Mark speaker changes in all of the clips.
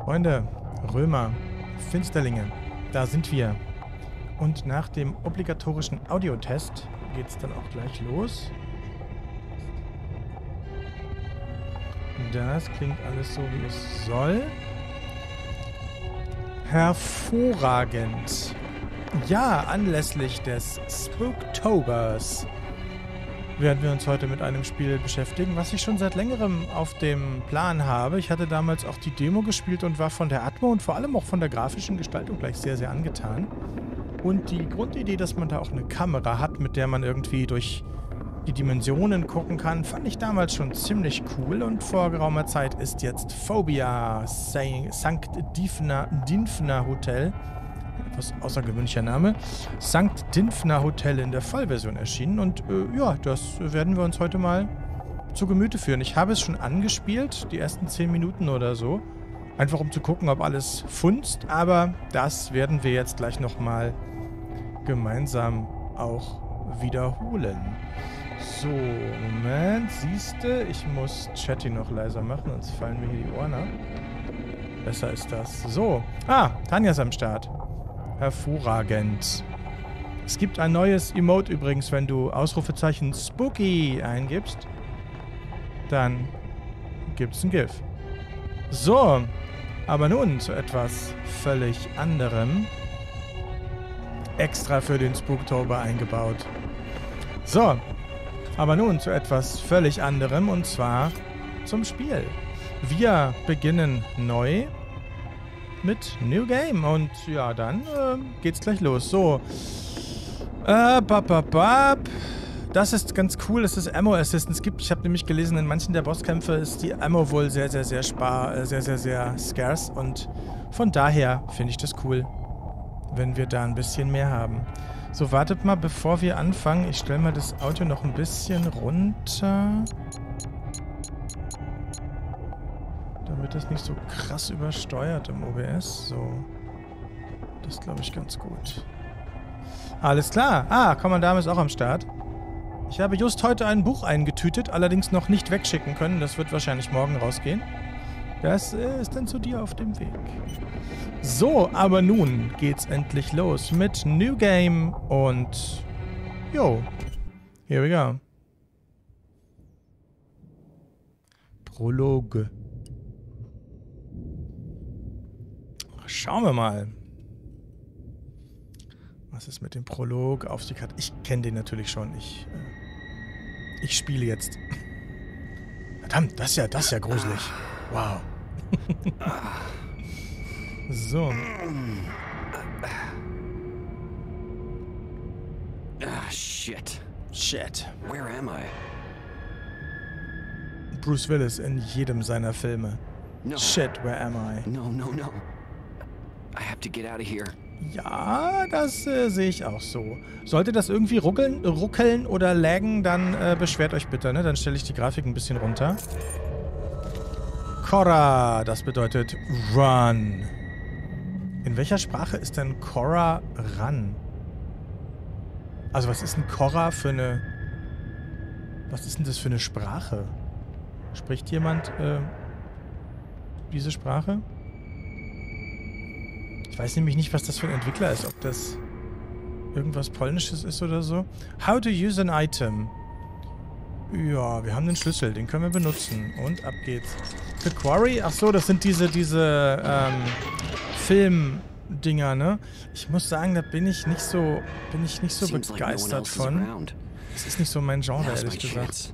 Speaker 1: Freunde, Römer, Finsterlinge, da sind wir. Und nach dem obligatorischen Audiotest geht es dann auch gleich los. Das klingt alles so, wie es soll. Hervorragend. Ja, anlässlich des Spooktobers werden wir uns heute mit einem Spiel beschäftigen, was ich schon seit längerem auf dem Plan habe. Ich hatte damals auch die Demo gespielt und war von der Atmo und vor allem auch von der grafischen Gestaltung gleich sehr, sehr angetan. Und die Grundidee, dass man da auch eine Kamera hat, mit der man irgendwie durch die Dimensionen gucken kann, fand ich damals schon ziemlich cool. Und vor geraumer Zeit ist jetzt Phobia Sankt Dinfna Hotel, etwas außergewöhnlicher Name, Sankt Dinfna Hotel in der Vollversion erschienen. Und ja, das werden wir uns heute mal zu Gemüte führen. Ich habe es schon angespielt, die ersten 10 Minuten oder so. Einfach um zu gucken, ob alles funzt. Aber das werden wir jetzt gleich nochmal gemeinsam auch wiederholen. So, Moment, siehste, ich muss Chatty noch leiser machen, sonst fallen mir hier die Ohren ab. Besser ist das. So, Tanja ist am Start. Hervorragend. Es gibt ein neues Emote übrigens, wenn du Ausrufezeichen Spooky eingibst. Dann gibt es ein GIF. So, aber nun zu etwas völlig anderem. Extra für den Spooktober eingebaut. So, aber nun zu etwas völlig anderem und zwar zum Spiel. Wir beginnen neu mit New Game und ja, dann geht's gleich los. So, das ist ganz cool, dass es Ammo Assistance gibt. Ich habe nämlich gelesen, in manchen der Bosskämpfe ist die Ammo wohl sehr, sehr, sehr sehr scarce und von daher finde ich das cool, wenn wir da ein bisschen mehr haben. So, wartet mal, bevor wir anfangen. Ich stelle mal das Audio noch ein bisschen runter. Damit das nicht so krass übersteuert im OBS. So. Das ist, glaube ich, ganz gut. Alles klar. Kommandant ist auch am Start. Ich habe just heute ein Buch eingetütet, allerdings noch nicht wegschicken können. Das wird wahrscheinlich morgen rausgehen. Das ist dann zu dir auf dem Weg. So, aber nun geht's endlich los mit New Game und jo, here we go. Prologe. Schauen wir mal, was es mit dem Prolog auf sich hat. Ich kenne den natürlich schon. Ich spiele jetzt. Verdammt, das ist ja gruselig. Wow. So.
Speaker 2: Shit.
Speaker 1: Shit.
Speaker 2: Where am I?
Speaker 1: Bruce Willis in jedem seiner Filme.
Speaker 2: No.
Speaker 1: Shit, where am I?
Speaker 2: No. I have to get out of here.
Speaker 1: Ja, das sehe ich auch so. Sollte das irgendwie ruckeln oder laggen, dann beschwert euch bitte, ne? Dann stelle ich die Grafik ein bisschen runter. Korra, das bedeutet Run. In welcher Sprache ist denn Korra Run? Also was ist denn Korra für eine... Was ist denn das für eine Sprache? Spricht jemand diese Sprache? Ich weiß nämlich nicht, was das für ein Entwickler ist. Ob das irgendwas Polnisches ist oder so. How to use an item. Ja, wir haben den Schlüssel. Den können wir benutzen. Und ab geht's. The Quarry? Ach so, das sind diese Film-Dinger, ne? Ich muss sagen, da bin ich nicht so begeistert von. Das ist nicht so mein Genre, ehrlich gesagt.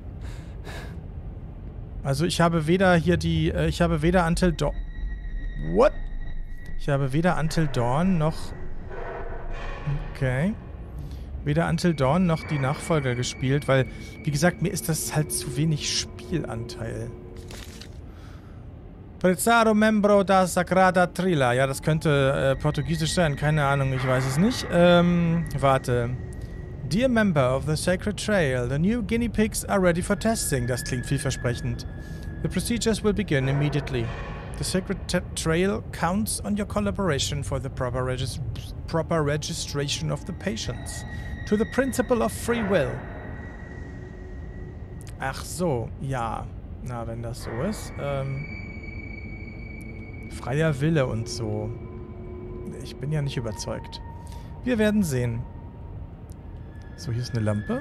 Speaker 1: Also ich habe weder hier ich habe weder Until Dawn... What? Ich habe weder Until Dawn noch... Okay. Weder Until Dawn noch die Nachfolger gespielt, weil, wie gesagt, mir ist das halt zu wenig Spielanteil. Prezaro membro da Sagrada Trila. Ja, das könnte portugiesisch sein. Keine Ahnung, ich weiß es nicht. Warte. Dear member of the Sacred Trail, the new guinea pigs are ready for testing. Das klingt vielversprechend. The procedures will begin immediately. The Sacred Trail counts on your collaboration for the proper registration of the patients. To the principle of free will. Ach so, ja. Na, wenn das so ist. Freier Wille und so. Ich bin ja nicht überzeugt. Wir werden sehen. So, hier ist eine Lampe.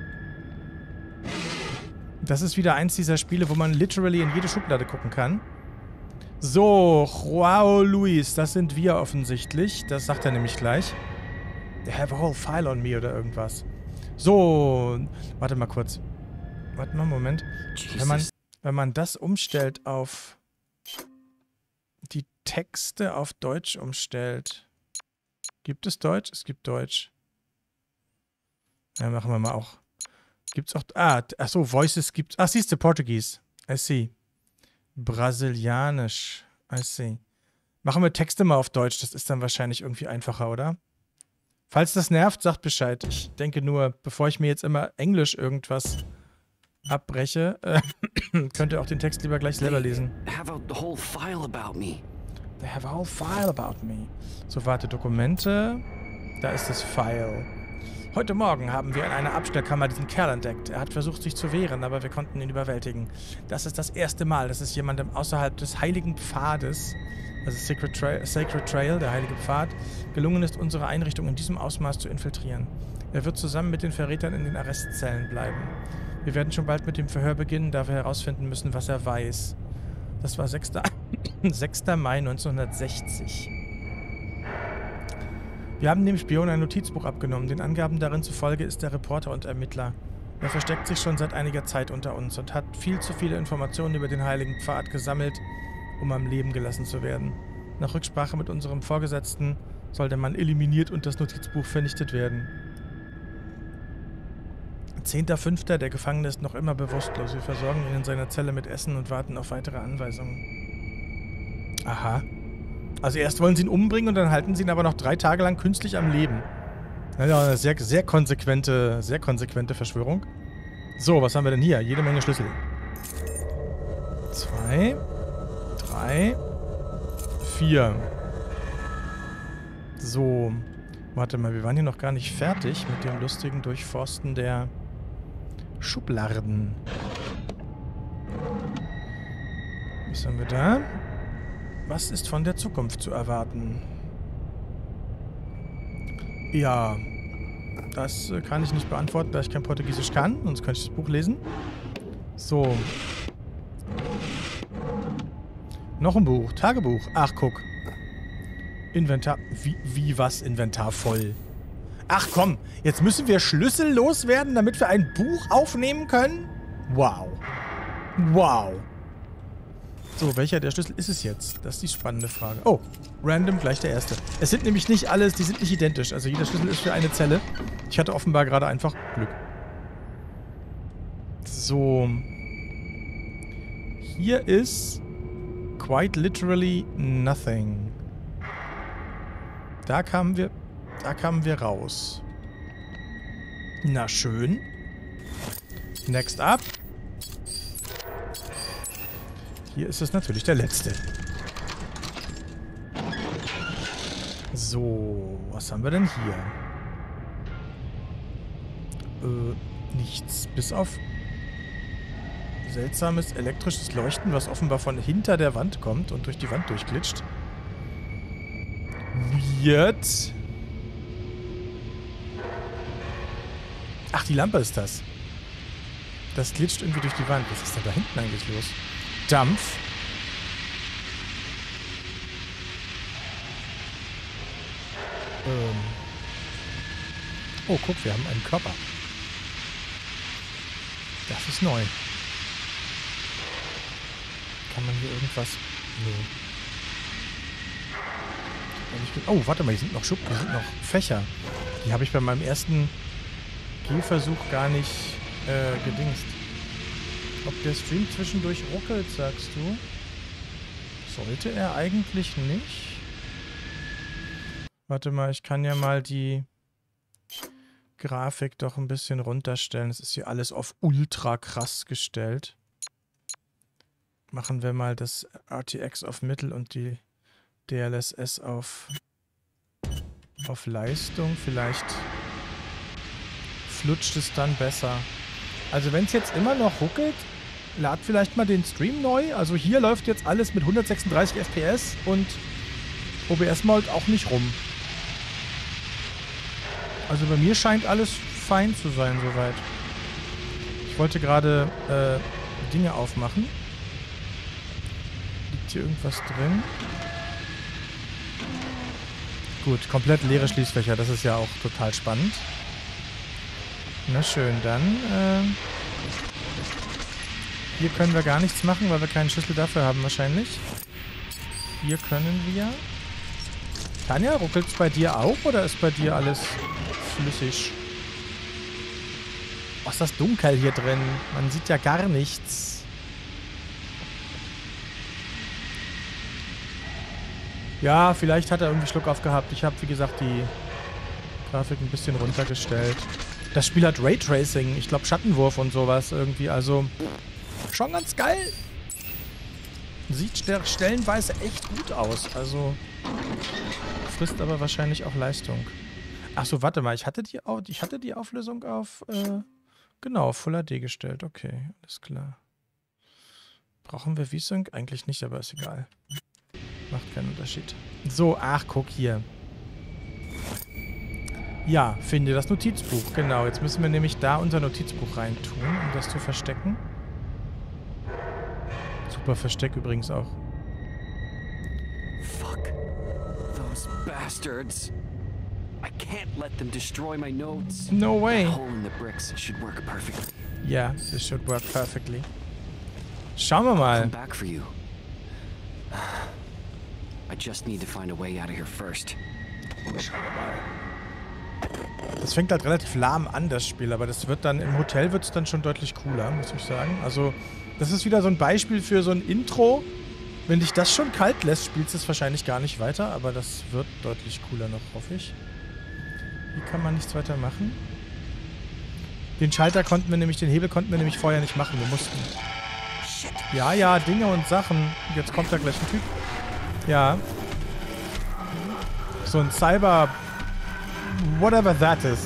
Speaker 1: Das ist wieder eins dieser Spiele, wo man literally in jede Schublade gucken kann. So, Joao Luis, das sind wir offensichtlich. Das sagt er nämlich gleich. They have a whole file on me oder irgendwas. So, warte mal kurz. Warte mal, Moment. Wenn man das umstellt auf die Texte auf Deutsch umstellt. Gibt es Deutsch? Es gibt Deutsch. Ja, machen wir mal auch. Gibt's auch... achso, Voices gibt's... Ach, siehst du, Portugies. I see. Brasilianisch. I see. Machen wir Texte mal auf Deutsch. Das ist dann wahrscheinlich irgendwie einfacher, oder? Falls das nervt, sagt Bescheid. Ich denke nur, bevor ich mir jetzt immer Englisch irgendwas abbreche, könnt ihr auch den Text lieber gleich selber lesen.
Speaker 2: They have a whole file about me.
Speaker 1: They have a whole file about me. So, warte, Dokumente. Da ist das File. Heute Morgen haben wir in einer Abstellkammer diesen Kerl entdeckt. Er hat versucht, sich zu wehren, aber wir konnten ihn überwältigen. Das ist das erste Mal, dass es jemandem außerhalb des Heiligen Pfades, also Sacred Trail, der Heilige Pfad, gelungen ist, unsere Einrichtung in diesem Ausmaß zu infiltrieren. Er wird zusammen mit den Verrätern in den Arrestzellen bleiben. Wir werden schon bald mit dem Verhör beginnen, da wir herausfinden müssen, was er weiß. Das war 6. Mai 1960. Wir haben dem Spion ein Notizbuch abgenommen. Den Angaben darin zufolge ist er Reporter und Ermittler. Er versteckt sich schon seit einiger Zeit unter uns und hat viel zu viele Informationen über den Heiligen Pfad gesammelt, um am Leben gelassen zu werden. Nach Rücksprache mit unserem Vorgesetzten soll der Mann eliminiert und das Notizbuch vernichtet werden. 10.05. Der Gefangene ist noch immer bewusstlos. Wir versorgen ihn in seiner Zelle mit Essen und warten auf weitere Anweisungen. Aha. Also erst wollen sie ihn umbringen und dann halten sie ihn aber noch 3 Tage lang künstlich am Leben. Ja, eine sehr konsequente Verschwörung. So, was haben wir denn hier? Jede Menge Schlüssel. 2, 3, 4. So. Warte mal, wir waren hier noch gar nicht fertig mit dem lustigen Durchforsten der Schubladen. Was haben wir da? Was ist von der Zukunft zu erwarten? Ja, das kann ich nicht beantworten, da ich kein Portugiesisch kann. Sonst könnte ich das Buch lesen. So. Noch ein Buch. Tagebuch. Ach, guck. Inventar. Wie was? Inventar voll. Ach komm, jetzt müssen wir Schlüssel loswerden, damit wir ein Buch aufnehmen können? Wow. Wow. So, welcher der Schlüssel ist es jetzt? Das ist die spannende Frage. Oh, random, gleich der erste. Es sind nämlich nicht alles, die sind nicht identisch. Also jeder Schlüssel ist für eine Zelle. Ich hatte offenbar gerade einfach Glück. So. Hier ist quite literally nothing. Da kamen wir raus. Na schön. Next up. Hier ist es natürlich der letzte. So, was haben wir denn hier? Nichts. Bis auf seltsames elektrisches Leuchten, was offenbar von hinter der Wand kommt und durch die Wand durchglitscht. Weird. Ach, die Lampe ist das. Das glitscht irgendwie durch die Wand. Was ist denn da hinten eigentlich los? Dampf. Oh, guck, wir haben einen Körper. Das ist neu. Kann man hier irgendwas... Nee. Oh, warte mal, hier sind noch hier sind noch Fächer. Die habe ich bei meinem ersten Gehversuch gar nicht gedingst. Ob der Stream zwischendurch ruckelt, sagst du? Sollte er eigentlich nicht? Warte mal, ich kann ja mal die Grafik doch ein bisschen runterstellen. Es ist hier alles auf ultra krass gestellt. Machen wir mal das RTX auf Mittel und die DLSS auf Leistung. Vielleicht flutscht es dann besser. Also wenn es jetzt immer noch ruckelt, lad vielleicht mal den Stream neu. Also hier läuft jetzt alles mit 136 FPS und OBS mault auch nicht rum. Also bei mir scheint alles fein zu sein soweit. Ich wollte gerade Dinge aufmachen. Liegt hier irgendwas drin? Gut, komplett leere Schließfächer. Das ist ja auch total spannend. Na schön, dann hier können wir gar nichts machen, weil wir keinen Schlüssel dafür haben wahrscheinlich. Hier können wir... Tanja, ruckelt's bei dir auch oder ist bei dir alles flüssig? Oh, ist das dunkel hier drin. Man sieht ja gar nichts. Ja, vielleicht hat er irgendwie Schluck aufgehabt. Ich habe, wie gesagt, die Grafik ein bisschen runtergestellt. Das Spiel hat Raytracing. Ich glaube, Schattenwurf und sowas irgendwie. Also, schon ganz geil. Sieht stellenweise echt gut aus. Also, frisst aber wahrscheinlich auch Leistung. Achso, warte mal. Ich hatte die Auflösung auf, genau, Full HD gestellt. Okay, alles klar. Brauchen wir V-Sync? Eigentlich nicht, aber ist egal. Macht keinen Unterschied. So, ach, guck hier. Ja, finde das Notizbuch. Genau, jetzt müssen wir nämlich da unser Notizbuch reintun, um das zu verstecken. Super Versteck übrigens auch.
Speaker 2: Fuck. Those bastards. I can't let them destroy my notes.
Speaker 1: No way.
Speaker 2: The hole in the bricks should work perfectly.
Speaker 1: Yeah, this should work perfectly. Schauen wir mal.
Speaker 2: Come back for you. I just need to find a way out of here first.
Speaker 1: Schauen wir mal. Das fängt halt relativ lahm an, das Spiel, aber das wird dann, im Hotel wird es dann schon deutlich cooler, muss ich sagen. Also, das ist wieder so ein Beispiel für so ein Intro. Wenn dich das schon kalt lässt, spielst du es wahrscheinlich gar nicht weiter, aber das wird deutlich cooler noch, hoffe ich. Hier kann man nichts weiter machen. Den Schalter konnten wir nämlich, den Hebel konnten wir nämlich vorher nicht machen, wir mussten... Ja, ja, Dinge und Sachen. Jetzt kommt da gleich ein Typ. Ja. So ein Cyber... Whatever that is.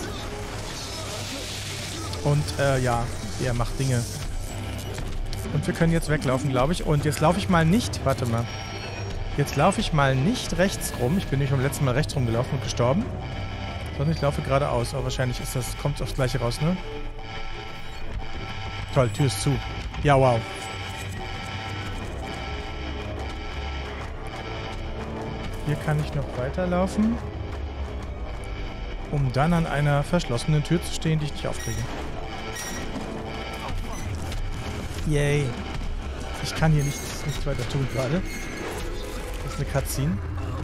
Speaker 1: Und, ja, er macht Dinge. Und wir können jetzt weglaufen, glaube ich. Und jetzt laufe ich mal nicht... Warte mal. Jetzt laufe ich mal nicht rechts rum. Ich bin nämlich beim letzten Mal rechts rumgelaufen und gestorben. Sondern ich laufe geradeaus. Aber wahrscheinlich ist das... Kommt aufs Gleiche raus, ne? Toll, Tür ist zu. Ja, wow. Hier kann ich noch weiterlaufen. Um dann an einer verschlossenen Tür zu stehen, die ich nicht aufkriege. Yay. Ich kann hier nichts weiter tun gerade. Das ist eine Cutscene.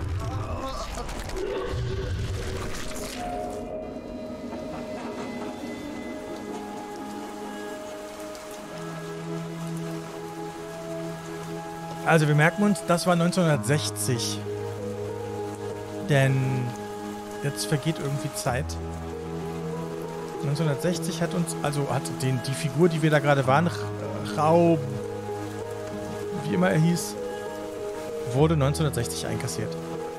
Speaker 1: Also wir merken uns, das war 1960. Denn jetzt vergeht irgendwie Zeit. 1960 hat uns, also hat die Figur, die wir da gerade waren, Raub, wie immer er hieß, wurde 1960 einkassiert.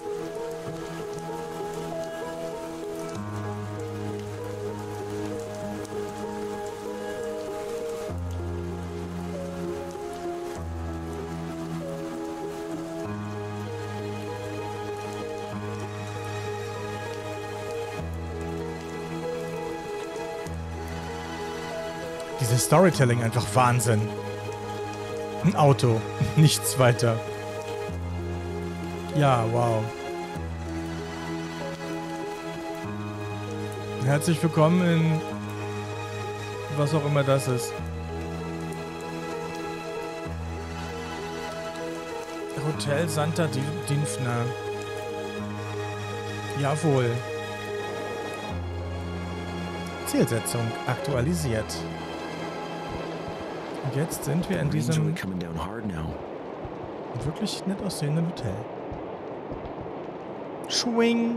Speaker 1: Dieses Storytelling einfach Wahnsinn. Ein Auto, nichts weiter. Ja, wow. Herzlich willkommen in was auch immer das ist. Hotel Santa Dinfna. Jawohl. Zielsetzung aktualisiert. Und jetzt sind wir in diesem wirklich nett aussehenden Hotel. Schwing!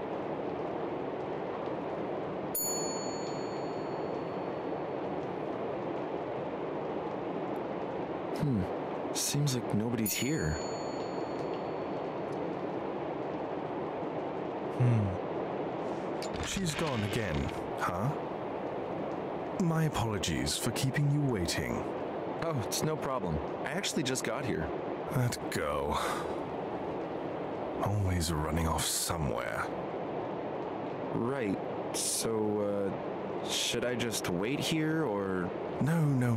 Speaker 2: Seems like nobody's here.
Speaker 3: She's gone again, huh? My apologies for keeping you waiting. Oh, it's no problem. I actually just got here.
Speaker 4: Let go. Always running off somewhere.
Speaker 3: Right. So, should I just wait here, or...?
Speaker 4: No.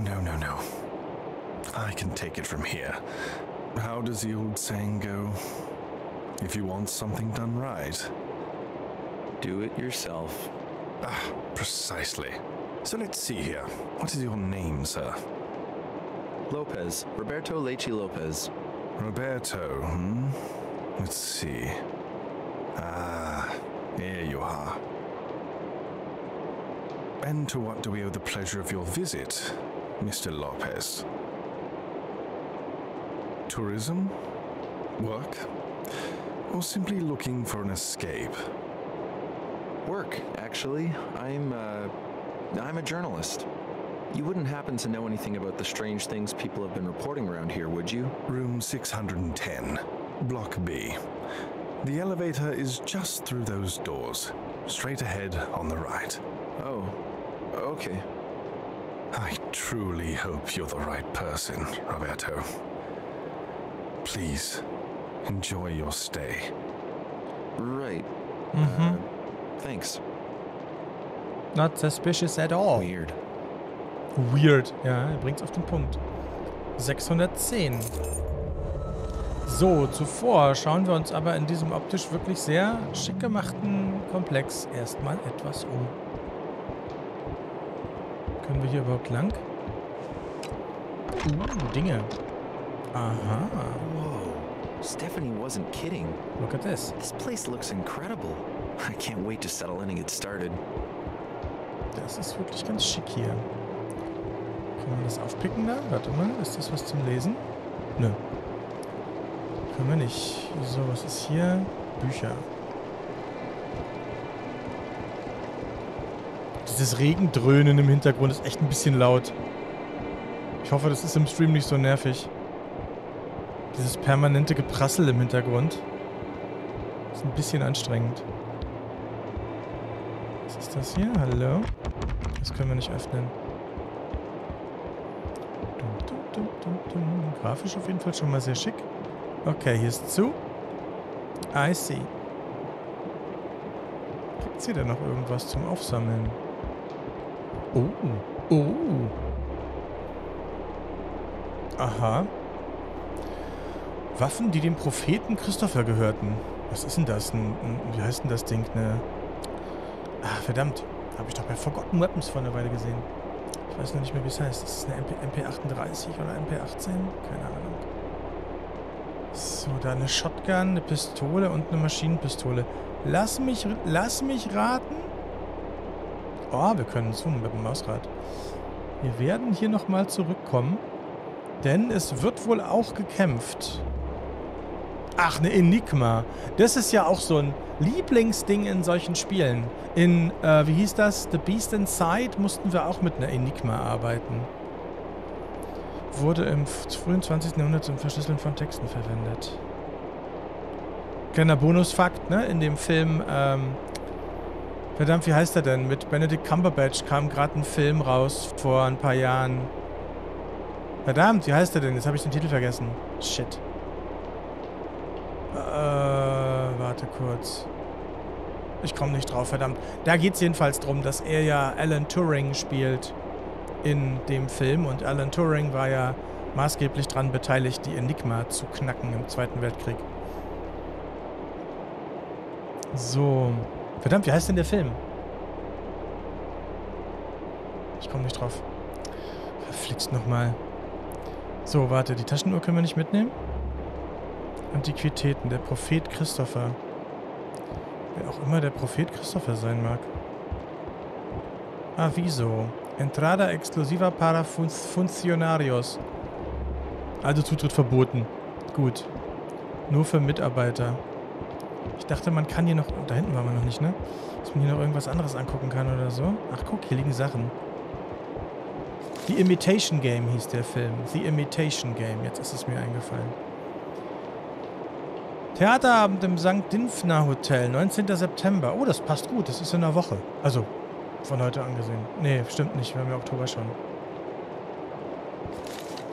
Speaker 4: I can take it from here. How does the old saying go? If you want something done right...
Speaker 3: Do it yourself.
Speaker 4: Ah, precisely. So let's see here. What is your name, sir?
Speaker 3: Lopez. Roberto Leite Lopez.
Speaker 4: Roberto, hmm? Let's see. Ah, here you are. And to what do we owe the pleasure of your visit, Mr. Lopez? Tourism? Work? Or simply looking for an escape?
Speaker 3: Work, actually. I'm a journalist. You wouldn't happen to know anything about the strange things people have been reporting around here, would you?
Speaker 4: Room 610, Block B. The elevator is just through those doors, straight ahead on the right.
Speaker 3: Oh, okay.
Speaker 4: I truly hope you're the right person, Roberto. Please, enjoy your stay.
Speaker 3: Right. Thanks.
Speaker 1: Not suspicious at all.
Speaker 3: Weird.
Speaker 1: Weird. Ja, er bringt's auf den Punkt. 610. So, zuvor schauen wir uns aber in diesem optisch wirklich sehr schick gemachten Komplex erstmal etwas um. Können wir hier überhaupt lang? Dinge. Aha.
Speaker 3: Whoa. Stephanie wasn't kidding.
Speaker 1: Look at this.
Speaker 3: This place looks incredible. I can't wait to settle in and get started.
Speaker 1: Das ist wirklich ganz schick hier. Können wir das aufpicken da? Warte mal, ist das was zum Lesen? Nö. Können wir nicht. So, was ist hier? Bücher. Dieses Regendröhnen im Hintergrund ist echt ein bisschen laut. Ich hoffe, das ist im Stream nicht so nervig. Dieses permanente Geprassel im Hintergrund. Ist ein bisschen anstrengend. Was ist das hier? Hallo? Das können wir nicht öffnen. Grafisch auf jeden Fall schon mal sehr schick. Okay, hier ist zu. I see. Gibt es hier denn noch irgendwas zum Aufsammeln? Oh. Aha. Waffen, die dem Propheten Christopher gehörten. Was ist denn das? Wie heißt denn das Ding? Ah, verdammt. Habe ich doch bei Forgotten Weapons vor einer Weile gesehen. Ich weiß noch nicht mehr, wie es heißt. Ist es eine MP38 oder MP18? Keine Ahnung. So, da eine Shotgun, eine Pistole und eine Maschinenpistole. Lass mich raten. Oh, wir können zoomen mit dem Mausrad. Wir werden hier nochmal zurückkommen. Denn es wird wohl auch gekämpft. Ach, eine Enigma. Das ist ja auch so ein Lieblingsding in solchen Spielen. In, wie hieß das? The Beast Inside mussten wir auch mit einer Enigma arbeiten. Wurde im frühen 20. Jahrhundert zum Verschlüsseln von Texten verwendet. Kleiner Bonusfakt, ne? In dem Film, verdammt, wie heißt er denn? Mit Benedict Cumberbatch kam gerade ein Film raus vor ein paar Jahren. Verdammt, wie heißt er denn? Jetzt habe ich den Titel vergessen. Shit. Warte kurz. Ich komme nicht drauf, verdammt. Da geht es jedenfalls darum, dass er ja Alan Turing spielt in dem Film. Und Alan Turing war ja maßgeblich daran beteiligt, die Enigma zu knacken im Zweiten Weltkrieg. So. Verdammt, wie heißt denn der Film? Ich komme nicht drauf. Verflixt nochmal. So, warte, die Taschenuhr können wir nicht mitnehmen? Antiquitäten, der Prophet Christopher. Wer auch immer der Prophet Christopher sein mag. Aviso. Entrada exclusiva para funcionarios. Also Zutritt verboten. Gut. Nur für Mitarbeiter. Ich dachte, man kann hier noch... Da hinten waren wir noch nicht, ne? Dass man hier noch irgendwas anderes angucken kann oder so. Ach, guck, hier liegen Sachen. The Imitation Game hieß der Film. The Imitation Game. Jetzt ist es mir eingefallen. Theaterabend im St. Dymphna Hotel, 19. September. Oh, das passt gut. Das ist in einer Woche. Also, von heute angesehen. Nee, stimmt nicht. Wir haben ja Oktober schon.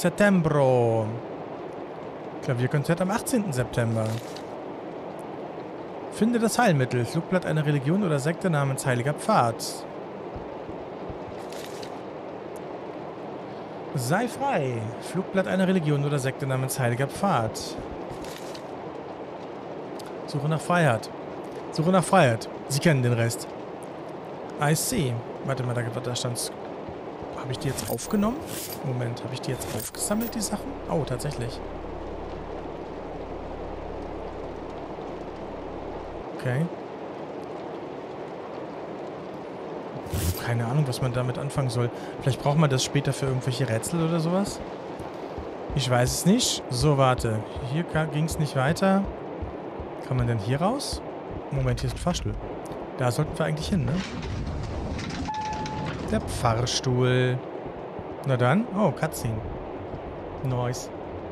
Speaker 1: Settembro. Klavierkonzert am 18. September. Finde das Heilmittel. Flugblatt einer Religion oder Sekte namens Heiliger Pfad. Sei frei. Flugblatt einer Religion oder Sekte namens Heiliger Pfad. Suche nach Freiheit. Suche nach Freiheit. Sie kennen den Rest. I see. Warte mal, da stand's. Habe ich die jetzt aufgenommen? Moment, habe ich die jetzt aufgesammelt, die Sachen? Oh, tatsächlich. Okay. Keine Ahnung, was man damit anfangen soll. Vielleicht braucht man das später für irgendwelche Rätsel oder sowas? Ich weiß es nicht. So, warte. Hier ging es nicht weiter. Kann man denn hier raus? Moment, hier ist ein Fahrstuhl. Da sollten wir eigentlich hin, ne? Der Pfarrstuhl. Na dann. Oh, Cutscene. Nice.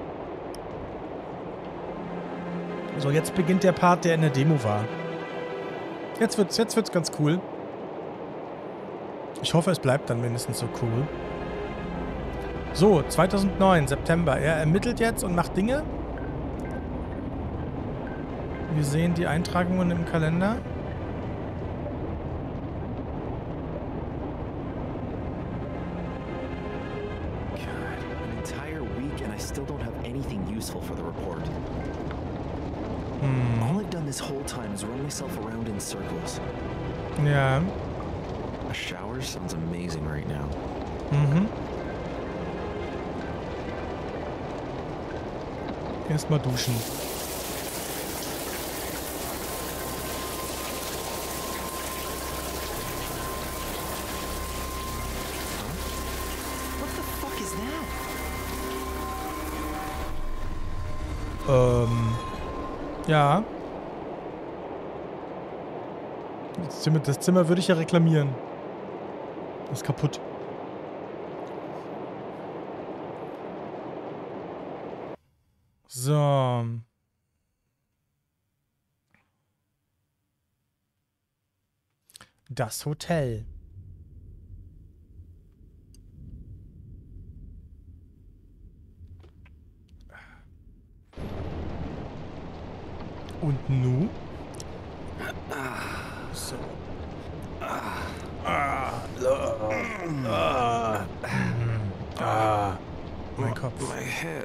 Speaker 1: So, jetzt beginnt der Part, der in der Demo war. Jetzt wird's ganz cool. Ich hoffe, es bleibt dann mindestens so cool. So, 2009, September. Er ermittelt jetzt und macht Dinge. Wir sehen die Eintragungen im Kalender.
Speaker 3: All I've done this whole time is run myself around in circles.
Speaker 1: Ja.
Speaker 3: A shower sounds amazing right now.
Speaker 1: Mhm. Erstmal duschen.
Speaker 3: What the fuck is that?
Speaker 1: Ja. Das Zimmer würde ich ja reklamieren. Das ist kaputt. So. Das Hotel. Und nu? So. Mein Kopf.
Speaker 3: My head.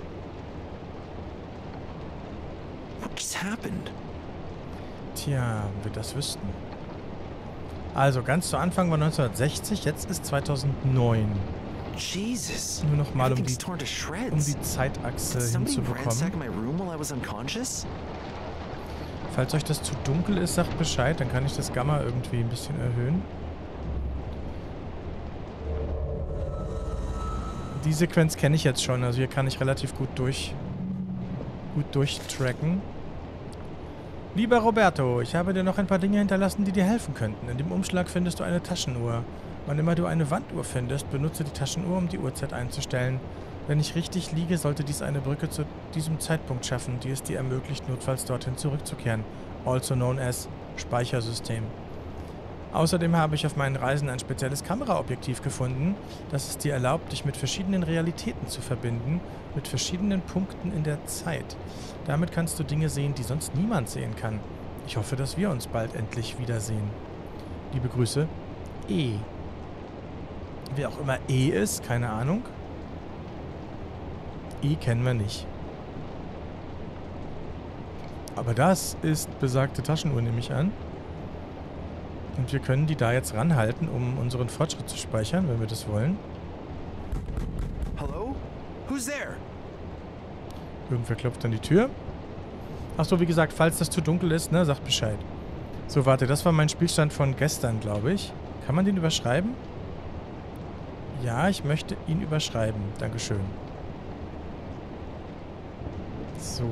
Speaker 3: What just happened?
Speaker 1: Tja, wir das wüssten. Also, ganz zu Anfang war 1960, jetzt ist 2009.
Speaker 3: Jesus.
Speaker 1: Nur noch mal, um
Speaker 3: Everything's torn to
Speaker 1: die
Speaker 3: shreds.
Speaker 1: Zeitachse
Speaker 3: Did somebody ransack
Speaker 1: hinzubekommen.
Speaker 3: my room while I was unconscious?
Speaker 1: Falls euch das zu dunkel ist, sagt Bescheid, dann kann ich das Gamma irgendwie ein bisschen erhöhen. Die Sequenz kenne ich jetzt schon, also hier kann ich relativ gut durchtracken. Lieber Roberto, ich habe dir noch ein paar Dinge hinterlassen, die dir helfen könnten. In dem Umschlag findest du eine Taschenuhr. Wann immer du eine Wanduhr findest, benutze die Taschenuhr, um die Uhrzeit einzustellen. Wenn ich richtig liege, sollte dies eine Brücke zu diesem Zeitpunkt schaffen, die es dir ermöglicht, notfalls dorthin zurückzukehren. Also known as Speichersystem. Außerdem habe ich auf meinen Reisen ein spezielles Kameraobjektiv gefunden, das es dir erlaubt, dich mit verschiedenen Realitäten zu verbinden, mit verschiedenen Punkten in der Zeit. Damit kannst du Dinge sehen, die sonst niemand sehen kann. Ich hoffe, dass wir uns bald endlich wiedersehen. Liebe Grüße, E. Wer auch immer E ist, keine Ahnung. E kennen wir nicht. Aber das ist besagte Taschenuhr, nehme ich an. Und wir können die da jetzt ranhalten, um unseren Fortschritt zu speichern, wenn wir das wollen.
Speaker 3: Hello? Who's there?
Speaker 1: Irgendwer klopft an die Tür. Achso, wie gesagt, falls das zu dunkel ist, ne, sagt Bescheid. So, warte, das war mein Spielstand von gestern, glaube ich. Kann man den überschreiben? Ja, ich möchte ihn überschreiben. Dankeschön. So.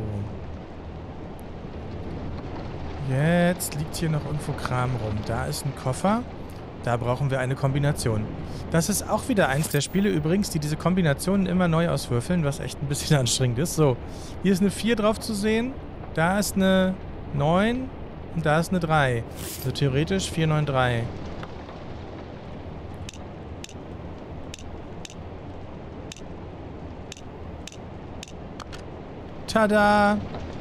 Speaker 1: Jetzt liegt hier noch irgendwo Kram rum. Da ist ein Koffer. Da brauchen wir eine Kombination. Das ist auch wieder eins der Spiele übrigens, die diese Kombinationen immer neu auswürfeln, was echt ein bisschen anstrengend ist. So, hier ist eine 4 drauf zu sehen. Da ist eine 9 und da ist eine 3. Also theoretisch 4, 9, 3. Tada!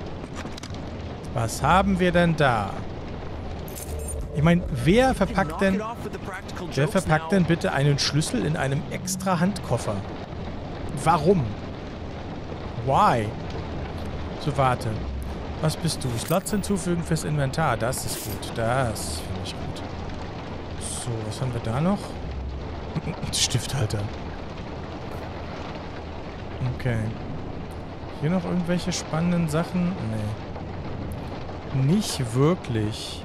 Speaker 1: Was haben wir denn da? Ich meine, wer verpackt denn bitte einen Schlüssel in einem extra Handkoffer? Warum? Why? So, warte. Was bist du? Slots hinzufügen fürs Inventar. Das ist gut. Das finde ich gut. So, was haben wir da noch? Stifthalter. Okay. Hier noch irgendwelche spannenden Sachen? Nee. Nicht wirklich.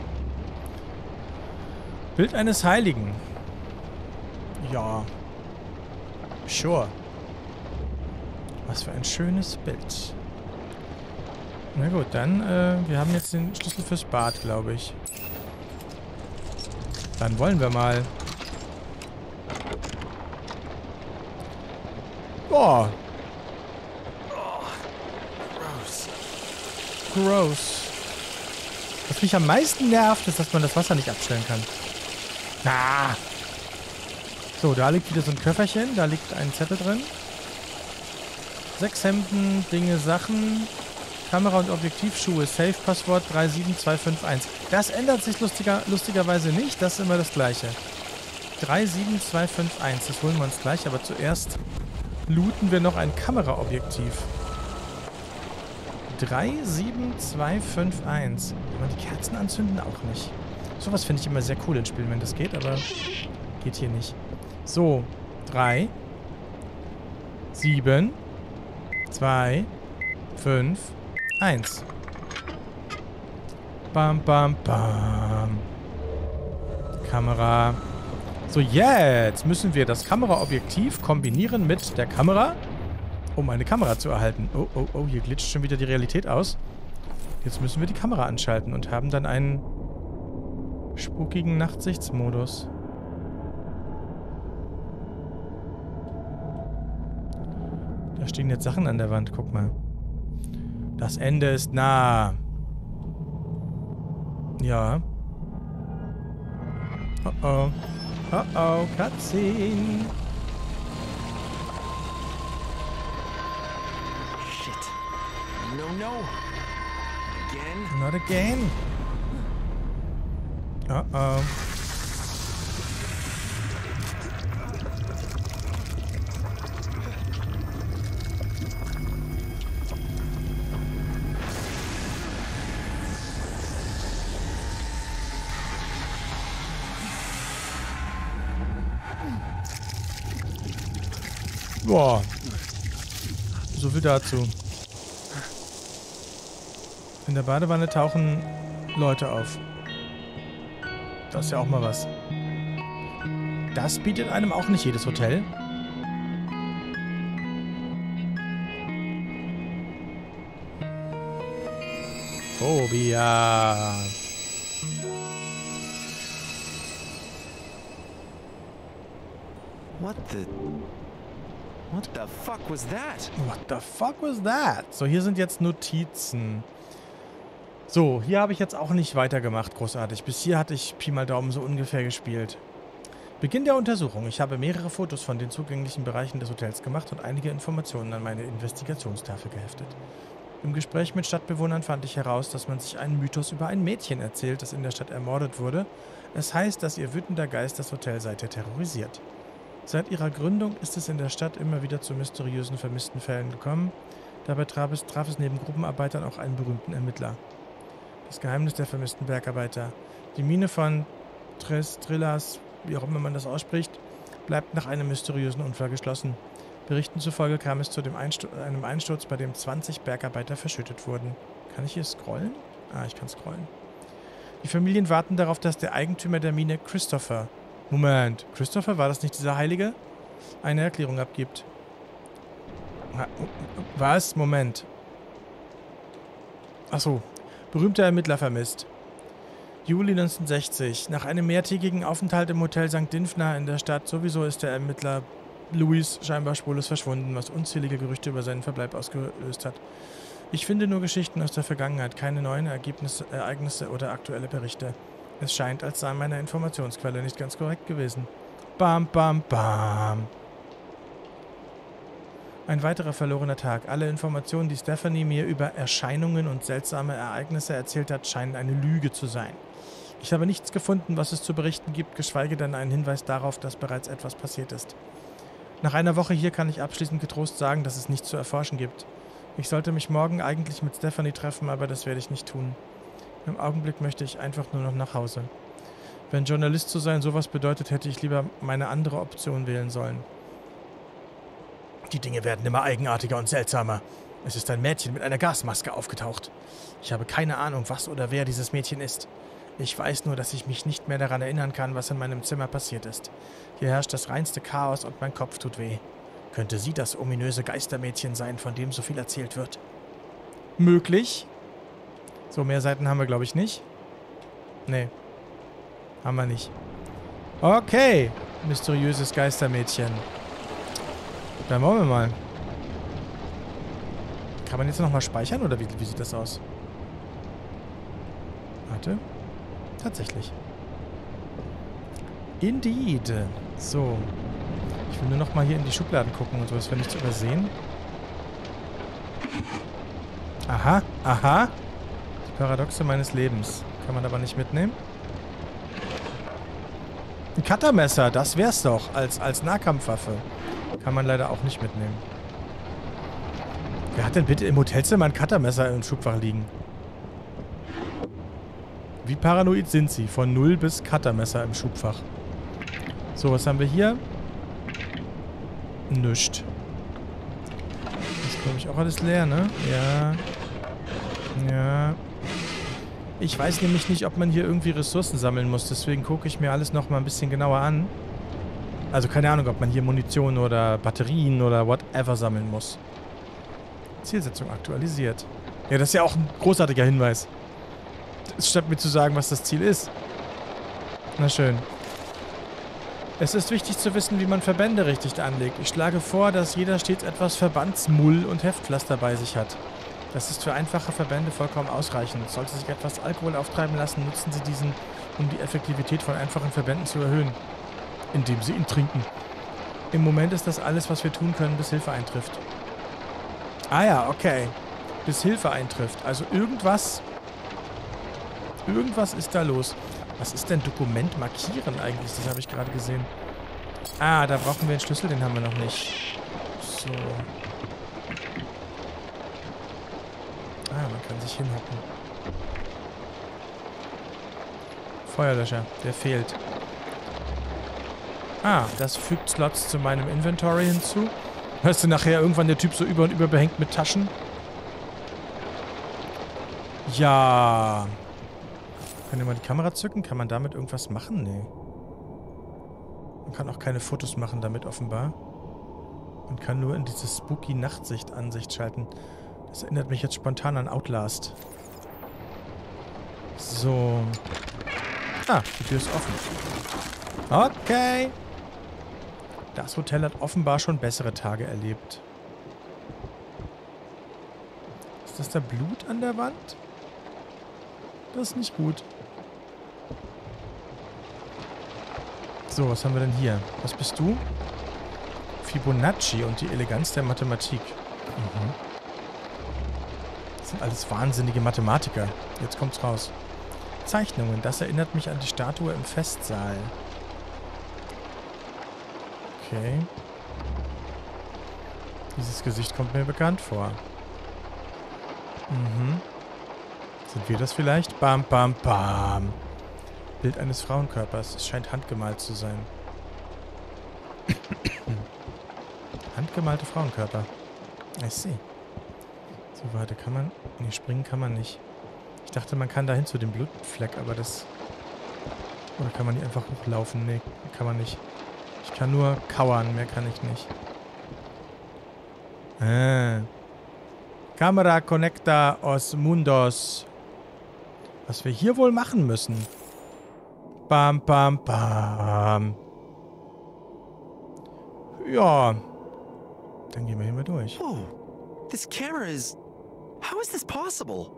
Speaker 1: Bild eines Heiligen. Ja. Sure. Was für ein schönes Bild. Na gut, dann, wir haben jetzt den Schlüssel fürs Bad, glaube ich. Dann wollen wir mal. Boah. Gross. Was mich am meisten nervt, ist, dass man das Wasser nicht abstellen kann. Ah. So, da liegt wieder so ein Köfferchen. Da liegt ein Zettel drin. 6 Hemden, Dinge, Sachen. Kamera und Objektivschuhe. Safe-Passwort 37251. Das ändert sich lustigerweise nicht. Das ist immer das gleiche. 37251. Das holen wir uns gleich. Aber zuerst looten wir noch ein Kameraobjektiv. 37251. Aber die Kerzen anzünden auch nicht. Sowas finde ich immer sehr cool in Spielen, wenn das geht, aber geht hier nicht. So, 3, 7, 2, 5, 1. Bam, bam, bam. Kamera. So, jetzt müssen wir das Kameraobjektiv kombinieren mit der Kamera, um eine Kamera zu erhalten. Oh, oh, oh, hier glitscht schon wieder die Realität aus. Jetzt müssen wir die Kamera anschalten und haben dann einen spukigen Nachtsichtsmodus. Da stehen jetzt Sachen an der Wand, guck mal. Das Ende ist nah. Ja. Oh oh. Oh oh, Cutscene.
Speaker 3: Shit. No, no. Again?
Speaker 1: Not again. Oh oh. Boah. So viel dazu. In der Badewanne tauchen Leute auf. Das ist ja auch mal was. Das bietet einem auch nicht jedes Hotel. Phobia.
Speaker 3: What the fuck was that?
Speaker 1: What the fuck was that? So, hier sind jetzt Notizen. So, hier habe ich jetzt auch nicht weitergemacht, großartig. Bis hier hatte ich Pi mal Daumen so ungefähr gespielt. Beginn der Untersuchung. Ich habe mehrere Fotos von den zugänglichen Bereichen des Hotels gemacht und einige Informationen an meine Investigationstafel geheftet. Im Gespräch mit Stadtbewohnern fand ich heraus, dass man sich einen Mythos über ein Mädchen erzählt, das in der Stadt ermordet wurde. Es heißt, dass ihr wütender Geist das Hotel seither terrorisiert. Seit ihrer Gründung ist es in der Stadt immer wieder zu mysteriösen vermissten Fällen gekommen. Dabei traf es neben Gruppenarbeitern auch einen berühmten Ermittler. Das Geheimnis der vermissten Bergarbeiter. Die Mine von Trillas, wie auch immer man das ausspricht, bleibt nach einem mysteriösen Unfall geschlossen. Berichten zufolge kam es zu einem Einsturz, bei dem 20 Bergarbeiter verschüttet wurden. Kann ich hier scrollen? Ah, ich kann scrollen. Die Familien warten darauf, dass der Eigentümer der Mine, Christopher, war das nicht dieser Heilige? Eine Erklärung abgibt. Was? Moment. Achso. Berühmter Ermittler vermisst. Juli 1960. Nach einem mehrtägigen Aufenthalt im Hotel St. Dymphna in der Stadt sowieso ist der Ermittler Louis scheinbar spurlos verschwunden, was unzählige Gerüchte über seinen Verbleib ausgelöst hat. Ich finde nur Geschichten aus der Vergangenheit, keine neuen Ereignisse oder aktuelle Berichte. Es scheint, als sei meine Informationsquelle nicht ganz korrekt gewesen. Bam, bam, bam. Ein weiterer verlorener Tag. Alle Informationen, die Stephanie mir über Erscheinungen und seltsame Ereignisse erzählt hat, scheinen eine Lüge zu sein. Ich habe nichts gefunden, was es zu berichten gibt, geschweige denn einen Hinweis darauf, dass bereits etwas passiert ist. Nach einer Woche hier kann ich abschließend getrost sagen, dass es nichts zu erforschen gibt. Ich sollte mich morgen eigentlich mit Stephanie treffen, aber das werde ich nicht tun. Im Augenblick möchte ich einfach nur noch nach Hause. Wenn Journalist zu sein sowas bedeutet, hätte ich lieber meine andere Option wählen sollen. Die Dinge werden immer eigenartiger und seltsamer. Es ist ein Mädchen mit einer Gasmaske aufgetaucht. Ich habe keine Ahnung, was oder wer dieses Mädchen ist. Ich weiß nur, dass ich mich nicht mehr daran erinnern kann, was in meinem Zimmer passiert ist. Hier herrscht das reinste Chaos und mein Kopf tut weh. Könnte sie das ominöse Geistermädchen sein, von dem so viel erzählt wird? Möglich. So, mehr Seiten haben wir, glaube ich, nicht. Nee. Haben wir nicht. Okay. Mysteriöses Geistermädchen. Dann wollen wir mal. Kann man jetzt nochmal speichern oder wie sieht das aus? Warte. Tatsächlich. Indeed. So. Ich will nur nochmal hier in die Schubladen gucken und so, dass wir nichts übersehen. Aha, aha. Die Paradoxe meines Lebens. Kann man aber nicht mitnehmen. Ein Cuttermesser, das wär's doch. Als Nahkampfwaffe. Kann man leider auch nicht mitnehmen. Wer hat denn bitte im Hotelzimmer ein Cuttermesser im Schubfach liegen? Wie paranoid sind sie? Von 0 bis Cuttermesser im Schubfach. So, was haben wir hier? Nischt. Das ist, glaube ich, auch alles leer, ne? Ja. Ja. Ich weiß nämlich nicht, ob man hier irgendwie Ressourcen sammeln muss. Deswegen gucke ich mir alles nochmal ein bisschen genauer an. Also keine Ahnung, ob man hier Munition oder Batterien oder whatever sammeln muss. Zielsetzung aktualisiert. Ja, das ist ja auch ein großartiger Hinweis. Statt mir zu sagen, was das Ziel ist. Na schön. Es ist wichtig zu wissen, wie man Verbände richtig anlegt. Ich schlage vor, dass jeder stets etwas Verbandsmull und Heftpflaster bei sich hat. Das ist für einfache Verbände vollkommen ausreichend. Sollte sich etwas Alkohol auftreiben lassen, nutzen Sie diesen, um die Effektivität von einfachen Verbänden zu erhöhen. Indem Sie ihn trinken. Im Moment ist das alles, was wir tun können, bis Hilfe eintrifft. Ah ja, okay. Bis Hilfe eintrifft. Also irgendwas ist da los. Was ist denn Dokument markieren eigentlich? Das habe ich gerade gesehen. Ah, da brauchen wir einen Schlüssel, den haben wir noch nicht. So. Ah, man kann sich hinhocken. Feuerlöscher, der fehlt. Ah, das fügt Slots zu meinem Inventory hinzu. Hörst du nachher irgendwann der Typ so über und über behängt mit Taschen? Ja. Kann ich mal die Kamera zücken? Kann man damit irgendwas machen? Nee. Man kann auch keine Fotos machen damit offenbar. Man kann nur in diese spooky Nachtsicht-Ansicht schalten. Das erinnert mich jetzt spontan an Outlast. So. Ah, die Tür ist offen. Okay. Das Hotel hat offenbar schon bessere Tage erlebt. Ist das da Blut an der Wand? Das ist nicht gut. So, was haben wir denn hier? Was bist du? Fibonacci und die Eleganz der Mathematik. Mhm. Das sind alles wahnsinnige Mathematiker. Jetzt kommt's raus. Zeichnungen. Das erinnert mich an die Statue im Festsaal. Okay. Dieses Gesicht kommt mir bekannt vor. Mhm. Sind wir das vielleicht? Bam, bam, bam. Bild eines Frauenkörpers. Es scheint handgemalt zu sein. Handgemalte Frauenkörper. I see. So, warte, kann man... Ne, springen kann man nicht. Ich dachte, man kann dahin zu dem Blutfleck, aber das... Oder kann man hier einfach hochlaufen? Ne, kann man nicht. Ich kann nur kauern, mehr kann ich nicht. Camera Conecta os Mundos. Was wir hier wohl machen müssen. Bam, bam, bam. Ja. Dann gehen wir hier mal durch.
Speaker 3: Whoa. This camera is... How is this possible?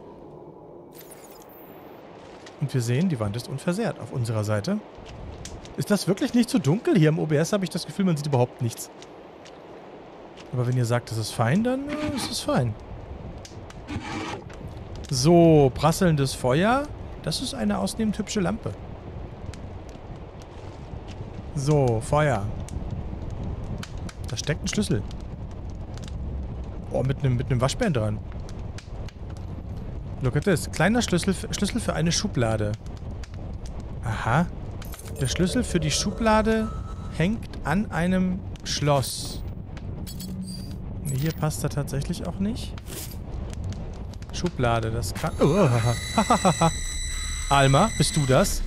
Speaker 1: Und wir sehen, die Wand ist unversehrt auf unserer Seite. Ist das wirklich nicht so dunkel? Hier im OBS habe ich das Gefühl, man sieht überhaupt nichts. Aber wenn ihr sagt, das ist fein, dann ist es fein. So, prasselndes Feuer. Das ist eine ausnehmend hübsche Lampe. So, Feuer. Da steckt ein Schlüssel. Oh, mit einem Waschbären dran. Look at this. Kleiner Schlüssel für eine Schublade. Aha. Der Schlüssel für die Schublade hängt an einem Schloss. Nee, hier passt er tatsächlich auch nicht. Schublade, das kann... Oh, Alma, bist du das?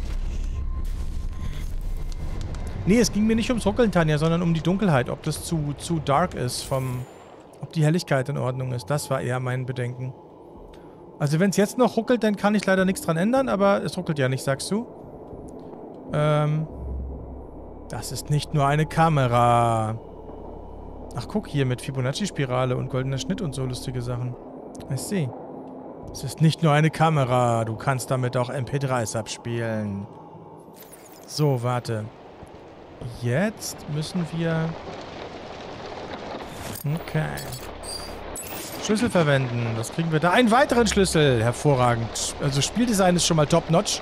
Speaker 1: Nee, es ging mir nicht ums Ruckeln, Tanja, sondern um die Dunkelheit. Ob das zu dark ist ob die Helligkeit in Ordnung ist. Das war eher mein Bedenken. Also wenn es jetzt noch ruckelt, dann kann ich leider nichts dran ändern, aber es ruckelt ja nicht, sagst du? Das ist nicht nur eine Kamera. Ach, guck hier mit Fibonacci-Spirale und goldener Schnitt und so lustige Sachen. Ich sehe. Es ist nicht nur eine Kamera. Du kannst damit auch MP3s abspielen. So, warte. Jetzt müssen wir... Okay. Schlüssel verwenden. Das kriegen wir da. Einen weiteren Schlüssel. Hervorragend. Also Spieldesign ist schon mal top-notch.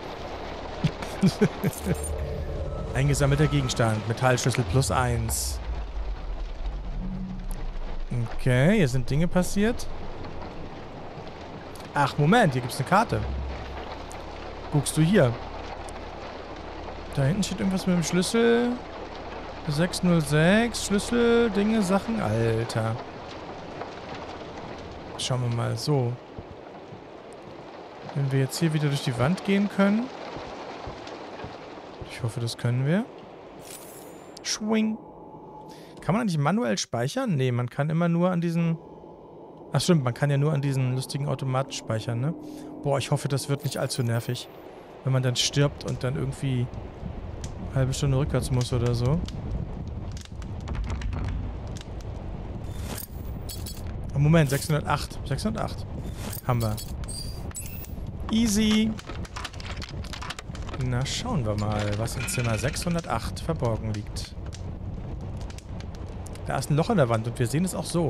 Speaker 1: Eingesammelter Gegenstand. Metallschlüssel +1. Okay, hier sind Dinge passiert. Ach, Moment. Hier gibt es eine Karte. Guckst du hier. Da hinten steht irgendwas mit dem Schlüssel. 606. Schlüssel, Dinge, Sachen. Alter. Schauen wir mal. So. Wenn wir jetzt hier wieder durch die Wand gehen können. Ich hoffe, das können wir. Schwing. Kann man eigentlich manuell speichern? Nee, man kann immer nur an diesen... Ach stimmt, man kann ja nur an diesen lustigen Automaten speichern, ne? Boah, ich hoffe, das wird nicht allzu nervig. Wenn man dann stirbt und dann irgendwie eine halbe Stunde rückwärts muss oder so. Oh, Moment, 608. 608. Haben wir. Easy. Na, schauen wir mal, was in Zimmer 608 verborgen liegt. Da ist ein Loch in der Wand und wir sehen es auch so.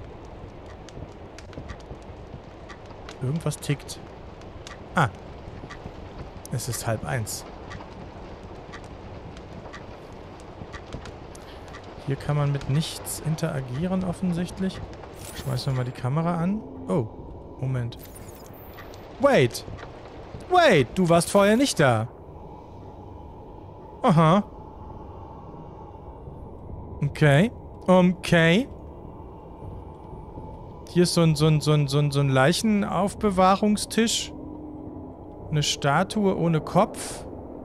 Speaker 1: Irgendwas tickt. Ah. Es ist 12:30. Hier kann man mit nichts interagieren offensichtlich. Schmeißen wir mal die Kamera an. Oh, Moment. Wait! Wait, du warst vorher nicht da. Aha. Okay. Okay. Hier ist so ein Leichenaufbewahrungstisch. Eine Statue ohne Kopf.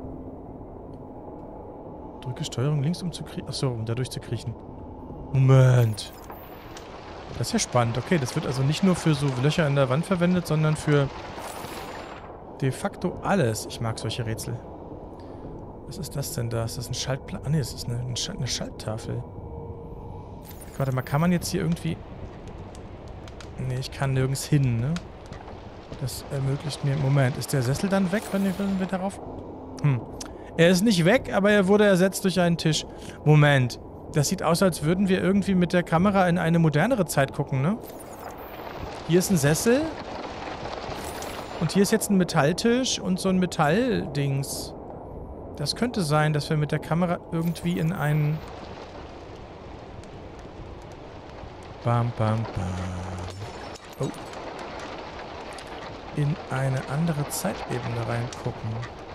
Speaker 1: Drücke Steuerung links, um zu kriechen. Achso, um da durchzukriechen. Moment. Das ist ja spannend. Okay, das wird also nicht nur für so Löcher in der Wand verwendet, sondern für de facto alles. Ich mag solche Rätsel. Was ist das denn da? Ist das ein Schaltplan? Ah, ne, das ist eine Schalttafel. Warte mal, kann man jetzt hier irgendwie... Ne, ich kann nirgends hin, ne? Das ermöglicht mir... Moment, ist der Sessel dann weg, wenn wir darauf... Er ist nicht weg, aber er wurde ersetzt durch einen Tisch. Moment. Das sieht aus, als würden wir irgendwie mit der Kamera in eine modernere Zeit gucken, ne? Hier ist ein Sessel. Und hier ist jetzt ein Metalltisch und so ein Metalldings. Das könnte sein, dass wir mit der Kamera irgendwie in einen... Bam, bam, bam. Oh. In eine andere Zeitebene reingucken.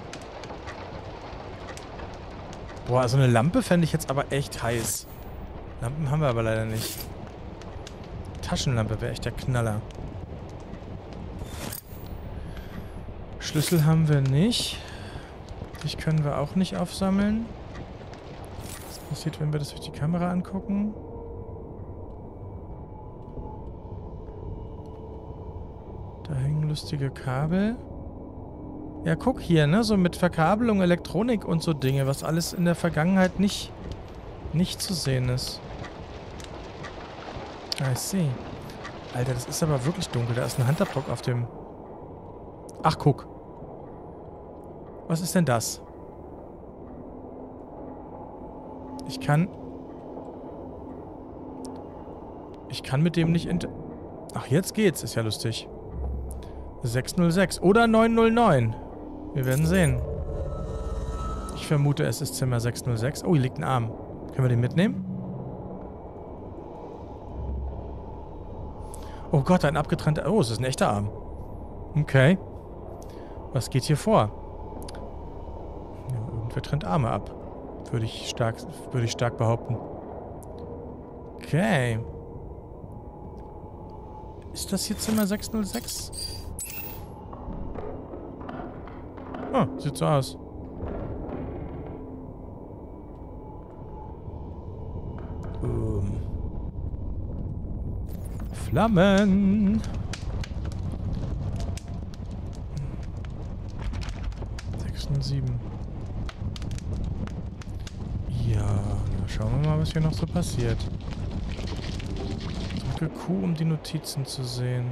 Speaker 1: Boah, so eine Lampe fände ich jetzt aber echt heiß. Lampen haben wir aber leider nicht. Taschenlampe wäre echt der Knaller. Schlüssel haben wir nicht. Dich können wir auch nicht aufsammeln. Was passiert, wenn wir das durch die Kamera angucken? Da hängen lustige Kabel. Ja, guck hier, ne? So mit Verkabelung, Elektronik und so Dinge, was alles in der Vergangenheit nicht zu sehen ist. I see. Alter, das ist aber wirklich dunkel. Da ist ein Hunterblock auf dem... Ach, guck. Was ist denn das? Ich kann mit dem nicht Ach, jetzt geht's. Ist ja lustig. 606 oder 909. Wir werden sehen. Ich vermute, es ist Zimmer 606. Oh, hier liegt ein Arm. Können wir den mitnehmen? Oh Gott, ein abgetrennter... Oh, es ist ein echter Arm. Okay. Was geht hier vor? Ja, irgendwer trennt Arme ab. Würde ich stark behaupten. Okay. Ist das hier Zimmer 606? Oh, sieht so aus. Flammen. 607. Ja, na schauen wir mal, was hier noch so passiert. Drücke Q, um die Notizen zu sehen.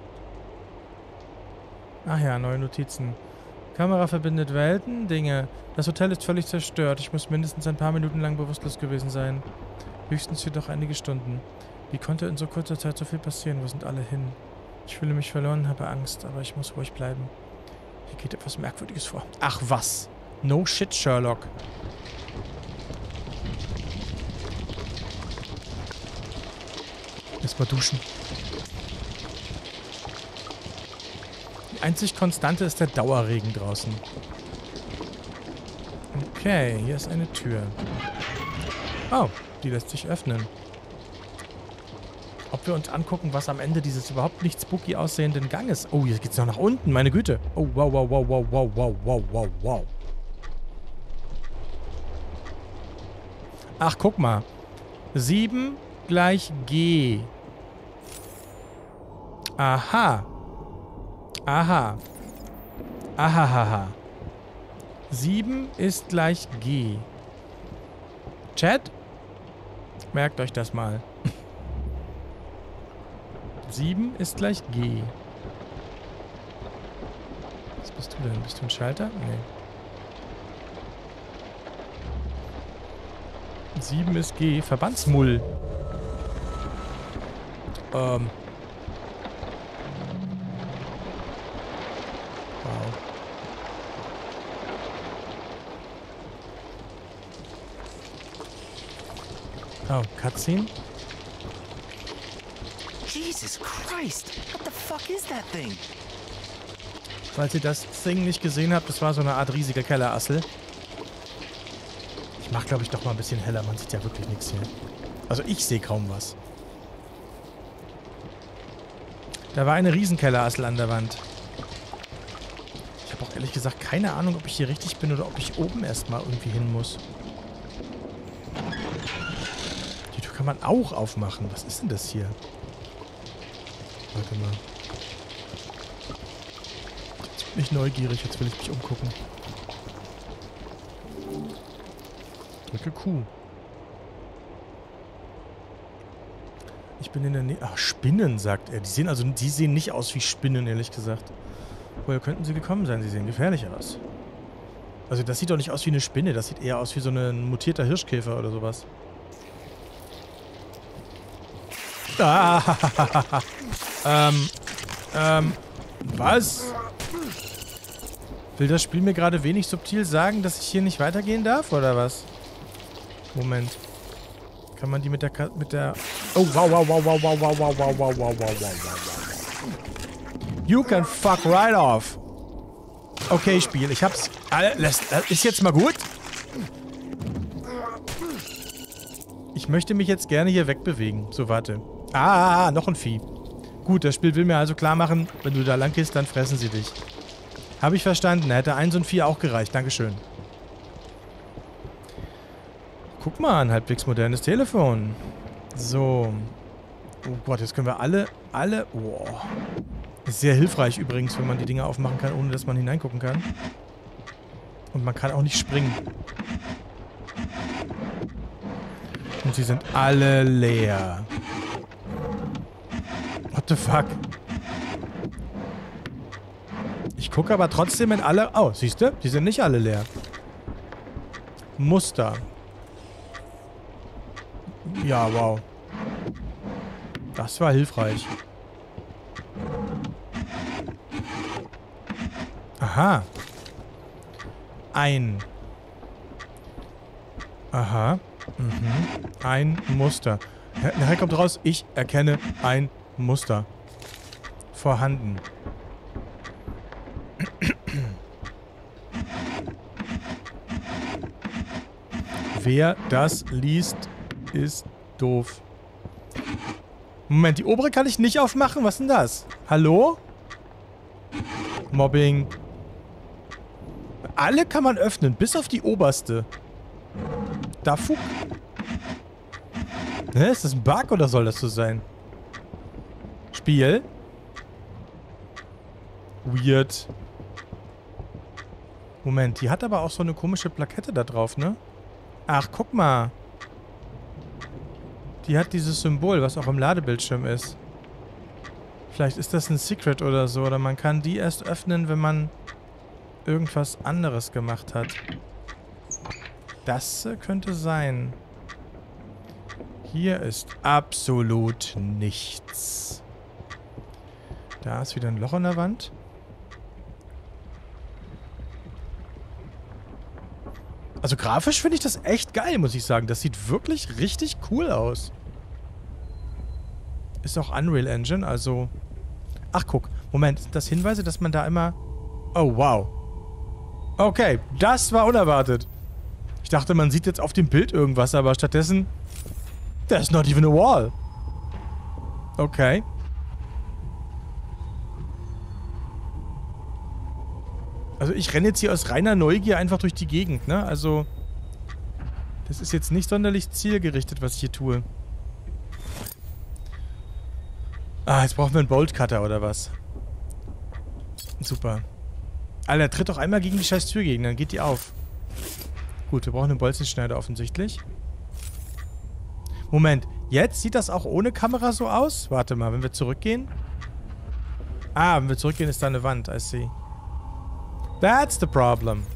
Speaker 1: Ach ja, neue Notizen. Kamera verbindet Welten, Dinge. Das Hotel ist völlig zerstört. Ich muss mindestens ein paar Minuten lang bewusstlos gewesen sein. Höchstens jedoch einige Stunden. Wie konnte in so kurzer Zeit so viel passieren? Wo sind alle hin? Ich fühle mich verloren, habe Angst, aber ich muss ruhig bleiben. Hier geht etwas Merkwürdiges vor. Ach was. No shit, Sherlock. Erstmal duschen. Die einzig Konstante ist der Dauerregen draußen. Okay, hier ist eine Tür. Oh, die lässt sich öffnen. Ob wir uns angucken, was am Ende dieses überhaupt nicht spooky aussehenden Ganges... Oh, hier geht's noch nach unten, meine Güte. Oh, wow, wow, wow, wow, wow, wow, wow, wow, wow. Ach, guck mal. 7 gleich G. Aha. Aha. Ahahaha. 7 ist gleich G. Chat? Merkt euch das mal. 7 ist gleich G. Was bist du denn? Bist du ein Schalter? Nee. 7 ist G. Verbandsmull. Wow. Oh, Cutscene.
Speaker 5: Jesus Christ! What the fuck is that thing?
Speaker 1: Falls ihr das Thing nicht gesehen habt, das war so eine Art riesige Kellerassel. Ich mach, glaube ich, doch mal ein bisschen heller. Man sieht ja wirklich nichts hier. Also ich sehe kaum was. Da war eine Riesenkellerassel an der Wand. Ich habe auch ehrlich gesagt keine Ahnung, ob ich hier richtig bin oder ob ich oben erstmal irgendwie hin muss. Die Tür kann man auch aufmachen. Was ist denn das hier? Warte mal. Jetzt bin ich neugierig. Jetzt will ich mich umgucken. Drücke Q. Ich bin in der Nähe... Ach, Spinnen, sagt er. Die sehen nicht aus wie Spinnen, ehrlich gesagt. Woher könnten sie gekommen sein? Sie sehen gefährlich aus. Also das sieht doch nicht aus wie eine Spinne. Das sieht eher aus wie so ein mutierter Hirschkäfer oder sowas. Ah, was? Will das Spiel mir gerade wenig subtil sagen, dass ich hier nicht weitergehen darf, oder was? Moment. Kann man die mit der... Oh, wow, wow, wow, wow, wow, wow, wow, wow, wow, wow, wow, wow. You can fuck right off. Okay, Spiel, ich hab's... Ist jetzt mal gut? Ich möchte mich jetzt gerne hier wegbewegen. So, warte. Ah, noch ein Vieh. Gut, das Spiel will mir also klar machen, wenn du da lang gehst, dann fressen sie dich. Habe ich verstanden. Da hätte ein so ein Vieh auch gereicht. Dankeschön. Guck mal, ein halbwegs modernes Telefon. So. Oh Gott, jetzt können wir alle... Oh. Ist sehr hilfreich übrigens, wenn man die Dinger aufmachen kann, ohne dass man hineingucken kann. Und man kann auch nicht springen. Und sie sind alle leer. What the fuck? Ich gucke aber trotzdem in alle... Oh, siehst du? Die sind nicht alle leer. Muster. Ja, wow. Das war hilfreich. Aha. Aha. Ein Muster. Nachher kommt raus, ich erkenne ein Muster. Vorhanden. Wer das liest, ist doof. Moment, die obere kann ich nicht aufmachen? Was ist denn das? Hallo? Mobbing. Alle kann man öffnen, bis auf die oberste. Da fuck. Hä, ist das ein Bug oder soll das so sein? Spiel. Weird. Moment, die hat aber auch so eine komische Plakette da drauf, ne? Ach, guck mal. Die hat dieses Symbol, was auch im Ladebildschirm ist. Vielleicht ist das ein Secret oder so. Oder man kann die erst öffnen, wenn man irgendwas anderes gemacht hat. Das könnte sein. Hier ist absolut nichts. Da ist wieder ein Loch in der Wand. Also grafisch finde ich das echt geil, muss ich sagen. Das sieht wirklich richtig cool aus. Ist auch Unreal Engine, also... Ach, guck. Moment, sind das Hinweise, dass man da immer... Oh, wow. Okay, das war unerwartet. Ich dachte, man sieht jetzt auf dem Bild irgendwas, aber stattdessen... There's not even a wall. Okay. Also ich renne jetzt hier aus reiner Neugier einfach durch die Gegend, ne? Also... Das ist jetzt nicht sonderlich zielgerichtet, was ich hier tue. Ah, jetzt brauchen wir einen Bolt Cutter oder was? Super. Alter, tritt doch einmal gegen die scheiß Tür gegen, dann geht die auf. Gut, wir brauchen einen Bolzenschneider offensichtlich. Moment, jetzt sieht das auch ohne Kamera so aus? Warte mal, wenn wir zurückgehen? Ah, wenn wir zurückgehen, ist da eine Wand, I see. That's the problem.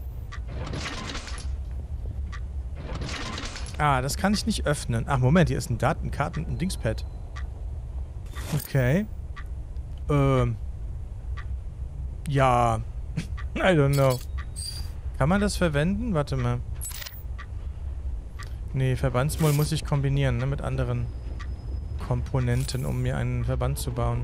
Speaker 1: Ah, das kann ich nicht öffnen. Ach, Moment, hier ist ein Datenkarten, ein Dingspad. Okay. Ja. I don't know. Kann man das verwenden? Warte mal. Nee, Verbandsmoll muss ich kombinieren, ne, mit anderen Komponenten, um mir einen Verband zu bauen.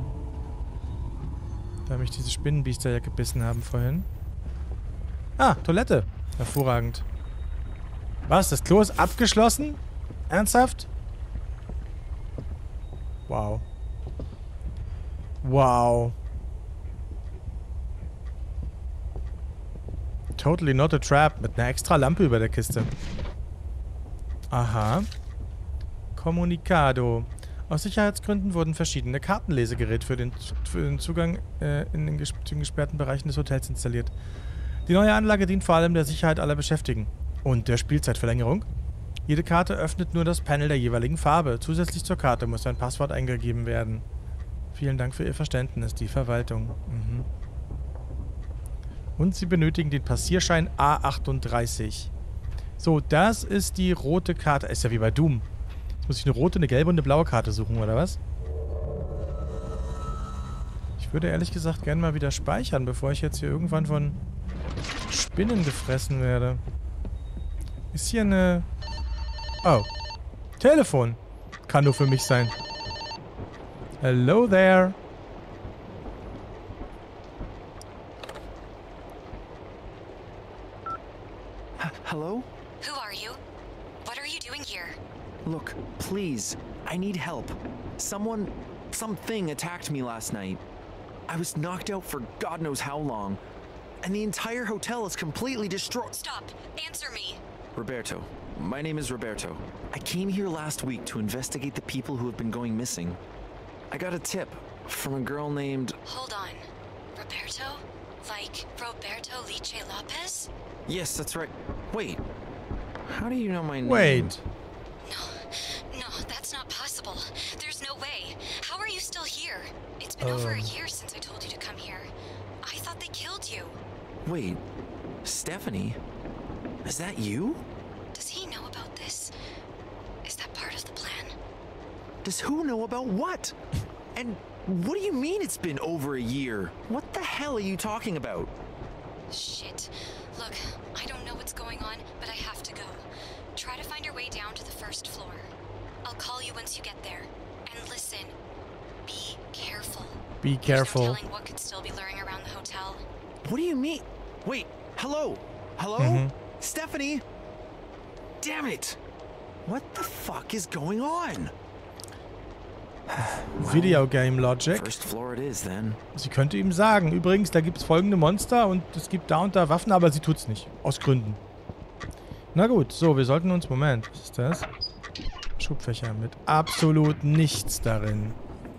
Speaker 1: Da mich diese Spinnenbiester ja gebissen haben vorhin. Ah, Toilette. Hervorragend. Was? Das Klo ist abgeschlossen? Ernsthaft? Wow. Wow. Totally not a trap. Mit einer extra Lampe über der Kiste. Aha. Kommunikado. Aus Sicherheitsgründen wurden verschiedene Kartenlesegeräte für den Zugang in den gesperrten Bereichen des Hotels installiert. Die neue Anlage dient vor allem der Sicherheit aller Beschäftigten. Und der Spielzeitverlängerung. Jede Karte öffnet nur das Panel der jeweiligen Farbe. Zusätzlich zur Karte muss ein Passwort eingegeben werden. Vielen Dank für Ihr Verständnis, die Verwaltung. Mhm. Und Sie benötigen den Passierschein A38. So, das ist die rote Karte. Ist ja wie bei Doom. Jetzt muss ich eine rote, eine gelbe und eine blaue Karte suchen, oder was? Ich würde ehrlich gesagt gerne mal wieder speichern, bevor ich jetzt hier irgendwann von Spinnen gefressen werde. Ist hier eine... Oh. Telefon. Kann nur für mich sein. Hello there.
Speaker 3: Hello?
Speaker 6: Who are you? What are you doing here?
Speaker 3: Look, please. I need help. Something attacked me last night. I was knocked out for God knows how long. And the entire hotel is completely destroyed.
Speaker 6: Stop. Answer me.
Speaker 3: Roberto. My name is Roberto. I came here last week to investigate the people who have been going missing. I got a tip from a girl named...
Speaker 6: Hold on. Roberto? Like Roberto Liche Lopez?
Speaker 3: Yes, that's right. Wait. How do you know my name?
Speaker 1: Wait.
Speaker 6: No, that's not possible. There's no way. How are you still here? It's been over a year since I told you to come here. I thought they killed you.
Speaker 3: Wait. Stephanie? Is that you?
Speaker 6: Does he know about this? Is that part of
Speaker 3: Does who know about what? And what do you mean it's been over a year? What the hell are you talking about?
Speaker 6: Shit. Look, I don't know what's going on, but I have to go. Try to find your way down to the first floor. I'll call you once you get there. And listen, be careful.
Speaker 1: Be careful.
Speaker 6: There's no telling what could still be lurking around the hotel.
Speaker 3: What do you mean? Wait, hello? Hello? Stephanie? Damn it! What the fuck is going on?
Speaker 1: Videogame Logic.
Speaker 3: First floor it is then.
Speaker 1: Sie könnte ihm sagen, übrigens, da gibt es folgende Monster und es gibt da und da Waffen, aber sie tut's nicht. Aus Gründen. Na gut, so, wir sollten uns... Moment, was ist das? Schubfächer mit absolut nichts darin.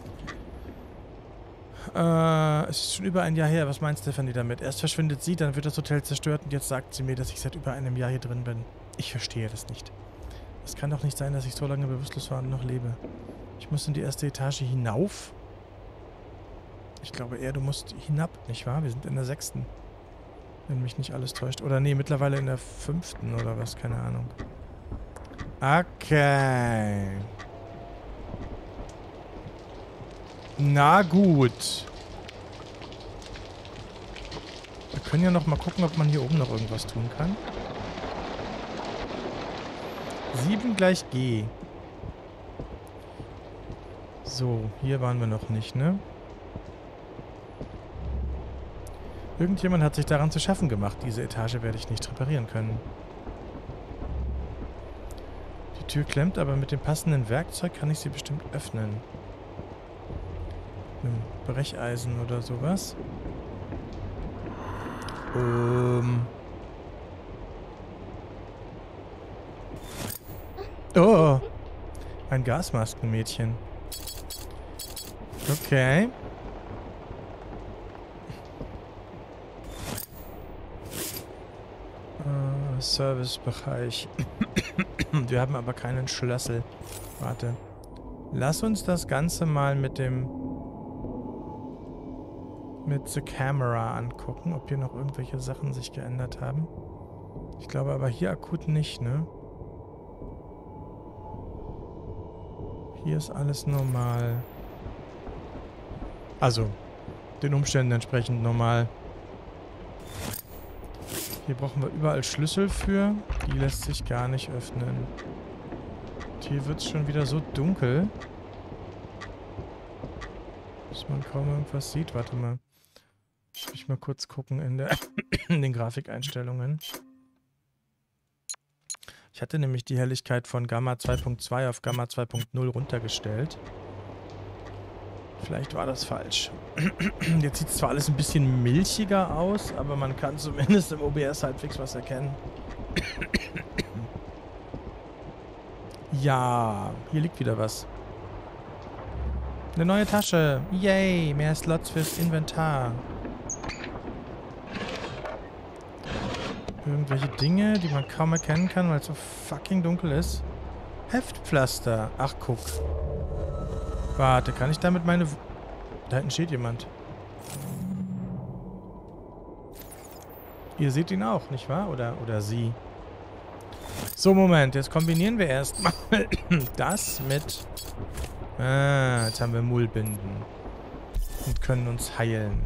Speaker 1: Es ist schon über ein Jahr her. Was meint Stephanie damit? Erst verschwindet sie, dann wird das Hotel zerstört und jetzt sagt sie mir, dass ich seit über einem Jahr hier drin bin. Ich verstehe das nicht. Es kann doch nicht sein, dass ich so lange bewusstlos war und noch lebe. Ich muss in die erste Etage hinauf. Ich glaube eher, du musst hinab, nicht wahr? Wir sind in der 6. Wenn mich nicht alles täuscht. Oder nee, mittlerweile in der 5. oder was, keine Ahnung. Okay. Na gut. Wir können ja noch mal gucken, ob man hier oben noch irgendwas tun kann. 7 gleich G. So, hier waren wir noch nicht, ne? Irgendjemand hat sich daran zu schaffen gemacht. Diese Etage werde ich nicht reparieren können. Die Tür klemmt, aber mit dem passenden Werkzeug kann ich sie bestimmt öffnen. Mit einem Brecheisen oder sowas. Oh! Ein Gasmaskenmädchen. Okay. Servicebereich. Wir haben aber keinen Schlüssel. Warte. Lass uns das Ganze mal mit The Camera angucken, ob hier noch irgendwelche Sachen sich geändert haben. Ich glaube aber hier akut nicht, ne? Hier ist alles normal. Also, den Umständen entsprechend normal. Hier brauchen wir überall Schlüssel für. Die lässt sich gar nicht öffnen. Und hier wird es schon wieder so dunkel, dass man kaum irgendwas sieht. Warte mal. Muss ich mal kurz gucken in den Grafikeinstellungen. Ich hatte nämlich die Helligkeit von Gamma 2.2 auf Gamma 2.0 runtergestellt. Vielleicht war das falsch. Jetzt sieht es zwar alles ein bisschen milchiger aus, aber man kann zumindest im OBS halbwegs was erkennen. Ja, hier liegt wieder was. Eine neue Tasche. Yay, mehr Slots fürs Inventar. Irgendwelche Dinge, die man kaum erkennen kann, weil es so fucking dunkel ist. Heftpflaster. Ach, guck. Warte, kann ich damit meine... Da hinten steht jemand. Ihr seht ihn auch, nicht wahr? Oder sie. So, Moment. Jetzt kombinieren wir erstmal das mit... Ah, jetzt haben wir Mullbinden. Und können uns heilen.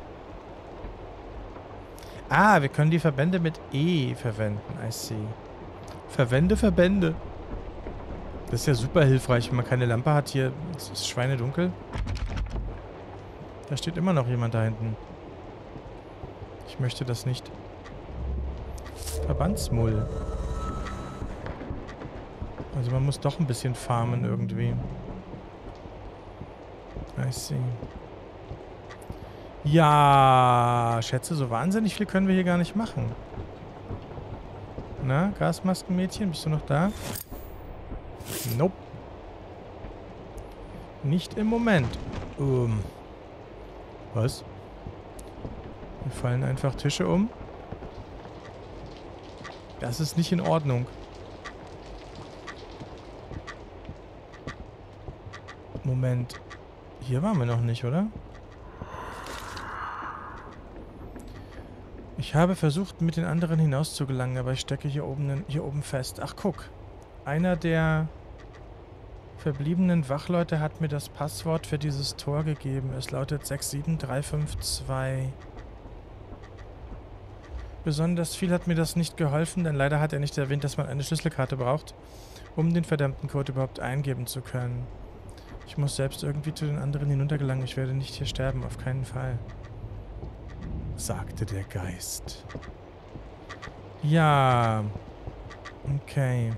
Speaker 1: Ah, wir können die Verbände mit E verwenden. I see. Verwende Verbände. Das ist ja super hilfreich, wenn man keine Lampe hat. Hier es ist schweinedunkel. Da steht immer noch jemand da hinten. Ich möchte das nicht. Verbandsmull. Also man muss doch ein bisschen farmen irgendwie. I see. Ja, Schätze, so wahnsinnig viel können wir hier gar nicht machen. Na, Gasmaskenmädchen, bist du noch da? Nope. Nicht im Moment. Was? Hier fallen einfach Tische um. Das ist nicht in Ordnung. Moment. Hier waren wir noch nicht, oder? Ich habe versucht, mit den anderen hinauszugelangen, aber ich stecke hier oben fest. Ach, guck. Einer der verbliebenen Wachleute hat mir das Passwort für dieses Tor gegeben. Es lautet 67352. Besonders viel hat mir das nicht geholfen, denn leider hat er nicht erwähnt, dass man eine Schlüsselkarte braucht, um den verdammten Code überhaupt eingeben zu können. Ich muss selbst irgendwie zu den anderen hinuntergelangen. Ich werde nicht hier sterben, auf keinen Fall. Sagte der Geist. Ja. Okay.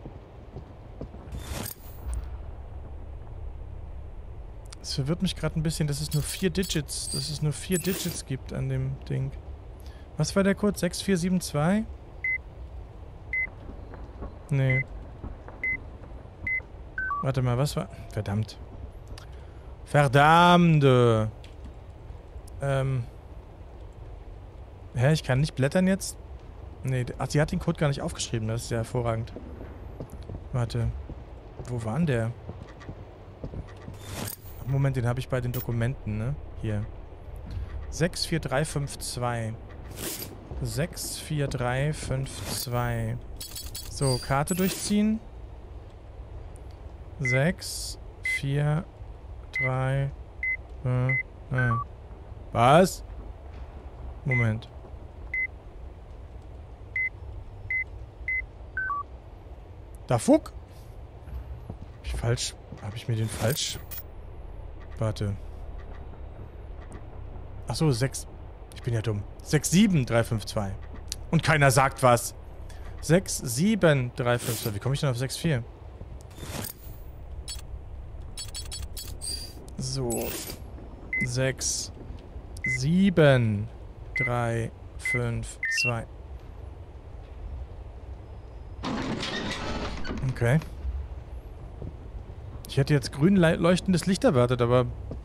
Speaker 1: Es verwirrt mich gerade ein bisschen, dass es nur 4 Digits gibt an dem Ding. Was war der Code? 6472? Nee. Warte mal, was war... Verdammt. Verdammte. Hä, ich kann nicht blättern jetzt? Nee, ach, sie hat den Code gar nicht aufgeschrieben. Das ist ja hervorragend. Warte. Wo war denn der? Moment, den habe ich bei den Dokumenten, ne? Hier. 64352. 64352. So, Karte durchziehen. 6, 4, 3. Was? Moment. Da fuck! Hab ich mir den falsch? Warte. Achso, 6. Ich bin ja dumm. 67352. Und keiner sagt was. 67352. Wie komme ich denn auf 64? So. 6, 7, 3, 5, 2. Okay. Ich hätte jetzt grün leuchtendes Licht erwartet, aber...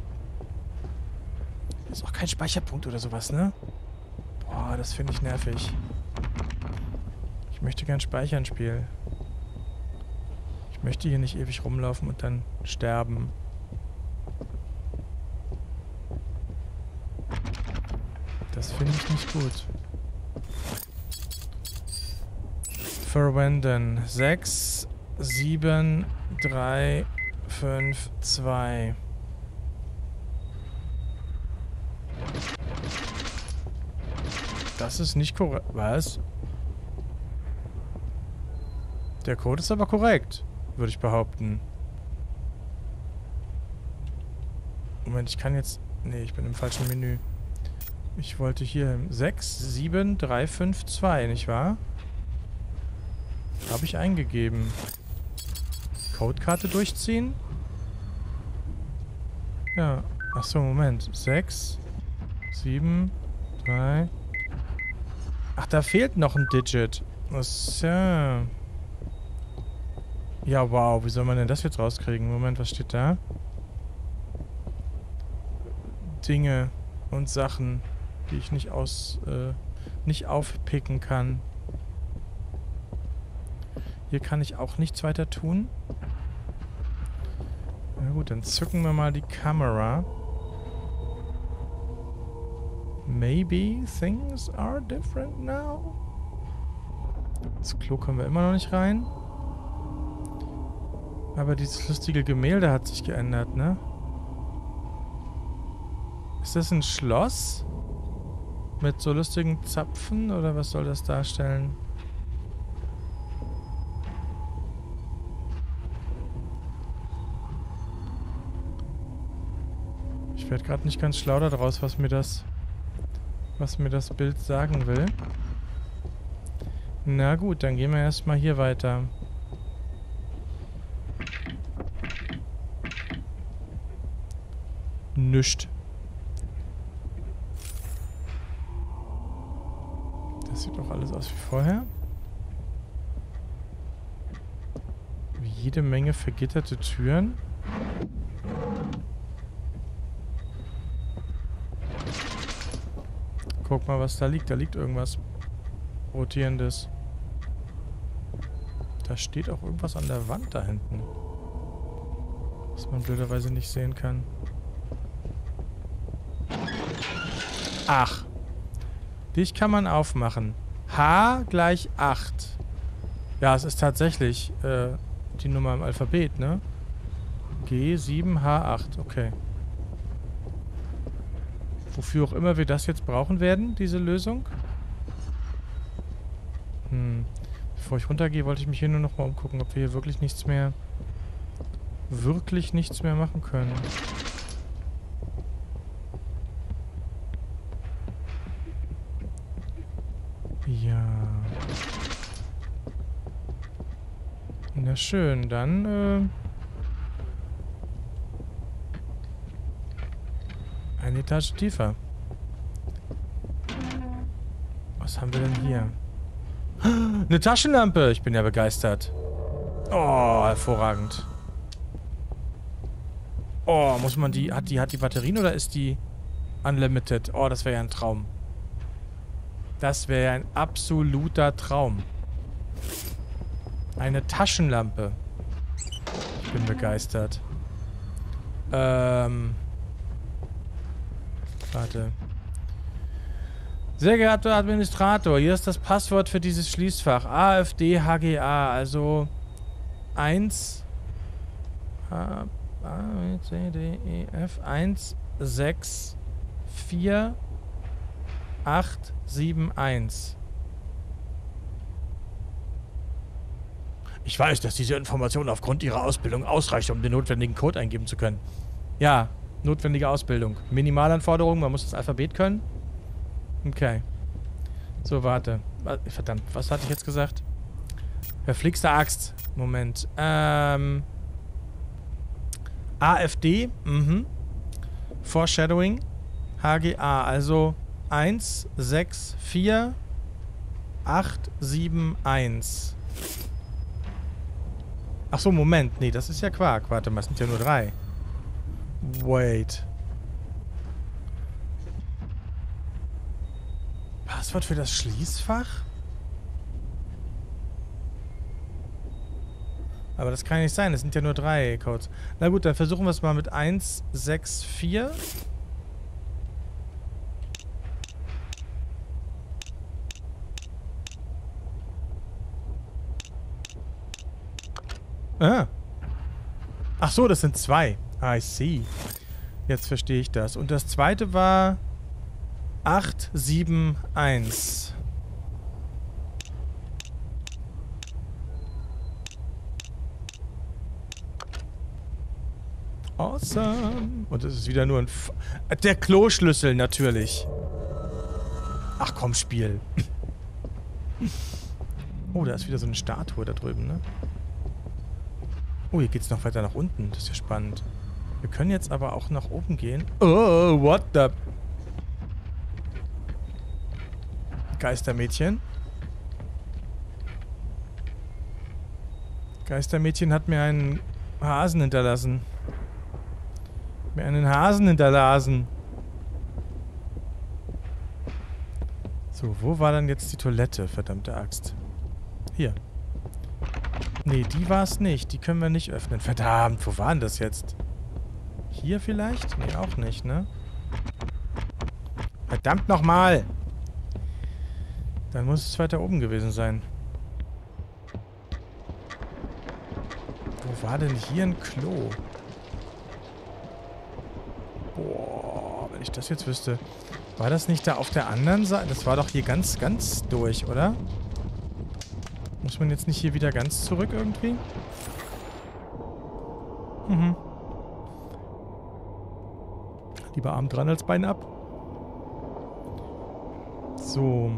Speaker 1: Ist auch kein Speicherpunkt oder sowas, ne? Boah, das finde ich nervig. Ich möchte gern speichern, Spiel. Ich möchte hier nicht ewig rumlaufen und dann sterben. Das finde ich nicht gut. Verwenden. 6, 7, 3, 5, 2. Das ist nicht korrekt. Was? Der Code ist aber korrekt, würde ich behaupten. Moment, ich kann jetzt... Nee, ich bin im falschen Menü. Ich wollte hier 6, 7, 3, 5, 2, nicht wahr? Habe ich eingegeben. Codekarte durchziehen? Ja. Achso, Moment. 6, 7, 3... Ach, da fehlt noch ein Digit. So. Ja, wow. Wie soll man denn das jetzt rauskriegen? Moment, was steht da? Dinge und Sachen, die ich nicht aufpicken kann. Hier kann ich auch nichts weiter tun. Na gut, dann zücken wir mal die Kamera. Maybe things are different now. Ins Klo kommen wir immer noch nicht rein. Aber dieses lustige Gemälde hat sich geändert, ne? Ist das ein Schloss? Mit so lustigen Zapfen? Oder was soll das darstellen? Ich werde gerade nicht ganz schlau daraus, was mir das Bild sagen will. Na gut, dann gehen wir erstmal hier weiter. Nischt. Das sieht doch alles aus wie vorher. Jede Menge vergitterte Türen. Guck mal, was da liegt. Da liegt irgendwas Rotierendes. Da steht auch irgendwas an der Wand da hinten. Was man blöderweise nicht sehen kann. Ach. Dich kann man aufmachen. H gleich 8. Ja, es ist tatsächlich die Nummer im Alphabet, ne? G7H8. Okay. Wofür auch immer wir das jetzt brauchen werden, diese Lösung. Bevor ich runtergehe, wollte ich mich hier nur noch mal umgucken, ob wir hier wirklich nichts mehr machen können. Ja. Na schön, dann eine Etage tiefer. Was haben wir denn hier? Eine Taschenlampe! Ich bin ja begeistert. Oh, hervorragend. Oh, muss man die... Hat die Batterien oder ist die unlimited? Oh, das wäre ja ein Traum. Das wäre ja ein absoluter Traum. Eine Taschenlampe. Ich bin begeistert. Warte. Sehr geehrter Administrator, hier ist das Passwort für dieses Schließfach. AFDHGA, also 1 A, B, C, D, E, F 1, 6, 4, 8, 7, 1. Ich weiß, dass diese Information aufgrund Ihrer Ausbildung ausreicht, um den notwendigen Code eingeben zu können. Ja, notwendige Ausbildung. Minimalanforderungen, man muss das Alphabet können. Okay. So, warte. Verdammt, was hatte ich jetzt gesagt? Verflixte Axt. Moment. AFD. Foreshadowing. HGA. Also 1, 6, 4, 8, 7, 1. Ach so, Moment. Nee, das ist ja Quark. Warte mal, es sind ja nur 3. Wait. Passwort für das Schließfach? Aber das kann nicht sein, es sind ja nur 3 Codes. Na gut, dann versuchen wir es mal mit 1, 6, 4. Ah. Ach so, das sind 2. I see. Jetzt verstehe ich das. Und das zweite war 8, 7, 1. Awesome. Und es ist wieder nur ein... Der Kloschlüssel, natürlich. Ach komm, Spiel. Oh, da ist wieder so eine Statue da drüben, ne? Oh, hier geht's noch weiter nach unten. Das ist ja spannend. Wir können jetzt aber auch nach oben gehen. Oh, what the... Geistermädchen. Geistermädchen hat mir einen Hasen hinterlassen. Mir einen Hasen hinterlassen. So, wo war dann jetzt die Toilette? Verdammte Axt. Hier. Nee, die war es nicht. Die können wir nicht öffnen. Verdammt, wo war denn das jetzt? Hier vielleicht? Nee, auch nicht, ne? Verdammt nochmal! Dann muss es weiter oben gewesen sein. Wo war denn hier ein Klo? Boah, wenn ich das jetzt wüsste. War das nicht da auf der anderen Seite? Das war doch hier ganz, ganz durch, oder? Muss man jetzt nicht hier wieder ganz zurück irgendwie? Mhm. Lieber Arm dran als Bein ab. So.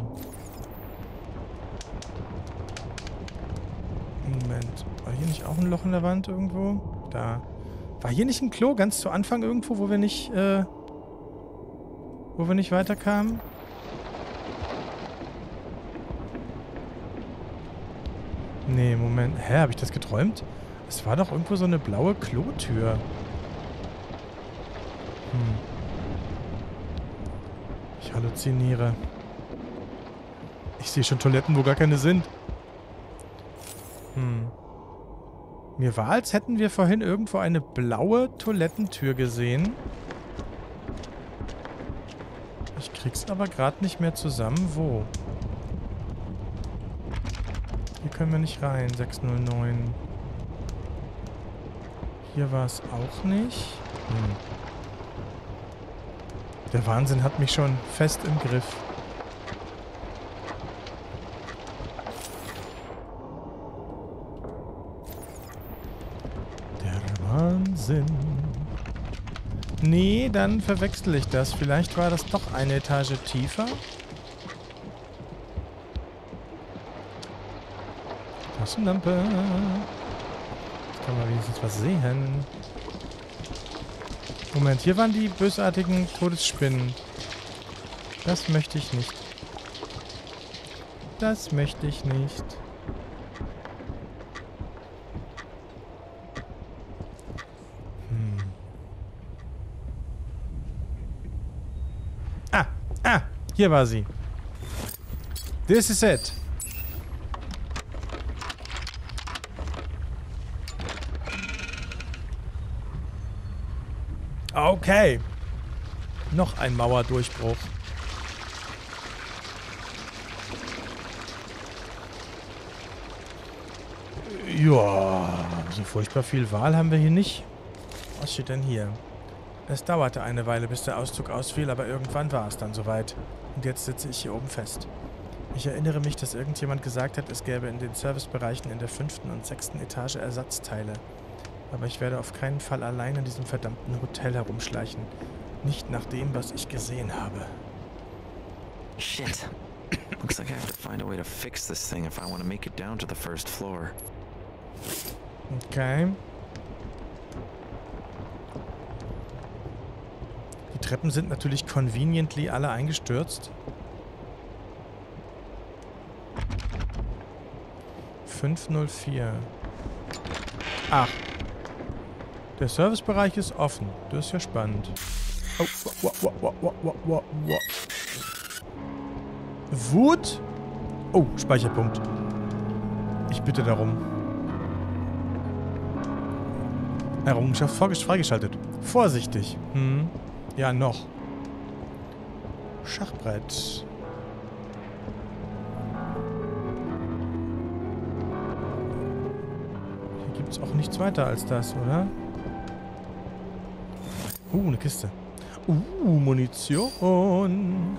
Speaker 1: Moment. War hier nicht auch ein Loch in der Wand irgendwo? Da. War hier nicht ein Klo ganz zu Anfang irgendwo, wo wir nicht weiterkamen? Nee, Moment. Hä, habe ich das geträumt? Es war doch irgendwo so eine blaue Klotür. Ich halluziniere. Ich sehe schon Toiletten, wo gar keine sind. Mir war, als hätten wir vorhin irgendwo eine blaue Toilettentür gesehen. Ich krieg's aber gerade nicht mehr zusammen, wo. Hier können wir nicht rein, 609. Hier war es auch nicht. Der Wahnsinn hat mich schon fest im Griff. Der Wahnsinn. Nee, dann verwechsel ich das. Vielleicht war das doch eine Etage tiefer. Taschenlampe. Jetzt kann man wenigstens was sehen. Moment, hier waren die bösartigen Todesspinnen. Das möchte ich nicht. Das möchte ich nicht. Hier war sie. This is it. Okay. Noch ein Mauerdurchbruch. Ja, so furchtbar viel Wahl haben wir hier nicht. Was steht denn hier? Es dauerte eine Weile, bis der Auszug ausfiel, aber irgendwann war es dann soweit. Und jetzt sitze ich hier oben fest. Ich erinnere mich, dass irgendjemand gesagt hat, es gäbe in den Servicebereichen in der 5. und 6. Etage Ersatzteile. Aber ich werde auf keinen Fall allein in diesem verdammten Hotel herumschleichen. Nicht nach dem, was ich gesehen habe.
Speaker 3: Shit. Looks like I have to find a way to fix this thing if I want to make it down to the first floor.
Speaker 1: Okay. Die Treppen sind natürlich conveniently alle eingestürzt. 504. Ach. Der Servicebereich ist offen. Das ist ja spannend. Oh, Wut? Oh, Speicherpunkt. Ich bitte darum. Errungenschaft freigeschaltet. Vorsichtig. Ja, noch. Schachbrett. Hier gibt es auch nichts weiter als das, oder? Eine Kiste. Munition.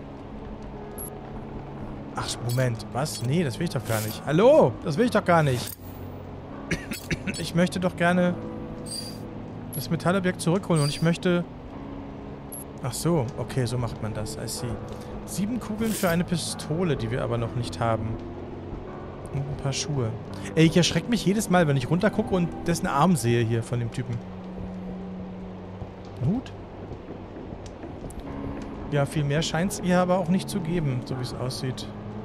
Speaker 1: Ach, Moment. Was? Nee, das will ich doch gar nicht. Hallo? Das will ich doch gar nicht. Ich möchte doch gerne das Metallobjekt zurückholen und ich möchte... Ach so, okay, so macht man das. I see. 7 Kugeln für eine Pistole, die wir aber noch nicht haben. Und ein paar Schuhe. Ey, ich erschrecke mich jedes Mal, wenn ich runtergucke und dessen Arm sehe hier von dem Typen. Hut? Ja, viel mehr scheint es ihr aber auch nicht zu geben, so wie es aussieht.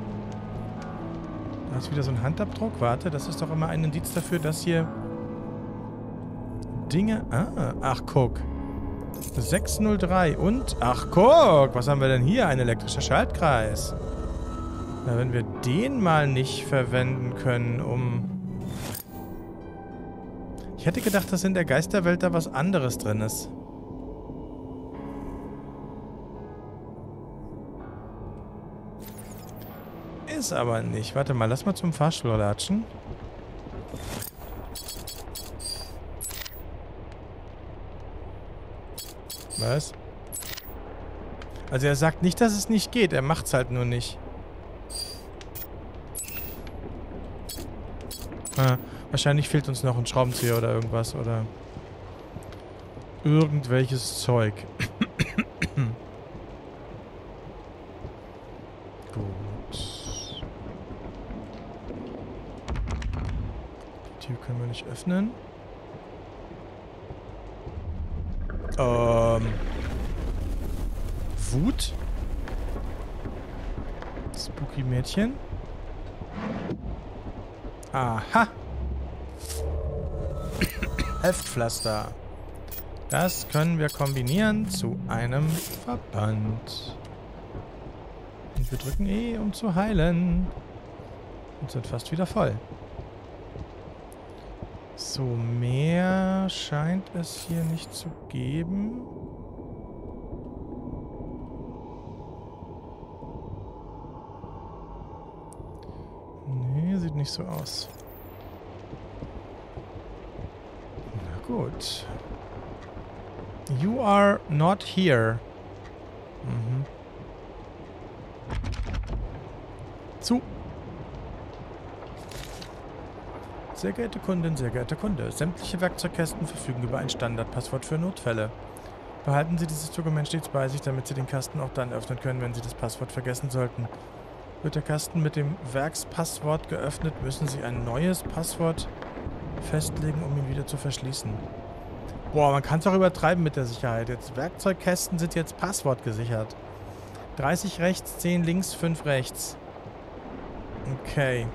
Speaker 1: Da ist wieder so ein Handabdruck. Warte, das ist doch immer ein Indiz dafür, dass hier Dinge... ach, guck. 603 und... Ach, guck! Was haben wir denn hier? Ein elektrischer Schaltkreis. Na, wenn wir den mal nicht verwenden können, um... Ich hätte gedacht, dass in der Geisterwelt da was anderes drin ist. Ist aber nicht. Warte mal, lass mal zum Fahrstuhl latschen. Was? Also er sagt nicht, dass es nicht geht. Er macht's halt nur nicht. Wahrscheinlich fehlt uns noch ein Schraubenzieher oder irgendwas. Oder irgendwelches Zeug. Gut. Die Tür können wir nicht öffnen. Wut? Spooky Mädchen. Aha. Heftpflaster. Das können wir kombinieren zu einem Verband. Und wir drücken E, um zu heilen. Und sind fast wieder voll. So, mehr scheint es hier nicht zu geben. Nee, sieht nicht so aus. Na Gut. You are not here. Mhm. Zu. Sehr geehrte Kundin, sehr geehrter Kunde, sämtliche Werkzeugkästen verfügen über ein Standardpasswort für Notfälle. Behalten Sie dieses Dokument stets bei sich, damit Sie den Kasten auch dann öffnen können, wenn Sie das Passwort vergessen sollten. Wird der Kasten mit dem Werkspasswort geöffnet, müssen Sie ein neues Passwort festlegen, um ihn wieder zu verschließen. Boah, man kann es auch übertreiben mit der Sicherheit. Jetzt Werkzeugkästen sind jetzt passwortgesichert. 30 rechts, 10 links, 5 rechts. Okay.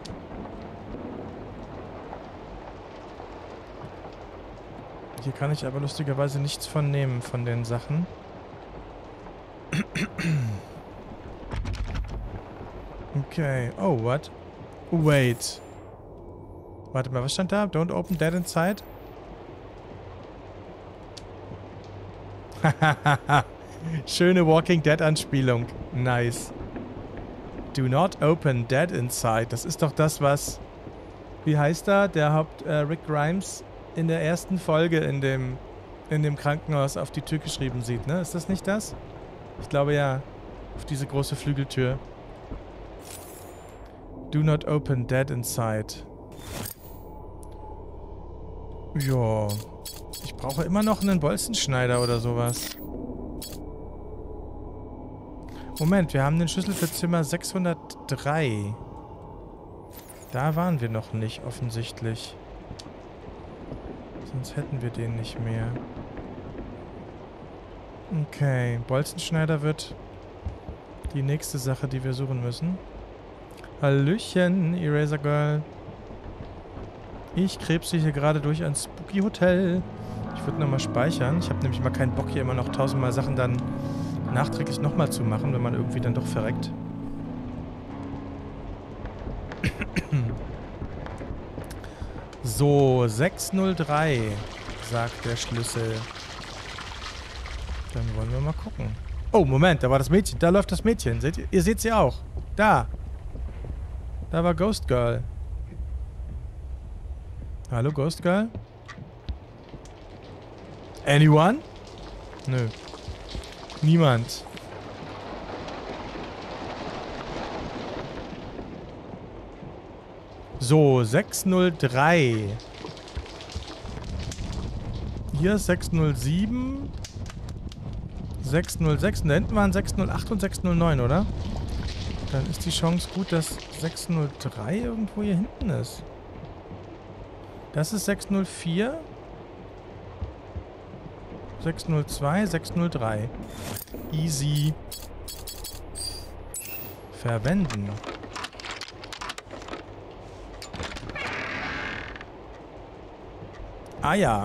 Speaker 1: Hier kann ich aber lustigerweise nichts von nehmen, von den Sachen. Okay. Oh, what? Wait. Warte mal, was stand da? Don't open dead inside? Schöne Walking Dead Anspielung. Nice. Do not open dead inside. Das ist doch das, was... Wie heißt er? Der Rick Grimes in der ersten Folge in dem Krankenhaus auf die Tür geschrieben sieht, ne? Ist das nicht das? Ich glaube ja. Auf diese große Flügeltür. Do not open dead inside. Ja. Ich brauche immer noch einen Bolzenschneider oder sowas. Moment, wir haben den Schlüssel für Zimmer 603. Da waren wir noch nicht, offensichtlich. Sonst hätten wir den nicht mehr. Okay, Bolzenschneider wird die nächste Sache, die wir suchen müssen. Hallöchen, Eraser Girl. Ich krebse hier gerade durch ein Spooky Hotel. Ich würde nochmal speichern. Ich habe nämlich mal keinen Bock, hier immer noch 1000-mal Sachen dann nachträglich nochmal zu machen, wenn man irgendwie dann doch verreckt. So, 603, sagt der Schlüssel. Dann wollen wir mal gucken. Oh, Moment, da war das Mädchen. Da läuft das Mädchen. Seht ihr? Ihr seht sie auch. Da. Da war Ghost Girl. Hallo, Ghost Girl? Anyone? Nö. Niemand. So, 603. Hier ist 607. 606. Da hinten waren 608 und 609, oder? Dann ist die Chance gut, dass 603 irgendwo hier hinten ist. Das ist 604. 602, 603. Easy. Verwenden. Ah ja.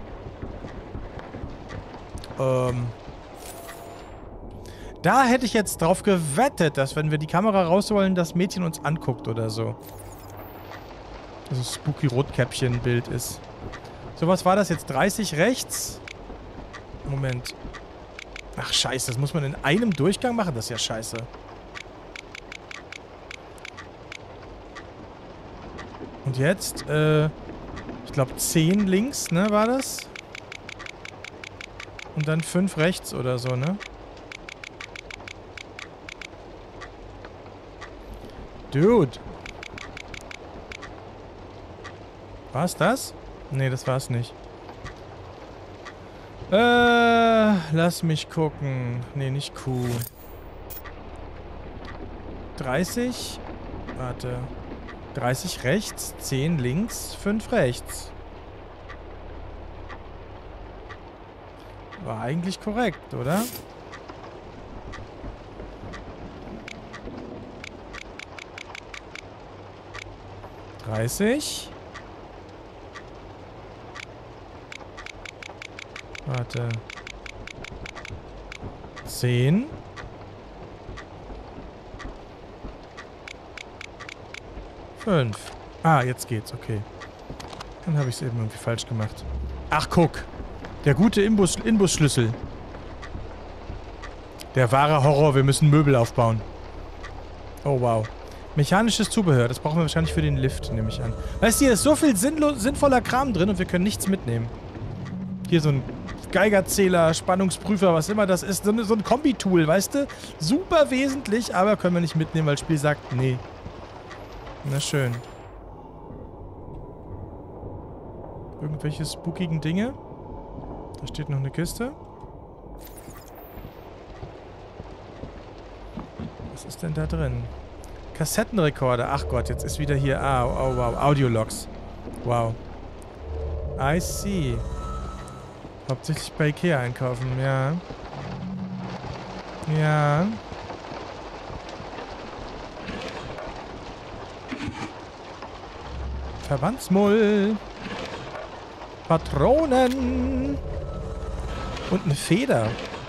Speaker 1: Da hätte ich jetzt drauf gewettet, dass wenn wir die Kamera rausholen, das Mädchen uns anguckt oder so. Also Spooky Rotkäppchen-Bild ist. So, was war das jetzt? 30 rechts? Moment. Ach, scheiße. Das muss man in einem Durchgang machen? Das ist ja scheiße. Und jetzt, ich glaube 10 links, ne, war das? Und dann 5 rechts oder so, ne? Dude. War's das? Nee, das war's nicht. Lass mich gucken. Nee, nicht Q. 30? Warte. 30 rechts, 10 links, 5 rechts. War eigentlich korrekt, oder? Warte. 10. Fünf. Ah, jetzt geht's, okay. Dann habe ich es eben irgendwie falsch gemacht. Ach, guck. Der gute Inbusschlüssel. Der wahre Horror, wir müssen Möbel aufbauen. Oh, wow. Mechanisches Zubehör. Das brauchen wir wahrscheinlich für den Lift, nehme ich an. Weißt du, hier ist so viel sinnvoller Kram drin und wir können nichts mitnehmen. Hier so ein Geigerzähler, Spannungsprüfer, was immer das ist. So ein Kombi-Tool, weißt du? Super wesentlich, aber können wir nicht mitnehmen, weil das Spiel sagt, nee. Na schön. Irgendwelche spookigen Dinge. Da steht noch eine Kiste. Was ist denn da drin? Kassettenrekorder. Ach Gott, jetzt ist wieder hier... Ah, oh wow. Audiologs. Wow. I see. Hauptsächlich bei Ikea einkaufen, ja. Ja. Verbandsmull. Patronen. Und eine Feder.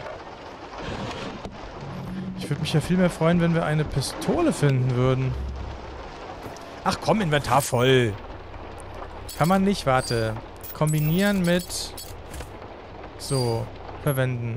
Speaker 1: Ich würde mich ja viel mehr freuen, wenn wir eine Pistole finden würden. Ach komm, Inventar voll. Kann man nicht, warte. Kombinieren mit... So, verwenden.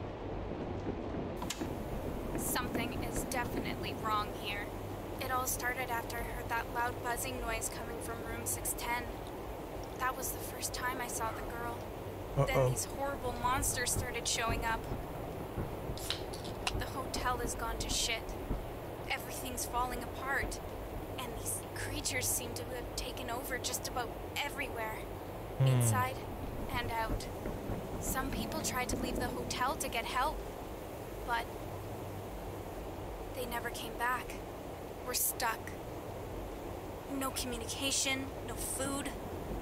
Speaker 7: Something is definitely wrong here. It all started after I heard that loud buzzing noise coming from room 610. That was the first time I saw the girl. Then these horrible monsters started showing up. The hotel has gone to shit. Everything's falling apart. And these creatures seem to have taken over just about everywhere. Inside and out. Some people tried to leave the hotel to get help, but they never came back. We're stuck. No communication, no food.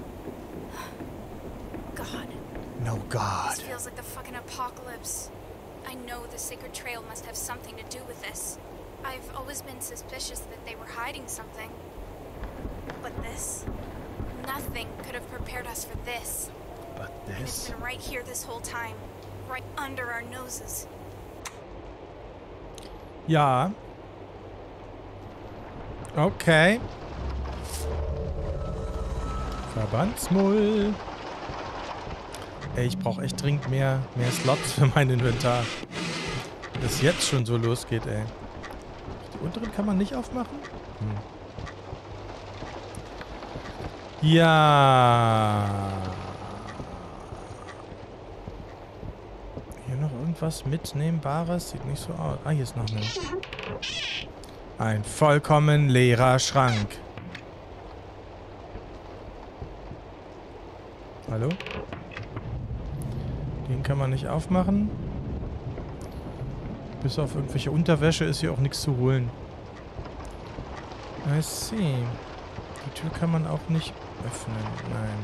Speaker 7: God.
Speaker 1: No God.
Speaker 7: This feels like the fucking apocalypse. I know the Sacred Trail must have something to do with this. I've always been suspicious that they were hiding something. But this? Nothing could have prepared us for this.
Speaker 1: But
Speaker 7: And it's been right here this whole time. Right under our noses.
Speaker 1: Ja. Okay. Verbandsmull. Ey, ich brauche echt dringend mehr Slots für mein Inventar. Wenn das jetzt schon so losgeht, ey. Die unteren kann man nicht aufmachen? Ja. Hier noch irgendwas Mitnehmbares? Sieht nicht so aus. Ah, hier ist noch ein vollkommen leerer Schrank. Hallo? Den kann man nicht aufmachen. Bis auf irgendwelche Unterwäsche ist hier auch nichts zu holen. I see. Die Tür kann man auch nicht öffnen. Nein.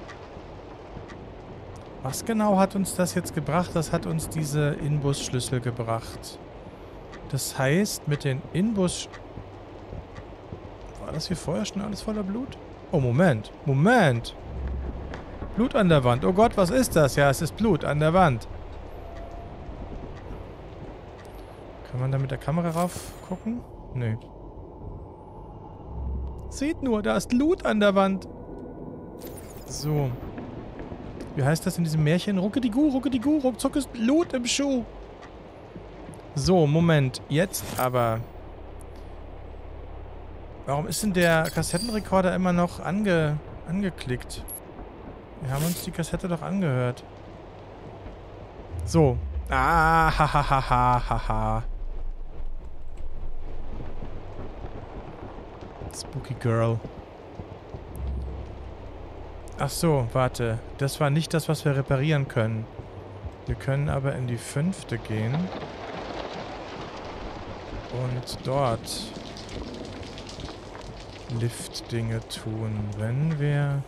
Speaker 1: Was genau hat uns das jetzt gebracht? Das hat uns diese Inbus-Schlüssel gebracht. Das heißt, mit den Inbus... War das hier vorher schon alles voller Blut? Oh, Moment. Moment. Blut an der Wand. Oh Gott, was ist das? Ja, es ist Blut an der Wand. Kann man da mit der Kamera rauf gucken? Nö. Seht nur, da ist Blut an der Wand. So. Wie heißt das in diesem Märchen? Ruckedigu, ruckedigu, ruckzuck ist Blut im Schuh. So, Moment. Jetzt aber. Warum ist denn der Kassettenrekorder immer noch angeklickt? Wir haben uns die Kassette doch angehört. So. Ah, ha, ha, ha, ha, ha, ha. Spooky Girl. Ach so, warte. Das war nicht das, was wir reparieren können. Wir können aber in die 5. gehen. Und dort Lift-Dinge tun, wenn wir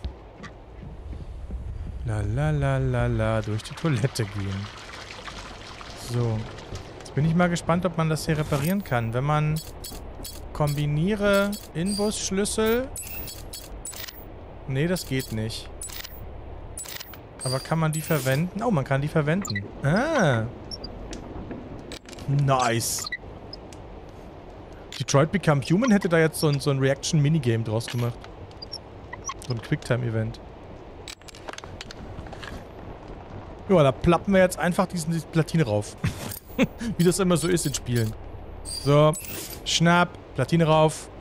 Speaker 1: durch die Toilette gehen. So. Jetzt bin ich mal gespannt, ob man das hier reparieren kann. Wenn man kombiniere Inbus-Schlüssel. Nee, das geht nicht. Aber kann man die verwenden? Oh, man kann die verwenden. Ah. Nice. Detroit Become Human hätte da jetzt so ein Reaction-Minigame draus gemacht. So ein Quicktime-Event. Ja, da plappen wir jetzt einfach diese Platine rauf. Wie das immer so ist in Spielen. So, schnapp, Platine rauf.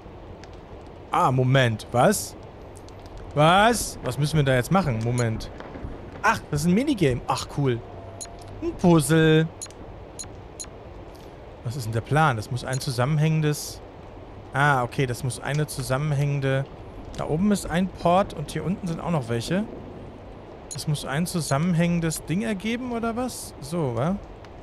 Speaker 1: Ah, Moment. Was? Was? Was müssen wir da jetzt machen? Moment. Ach, das ist ein Minigame. Ach, cool. Ein Puzzle. Was ist denn der Plan? Das muss ein zusammenhängendes... Ah, okay, das muss eine zusammenhängende... Da oben ist ein Port und hier unten sind auch noch welche. Das muss ein zusammenhängendes Ding ergeben, oder was? So, wa?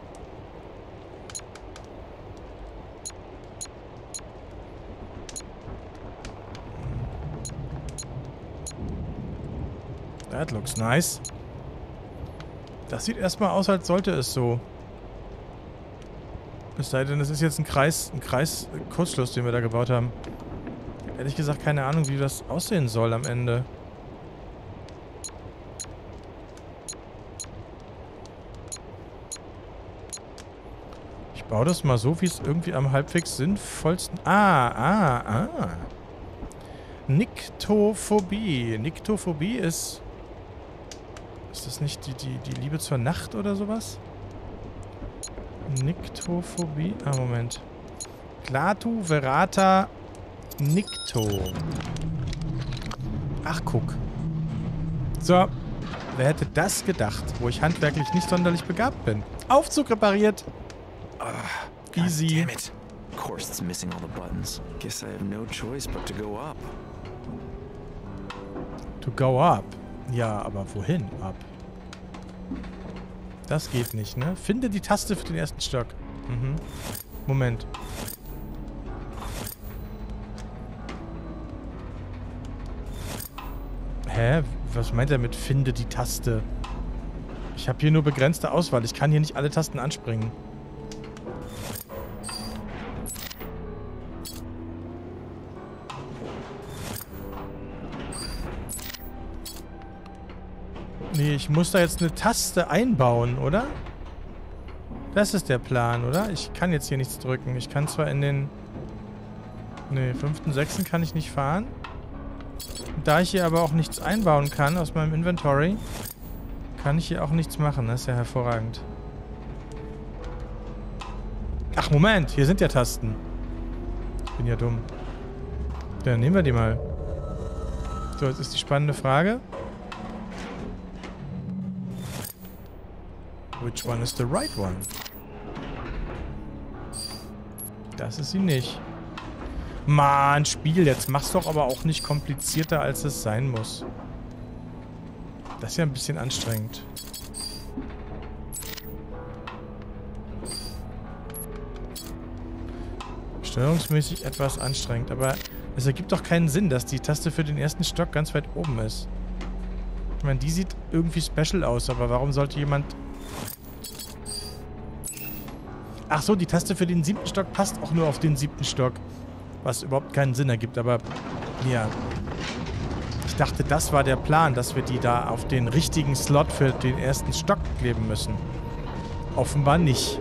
Speaker 1: That looks nice. Das sieht erstmal aus, als sollte es so. Es sei denn, es ist jetzt ein Kurzschluss, den wir da gebaut haben. Ehrlich gesagt, keine Ahnung, wie das aussehen soll am Ende. Ich baue das mal so, wie es irgendwie am halbwegs sinnvollsten... Niktophobie. Niktophobie ist... Ist das nicht die Liebe zur Nacht oder sowas? Niktophobie? Ah, Moment. Glatu verata Nikto. Ach, guck. So. Wer hätte das gedacht, wo ich handwerklich nicht sonderlich begabt bin? Aufzug repariert. Easy.
Speaker 3: Damn it. Of course it's missing all the buttons. Guess I have no choice but to go up.
Speaker 1: To go up. Ja, aber wohin ab? Das geht nicht, ne? Finde die Taste für den ersten Stock. Mhm. Moment. Hä? Was meint er mit finde die Taste? Ich habe hier nur begrenzte Auswahl. Ich kann hier nicht alle Tasten anspringen. Nee, ich muss da jetzt eine Taste einbauen, oder? Das ist der Plan, oder? Ich kann jetzt hier nichts drücken. Ich kann zwar in den... Nee, 5., 6. kann ich nicht fahren. Da ich hier aber auch nichts einbauen kann aus meinem Inventory, kann ich hier auch nichts machen. Das ist ja hervorragend. Ach, Moment. Hier sind ja Tasten. Ich bin ja dumm. Dann nehmen wir die mal. So, jetzt ist die spannende Frage. Which one is the right one? Das ist sie nicht. Mann, Spiel, jetzt mach's doch aber auch nicht komplizierter, als es sein muss. Das ist ja ein bisschen anstrengend. Steuerungsmäßig etwas anstrengend, aber es ergibt doch keinen Sinn, dass die Taste für den ersten Stock ganz weit oben ist. Ich meine, die sieht irgendwie special aus, aber warum sollte jemand... Ach so, die Taste für den 7. Stock passt auch nur auf den 7. Stock. Was überhaupt keinen Sinn ergibt, aber ja. Ich dachte, das war der Plan, dass wir die da auf den richtigen Slot für den ersten Stock kleben müssen. Offenbar nicht.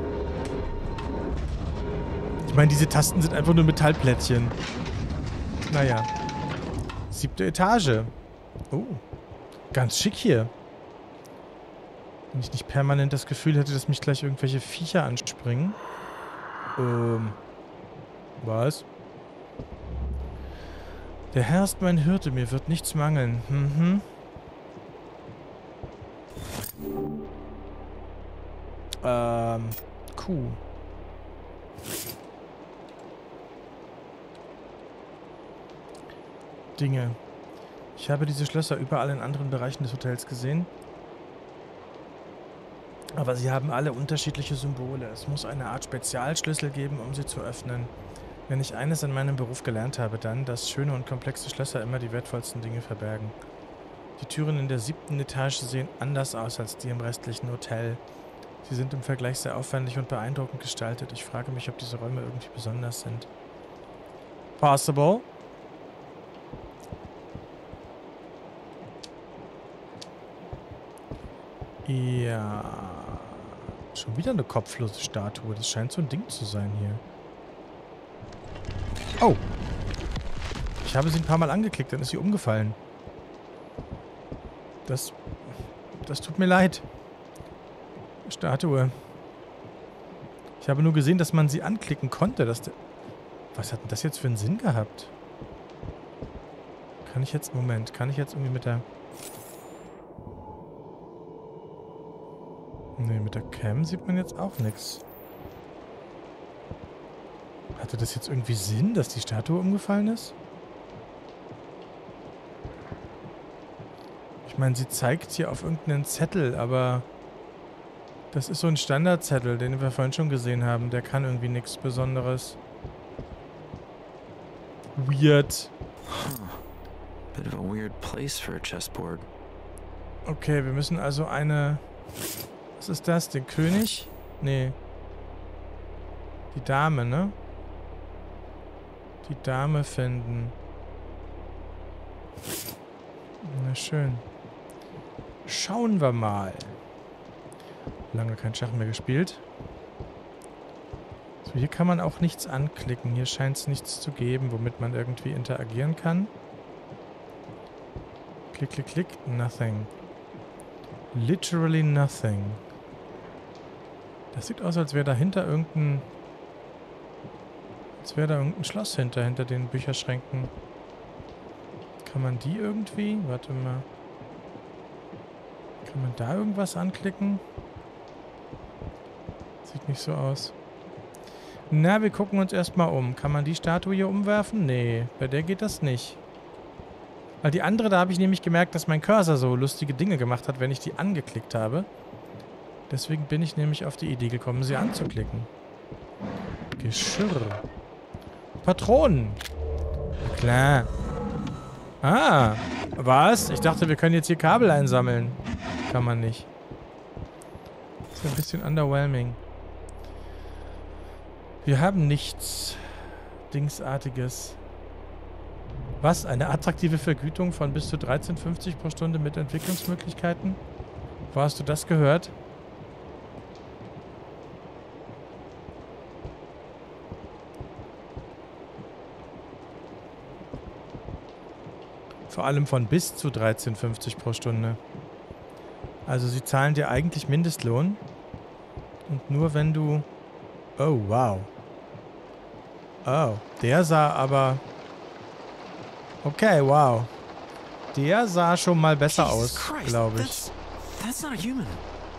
Speaker 1: Ich meine, diese Tasten sind einfach nur Metallplättchen. Naja. 7. Etage. Oh. Ganz schick hier. Wenn ich nicht permanent das Gefühl hätte, dass mich gleich irgendwelche Viecher anspringen. Was? Der Herr ist mein Hirte, mir wird nichts mangeln. Mhm. Kuh. Dinge. Ich habe diese Schlösser überall in anderen Bereichen des Hotels gesehen. Aber sie haben alle unterschiedliche Symbole. Es muss eine Art Spezialschlüssel geben, um sie zu öffnen. Wenn ich eines in meinem Beruf gelernt habe, dann, dass schöne und komplexe Schlösser immer die wertvollsten Dinge verbergen. Die Türen in der 7. Etage sehen anders aus als die im restlichen Hotel. Sie sind im Vergleich sehr aufwendig und beeindruckend gestaltet. Ich frage mich, ob diese Räume irgendwie besonders sind. Possible. Ja. Schon wieder eine kopflose Statue. Das scheint so ein Ding zu sein hier. Oh. Ich habe sie ein paar Mal angeklickt, dann ist sie umgefallen. Das tut mir leid. Statue. Ich habe nur gesehen, dass man sie anklicken konnte. Was hat denn das jetzt für einen Sinn gehabt? Kann ich jetzt... Moment. Kann ich jetzt irgendwie mit der... Nee, mit der Cam sieht man jetzt auch nichts. Hatte das jetzt irgendwie Sinn, dass die Statue umgefallen ist? Ich meine, sie zeigt hier auf irgendeinen Zettel, aber... Das ist so ein Standardzettel, den wir vorhin schon gesehen haben. Der kann irgendwie nichts Besonderes. Weird.
Speaker 3: Bit of a weird place for a chessboard.
Speaker 1: Okay, wir müssen also eine... Was ist das? Den König? Nee. Die Dame, ne? Die Dame finden. Na schön. Schauen wir mal. Lange kein Schach mehr gespielt. So, hier kann man auch nichts anklicken. Hier scheint es nichts zu geben, womit man irgendwie interagieren kann. Klick, klick, klick. Nothing. Literally nothing. Das sieht aus, als wäre dahinter irgendein... Als wäre da irgendein Schloss hinter den Bücherschränken. Kann man die irgendwie... Warte mal. Kann man da irgendwas anklicken? Sieht nicht so aus. Na, wir gucken uns erstmal um. Kann man die Statue hier umwerfen? Nee, bei der geht das nicht. Weil die andere, da habe ich nämlich gemerkt, dass mein Cursor so lustige Dinge gemacht hat, wenn ich die angeklickt habe. Deswegen bin ich nämlich auf die Idee gekommen, sie anzuklicken. Geschirr. Patronen. Na klar. Ah, was? Ich dachte, wir können jetzt hier Kabel einsammeln. Kann man nicht. Das ist ein bisschen underwhelming. Wir haben nichts Dingsartiges. Was? Eine attraktive Vergütung von bis zu 13,50 pro Stunde mit Entwicklungsmöglichkeiten? Wo hast du das gehört? Vor allem von bis zu 13,50 pro Stunde. Also sie zahlen dir eigentlich Mindestlohn. Und nur wenn du... Oh, wow. Oh, der sah aber... Okay, wow. Der sah schon mal besser aus, glaube ich.
Speaker 3: That's not human.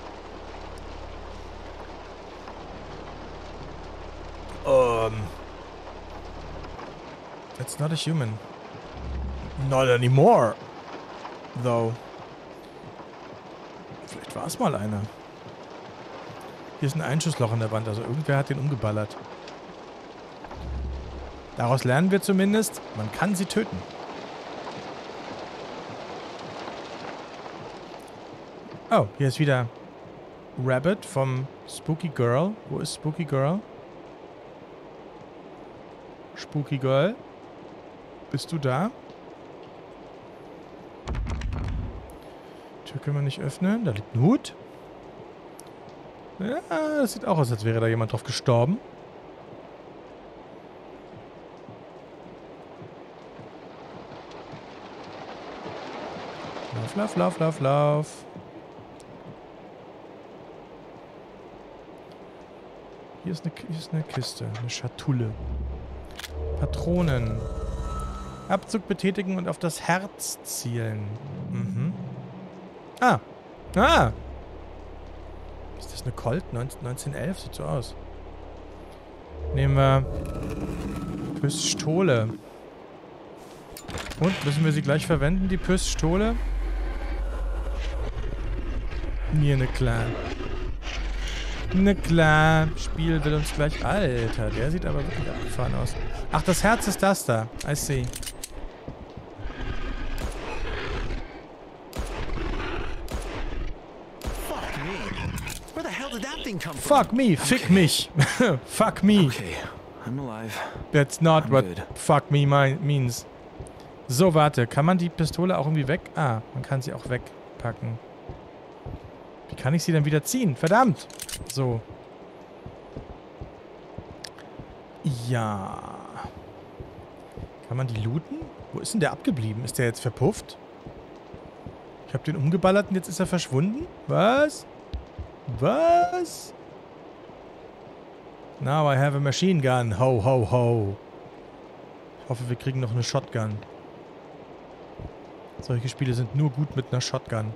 Speaker 1: That's not a human. Not anymore. Though. Vielleicht war es mal einer. Hier ist ein Einschussloch in der Wand, also irgendwer hat den umgeballert. Daraus lernen wir zumindest, man kann sie töten. Oh, hier ist wieder Rabbit vom Spooky Girl. Wo ist Spooky Girl? Spooky Girl? Bist du da? Tür können wir nicht öffnen. Da liegt ein Hut. Ja, das sieht auch aus, als wäre da jemand drauf gestorben. Lauf, lauf, lauf, lauf, lauf. Hier ist eine Kiste, eine Schatulle. Patronen. Abzug betätigen und auf das Herz zielen. Mhm. Ah. Ah. Ist das eine Colt? 1911? Sieht so aus. Nehmen wir Pistole. Und, müssen wir sie gleich verwenden, die Pistole? Mir ne klar. Ne klar. Spiel will uns gleich... Alter, der sieht aber wirklich abgefahren aus. Ach, das Herz ist das da. I see. Fuck me, fick mich. Fuck me.
Speaker 3: Okay, I'm alive.
Speaker 1: That's not
Speaker 3: I'm
Speaker 1: what
Speaker 3: good.
Speaker 1: fuck me means. So, warte. Kann man die Pistole auch irgendwie weg... Ah, man kann sie auch wegpacken. Wie kann ich sie dann wieder ziehen? Verdammt! So. Ja. Kann man die looten? Wo ist denn der abgeblieben? Ist der jetzt verpufft? Ich habe den umgeballert und jetzt ist er verschwunden? Was? Was? Now I have a machine gun. Ho, ho, ho. Ich hoffe, wir kriegen noch eine Shotgun. Solche Spiele sind nur gut mit einer Shotgun.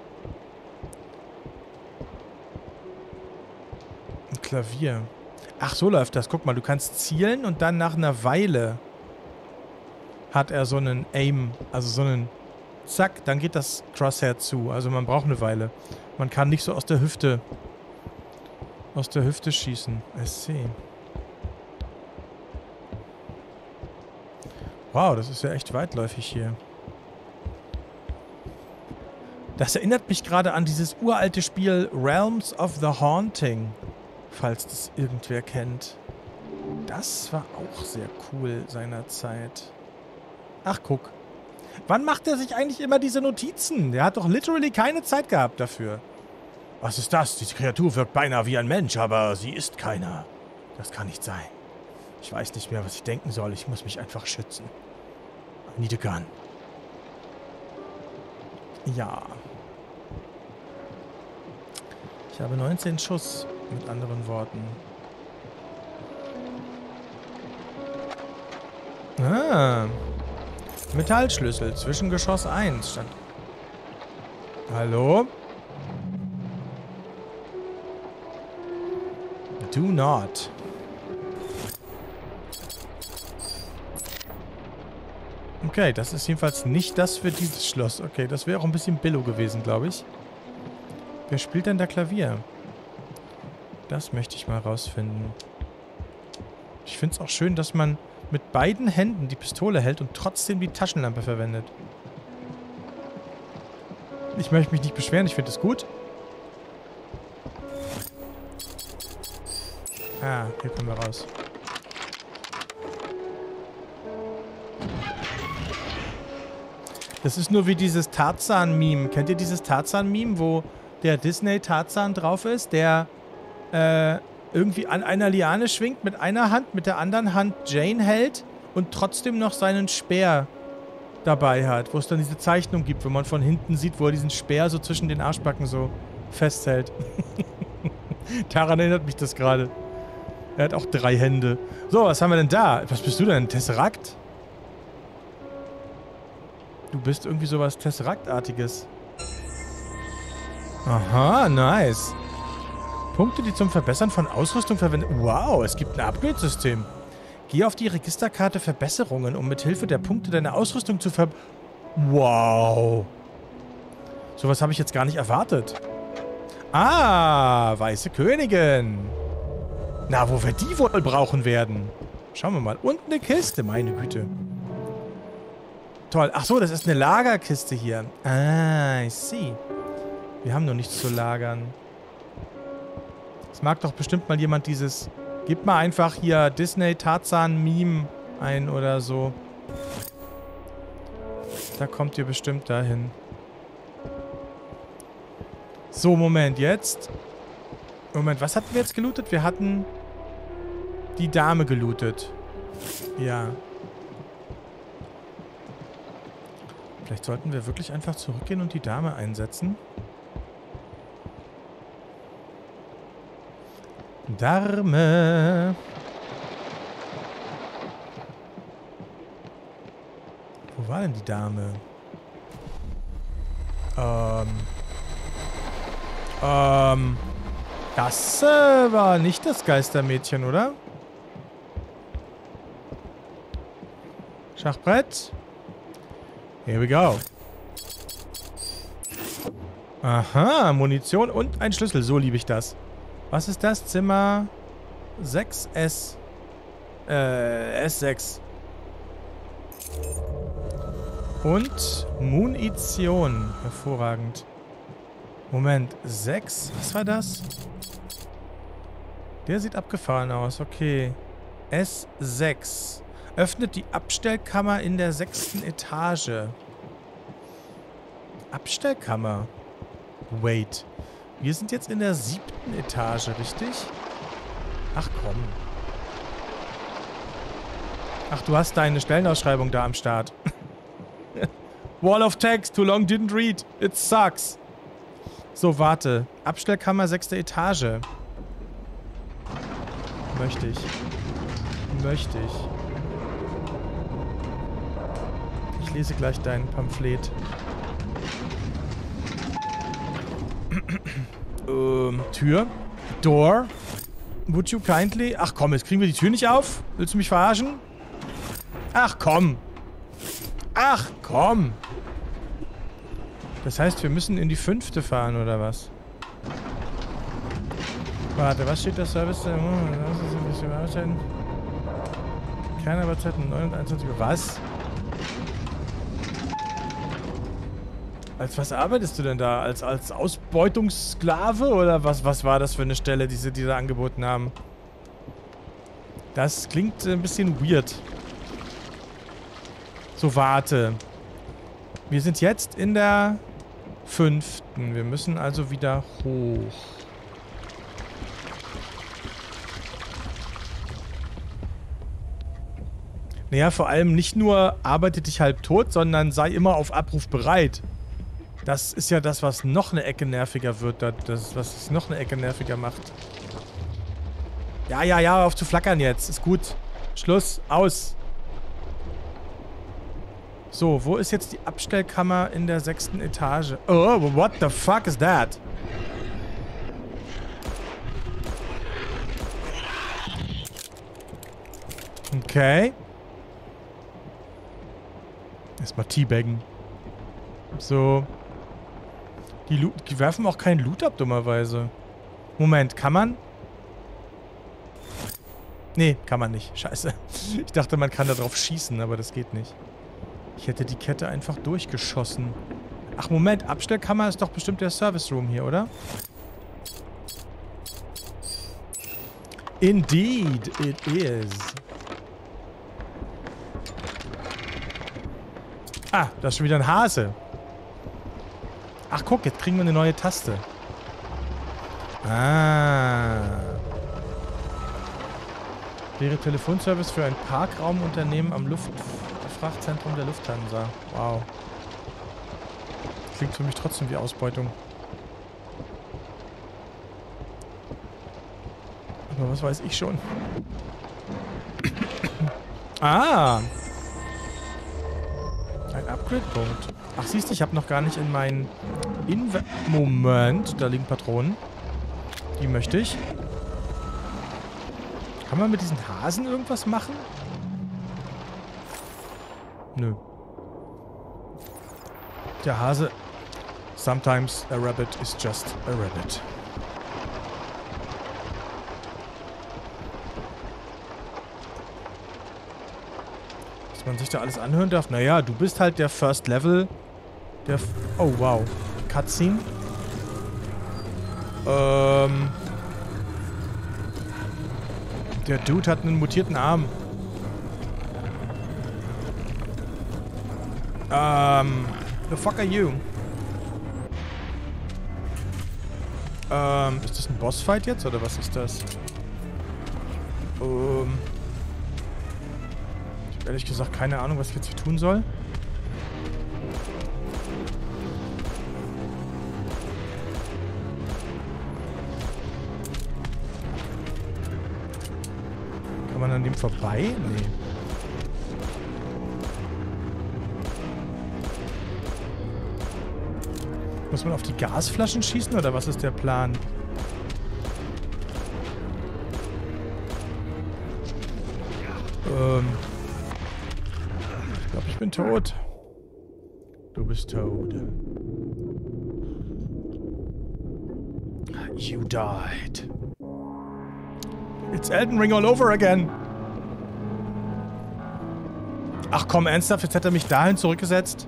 Speaker 1: Ein Klavier. Ach, so läuft das. Guck mal, du kannst zielen und dann nach einer Weile hat er so einen Aim, also so einen Zack, dann geht das Crosshair zu. Also man braucht eine Weile. Man kann nicht so aus der Hüfte schießen. I see. Wow, das ist ja echt weitläufig hier. Das erinnert mich gerade an dieses uralte Spiel Realms of the Haunting. Falls das irgendwer kennt. Das war auch sehr cool seinerzeit. Ach, guck. Wann macht er sich eigentlich immer diese Notizen? Der hat doch literally keine Zeit gehabt dafür. Was ist das? Diese Kreatur wirkt beinahe wie ein Mensch, aber sie ist keiner. Das kann nicht sein. Ich weiß nicht mehr, was ich denken soll. Ich muss mich einfach schützen. I need a gun. Ja. Ich habe 19 Schuss, mit anderen Worten. Ah. Metallschlüssel, Zwischengeschoss 1. Stand. Hallo? Do not. Okay, das ist jedenfalls nicht das für dieses Schloss. Okay, das wäre auch ein bisschen billo gewesen, glaube ich. Wer spielt denn da Klavier? Das möchte ich mal rausfinden. Ich finde es auch schön, dass man mit beiden Händen die Pistole hält und trotzdem die Taschenlampe verwendet. Ich möchte mich nicht beschweren, ich finde es gut. Ah, hier kommen wir raus. Das ist nur wie dieses Tarzan-Meme. Kennt ihr dieses Tarzan-Meme, wo der Disney-Tarzan drauf ist, der irgendwie an einer Liane schwingt mit einer Hand, mit der anderen Hand Jane hält und trotzdem noch seinen Speer dabei hat, wo es dann diese Zeichnung gibt, wo man von hinten sieht, wo er diesen Speer so zwischen den Arschbacken so festhält. Daran erinnert mich das gerade. Er hat auch 3 Hände. So, was haben wir denn da? Was bist du denn? Tesseract? Du bist irgendwie sowas Tesseract-artiges. Aha, nice. Punkte, die zum Verbessern von Ausrüstung verwendet. Wow, es gibt ein Upgrade-System. Geh auf die Registerkarte Verbesserungen, um mit Hilfe der Punkte deine Ausrüstung zu Wow. Sowas habe ich jetzt gar nicht erwartet. Ah, Weiße Königin. Na, wo wir die wohl brauchen werden. Schauen wir mal. Und eine Kiste, meine Güte. Toll. Ach so, das ist eine Lagerkiste hier. Ah, I see. Wir haben noch nichts zu lagern. Es mag doch bestimmt mal jemand dieses... Gib mal einfach hier Disney-Tarzan-Meme ein oder so. Da kommt ihr bestimmt dahin. So, Moment, jetzt. Moment, was hatten wir jetzt gelootet? Wir hatten die Dame gelootet. Ja. Vielleicht sollten wir wirklich einfach zurückgehen und die Dame einsetzen. Dame. Wo war denn die Dame? Das war nicht das Geistermädchen, oder? Schachbrett. Here we go. Aha, Munition und ein Schlüssel. So liebe ich das. Was ist das? Zimmer 6S. S6. Und Munition. Hervorragend. Moment, 6? Was war das? Der sieht abgefahren aus. Okay. S6. Öffnet die Abstellkammer in der 6. Etage. Abstellkammer. Wait. Wir sind jetzt in der 7. Etage, richtig? Ach komm. Ach, du hast deine Stellenausschreibung da am Start. Wall of text, too long didn't read. It sucks. So, warte. Abstellkammer 6. Etage. Möchte ich. Möchte ich. Ich lese gleich dein Pamphlet. Tür. Door. Would you kindly... Ach komm, jetzt kriegen wir die Tür nicht auf? Willst du mich verarschen? Ach komm. Ach komm. Das heißt, wir müssen in die 5. fahren, oder was? Warte, was steht das Service? Keine Arbeitszeiten, 9 und 21 Uhr. Was? Als was arbeitest du denn da? Als Ausbeutungssklave? Oder was war das für eine Stelle, die da angeboten haben? Das klingt ein bisschen weird. So, warte. Wir sind jetzt in der 5. Wir müssen also wieder hoch. Naja, vor allem nicht nur arbeite dich halb tot, sondern sei immer auf Abruf bereit. Das ist ja das, was noch eine Ecke nerviger wird. Das, was es noch eine Ecke nerviger macht. Ja, auf zu flackern jetzt. Ist gut. Schluss. Aus. So, wo ist jetzt die Abstellkammer in der 6. Etage? Oh, what the fuck is that? Okay. Erstmal teabaggen. So. Die werfen auch keinen Loot ab, dummerweise. Moment, kann man? Nee, kann man nicht. Scheiße. Ich dachte, man kann da drauf schießen, aber das geht nicht. Ich hätte die Kette einfach durchgeschossen. Ach, Moment. Abstellkammer ist doch bestimmt der Service Room hier, oder? Indeed, it is. Ah, da ist schon wieder ein Hase. Ach, guck, jetzt kriegen wir eine neue Taste. Ah. Wäre Telefonservice für ein Parkraumunternehmen am Luftfrachtzentrum der Lufthansa. Wow. Klingt für mich trotzdem wie Ausbeutung. Aber was weiß ich schon? Ah. Ein Upgrade-Punkt. Ach, siehst du, ich habe noch gar nicht in meinen Moment. Da liegen Patronen. Die möchte ich. Kann man mit diesen Hasen irgendwas machen? Nö. Der Hase. Sometimes a rabbit is just a rabbit. Dass man sich da alles anhören darf. Naja, du bist halt der First Level. Der... Oh, wow. Cutscene. Der Dude hat einen mutierten Arm. The fuck are you? Ist das ein Bossfight jetzt, oder was ist das? Ich habe ehrlich gesagt keine Ahnung, was ich jetzt hier tun soll. Kann man an dem vorbei? Nee. Muss man auf die Gasflaschen schießen, oder was ist der Plan? Ich glaube, ich bin tot. Du bist tot. You died. It's Elden Ring all over again. Ach komm, ernsthaft? Jetzt hat er mich dahin zurückgesetzt?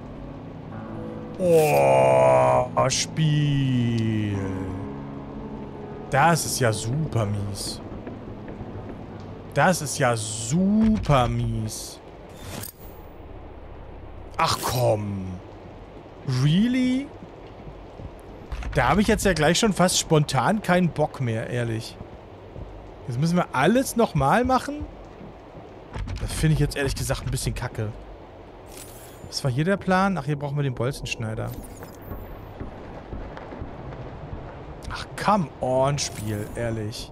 Speaker 1: Oh, Spiel. Das ist ja super mies. Das ist ja super mies. Ach komm. Really? Da habe ich jetzt ja gleich schon fast spontan keinen Bock mehr, ehrlich. Jetzt müssen wir alles nochmal machen? Das finde ich jetzt ehrlich gesagt ein bisschen kacke. Was war hier der Plan? Ach, hier brauchen wir den Bolzenschneider. Ach, come on, Spiel, ehrlich.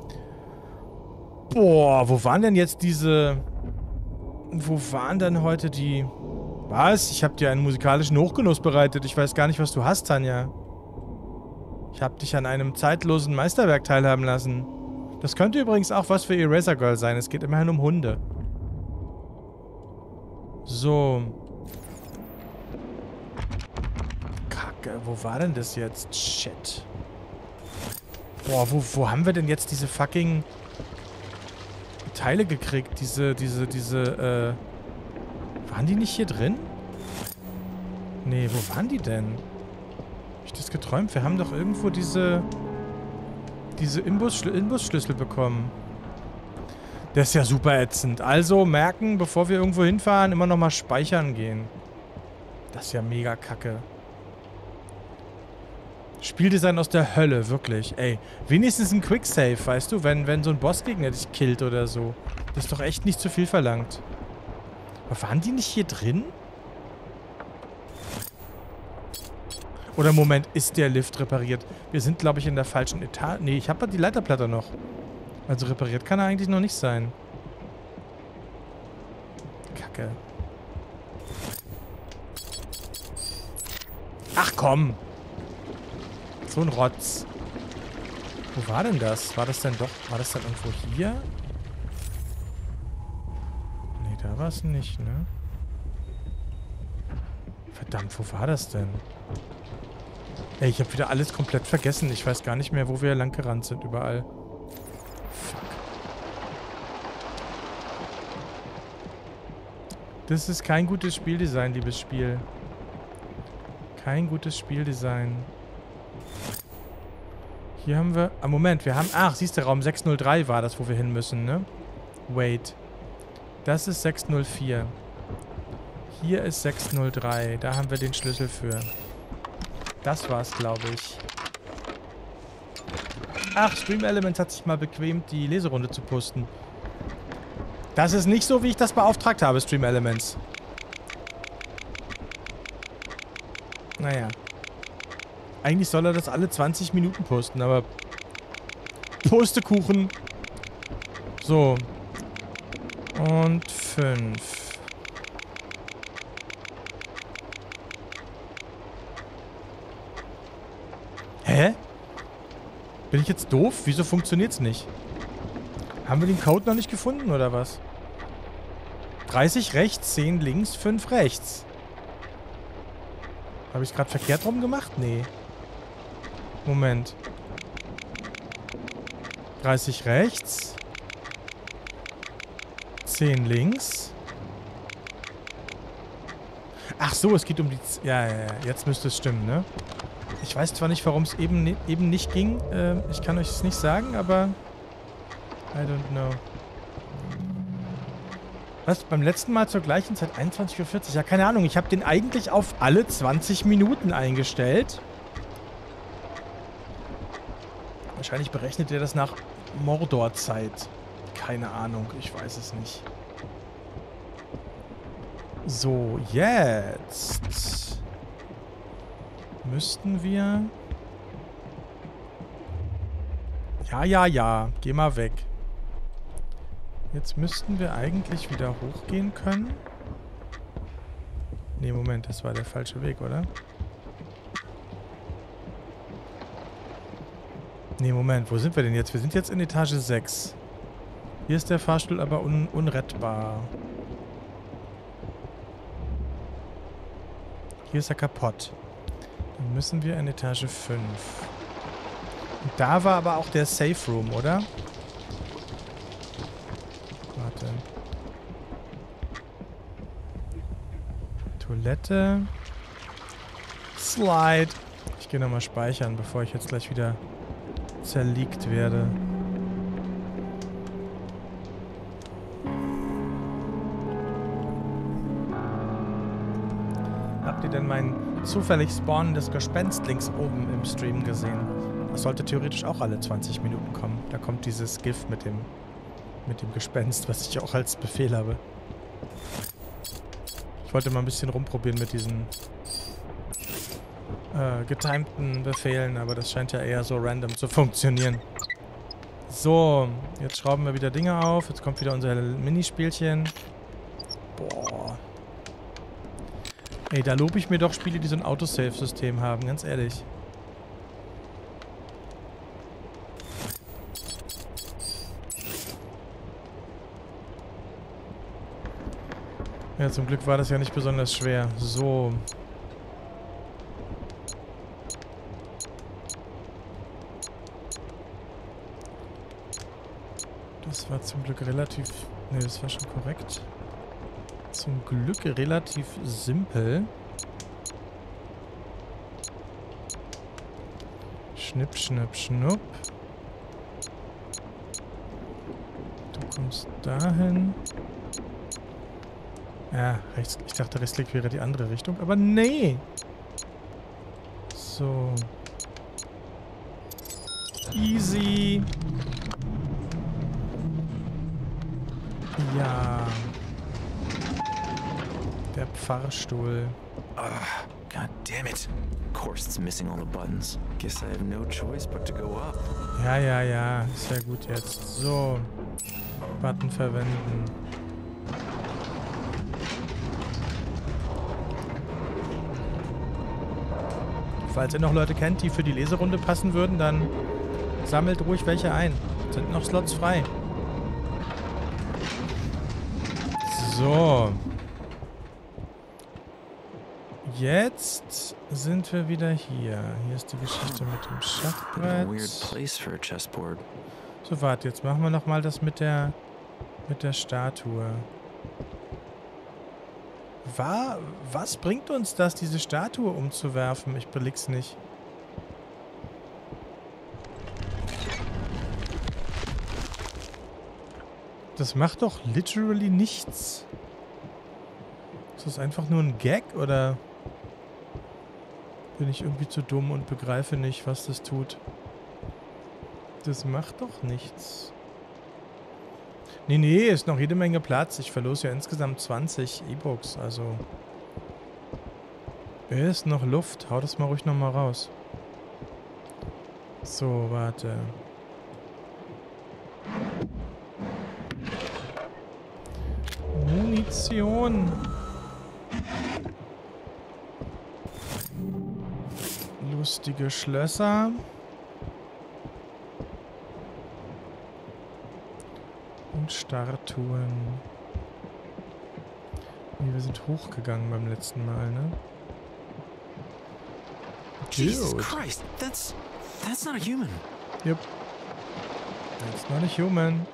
Speaker 1: Boah, wo waren denn jetzt diese... Wo waren denn heute die... Was? Ich habe dir einen musikalischen Hochgenuss bereitet. Ich weiß gar nicht, was du hast, Tanja. Ich habe dich an einem zeitlosen Meisterwerk teilhaben lassen. Das könnte übrigens auch was für Eraser Girl sein. Es geht immerhin um Hunde. So. Kacke, wo war denn das jetzt? Shit. Boah, wo haben wir denn jetzt diese fucking Teile gekriegt? Waren die nicht hier drin? Nee, wo waren die denn? Hab ich das geträumt? Wir haben doch irgendwo diese Imbusschlüssel bekommen. Der ist ja super ätzend. Also merken, bevor wir irgendwo hinfahren, immer nochmal speichern gehen. Das ist ja mega kacke. Spieldesign aus der Hölle, wirklich. Ey, wenigstens ein Quicksave, weißt du? Wenn so ein Bossgegner dich killt oder so. Das ist doch echt nicht zu viel verlangt. Aber waren die nicht hier drin? Oder Moment, ist der Lift repariert? Wir sind, glaube ich, in der falschen Etage. Nee, ich habe die Leiterplatte noch. Also repariert kann er eigentlich noch nicht sein. Kacke. Ach komm! So ein Rotz. Wo war denn das? War das denn irgendwo hier? Nee, da war es nicht, ne? Verdammt, wo war das denn? Ey, ich habe wieder alles komplett vergessen. Ich weiß gar nicht mehr, wo wir lang gerannt sind, überall. Fuck. Das ist kein gutes Spieldesign, liebes Spiel. Kein gutes Spieldesign. Hier haben wir... Ah, Moment, wir haben... Ach, siehst du, Raum 603 war das, wo wir hin müssen, ne? Wait. Das ist 604. Hier ist 603. Da haben wir den Schlüssel für. Das war's, glaube ich. Ach, Stream Elements hat sich mal bequemt, die Leserunde zu posten. Das ist nicht so, wie ich das beauftragt habe, Stream Elements. Naja. Eigentlich soll er das alle 20 Minuten posten, aber... Pustekuchen. So. Und 5. Hä? Bin ich jetzt doof? Wieso funktioniert's nicht? Haben wir den Code noch nicht gefunden, oder was? 30 rechts, 10 links, 5 rechts. Habe ich es gerade verkehrt rum gemacht? Nee. Moment. 30 rechts. 10 links. Ach so, es geht um die... Ja, jetzt müsste es stimmen, ne? Ich weiß zwar nicht, warum es eben nicht ging. Ich kann euch es nicht sagen, aber... I don't know. Was? Beim letzten Mal zur gleichen Zeit 21:40 Uhr? Ja, keine Ahnung. Ich habe den eigentlich auf alle 20 Minuten eingestellt. Wahrscheinlich berechnet er das nach Mordor-Zeit. Keine Ahnung. Ich weiß es nicht. So, jetzt... müssten wir... Ja. Geh mal weg. Jetzt müssten wir eigentlich wieder hochgehen können. Nee, Moment. Das war der falsche Weg, oder? Nee, Moment. Wo sind wir denn jetzt? Wir sind jetzt in Etage 6. Hier ist der Fahrstuhl aber unrettbar. Hier ist er kaputt. Dann müssen wir in Etage 5. Und da war aber auch der Safe Room, oder? Warte. Toilette. Slide. Ich gehe nochmal speichern, bevor ich jetzt gleich wieder zerlegt werde. Habt ihr denn mein zufällig spawnendes Gespenst links oben im Stream gesehen? Das sollte theoretisch auch alle 20 Minuten kommen. Da kommt dieses GIF mit dem Gespenst, was ich auch als Befehl habe. Ich wollte mal ein bisschen rumprobieren mit diesen getimten Befehlen, aber das scheint ja eher so random zu funktionieren. So, jetzt schrauben wir wieder Dinge auf. Jetzt kommt wieder unser Minispielchen. Boah. Ey, da lobe ich mir doch Spiele, die so ein Autosave-System haben, ganz ehrlich. Ja, zum Glück war das ja nicht besonders schwer. So. Das war zum Glück relativ... Ne, das war schon korrekt. Zum Glück relativ simpel. Schnipp, schnapp, schnupp. Du kommst dahin. Ja, rechts. Ich dachte, Rechtsklick wäre die andere Richtung, aber nee. So. Easy. Ja. Der Pfarrstuhl.
Speaker 3: God damn it. Of course it's missing all the buttons. Guess I have no choice but to go up.
Speaker 1: Ja, ja, ja. Sehr gut jetzt. So. Button verwenden. Falls ihr noch Leute kennt, die für die Leserunde passen würden, dann sammelt ruhig welche ein. Sind noch Slots frei. So. Jetzt sind wir wieder hier. Hier ist die Geschichte mit dem Schachbrett. So, warte, jetzt machen wir nochmal das mit der Statue. Was bringt uns das, diese Statue umzuwerfen? Ich blick's nicht. Das macht doch literally nichts. Ist das einfach nur ein Gag oder bin ich irgendwie zu dumm und begreife nicht, was das tut? Das macht doch nichts. Nee, ist noch jede Menge Platz. Ich verlose ja insgesamt 20 E-Books, also ist noch Luft. Hau das mal ruhig nochmal raus. So, warte. Munition. Lustige Schlösser. Und Statuen. Nee, wir sind hochgegangen beim letzten Mal, ne?
Speaker 3: Jesus Christ, that's not a human.
Speaker 1: Yep. That's not a human.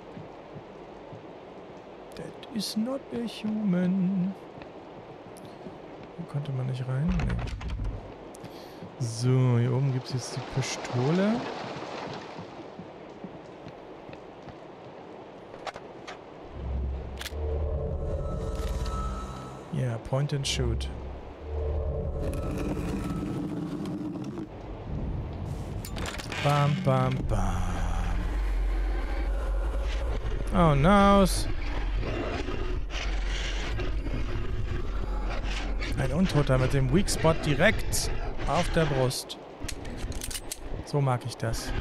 Speaker 1: That is not a human. Hier konnte man nicht rein? Nee. So, hier oben gibt es jetzt die Pistole. Ja, yeah, Point and Shoot. Bam, bam, bam. Oh, nice. Ein Untoter mit dem Weak Spot direkt auf der Brust. So mag ich das.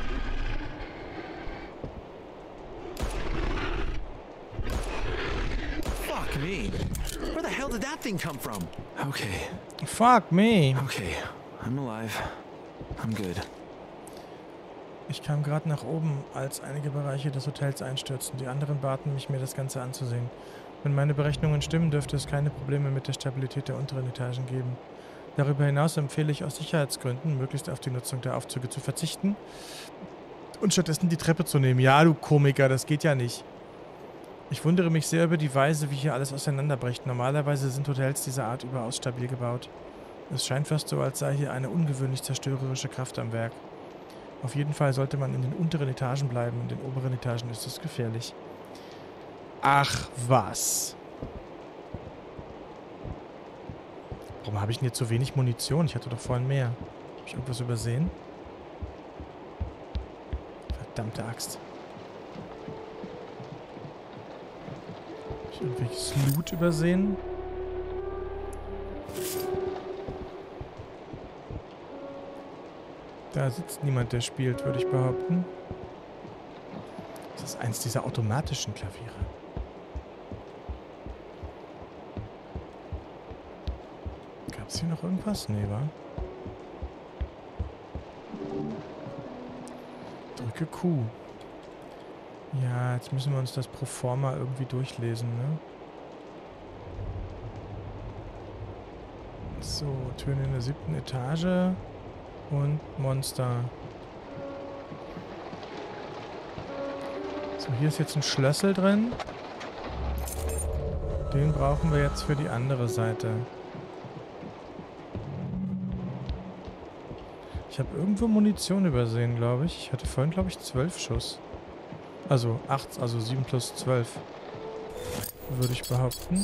Speaker 3: Fuck me. Where the hell did that thing come from? Okay.
Speaker 1: Fuck me.
Speaker 3: Okay. I'm alive. I'm good.
Speaker 1: Ich kam gerade nach oben, als einige Bereiche des Hotels einstürzten. Die anderen baten mich, mir das Ganze anzusehen. Wenn meine Berechnungen stimmen, dürfte es keine Probleme mit der Stabilität der unteren Etagen geben. Darüber hinaus empfehle ich aus Sicherheitsgründen, möglichst auf die Nutzung der Aufzüge zu verzichten und stattdessen die Treppe zu nehmen. Ja, du Komiker, das geht ja nicht. Ich wundere mich sehr über die Weise, wie hier alles auseinanderbricht. Normalerweise sind Hotels dieser Art überaus stabil gebaut. Es scheint fast so, als sei hier eine ungewöhnlich zerstörerische Kraft am Werk. Auf jeden Fall sollte man in den unteren Etagen bleiben. In den oberen Etagen ist es gefährlich. Ach, was? Warum habe ich denn jetzt so wenig Munition? Ich hatte doch vorhin mehr. Habe ich irgendwas übersehen? Verdammte Axt. Habe ich irgendwelches Loot übersehen? Da sitzt niemand, der spielt, würde ich behaupten. Das ist eins dieser automatischen Klaviere. Gab es hier noch irgendwas? Nee, wa? Drücke Q. Ja, jetzt müssen wir uns das Proforma irgendwie durchlesen, ne? So, Türen in der 7. Etage und Monster. So, hier ist jetzt ein Schlüssel drin. Den brauchen wir jetzt für die andere Seite. Ich habe irgendwo Munition übersehen, glaube ich. Ich hatte vorhin, glaube ich, 12 Schuss. Also 8, also 7 plus 12. Würde ich behaupten.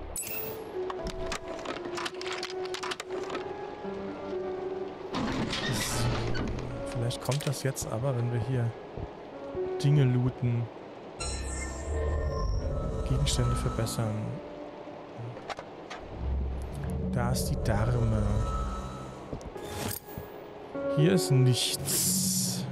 Speaker 1: So, vielleicht kommt das jetzt aber, wenn wir hier Dinge looten. Gegenstände verbessern. Da ist die Dame. Hier ist nichts.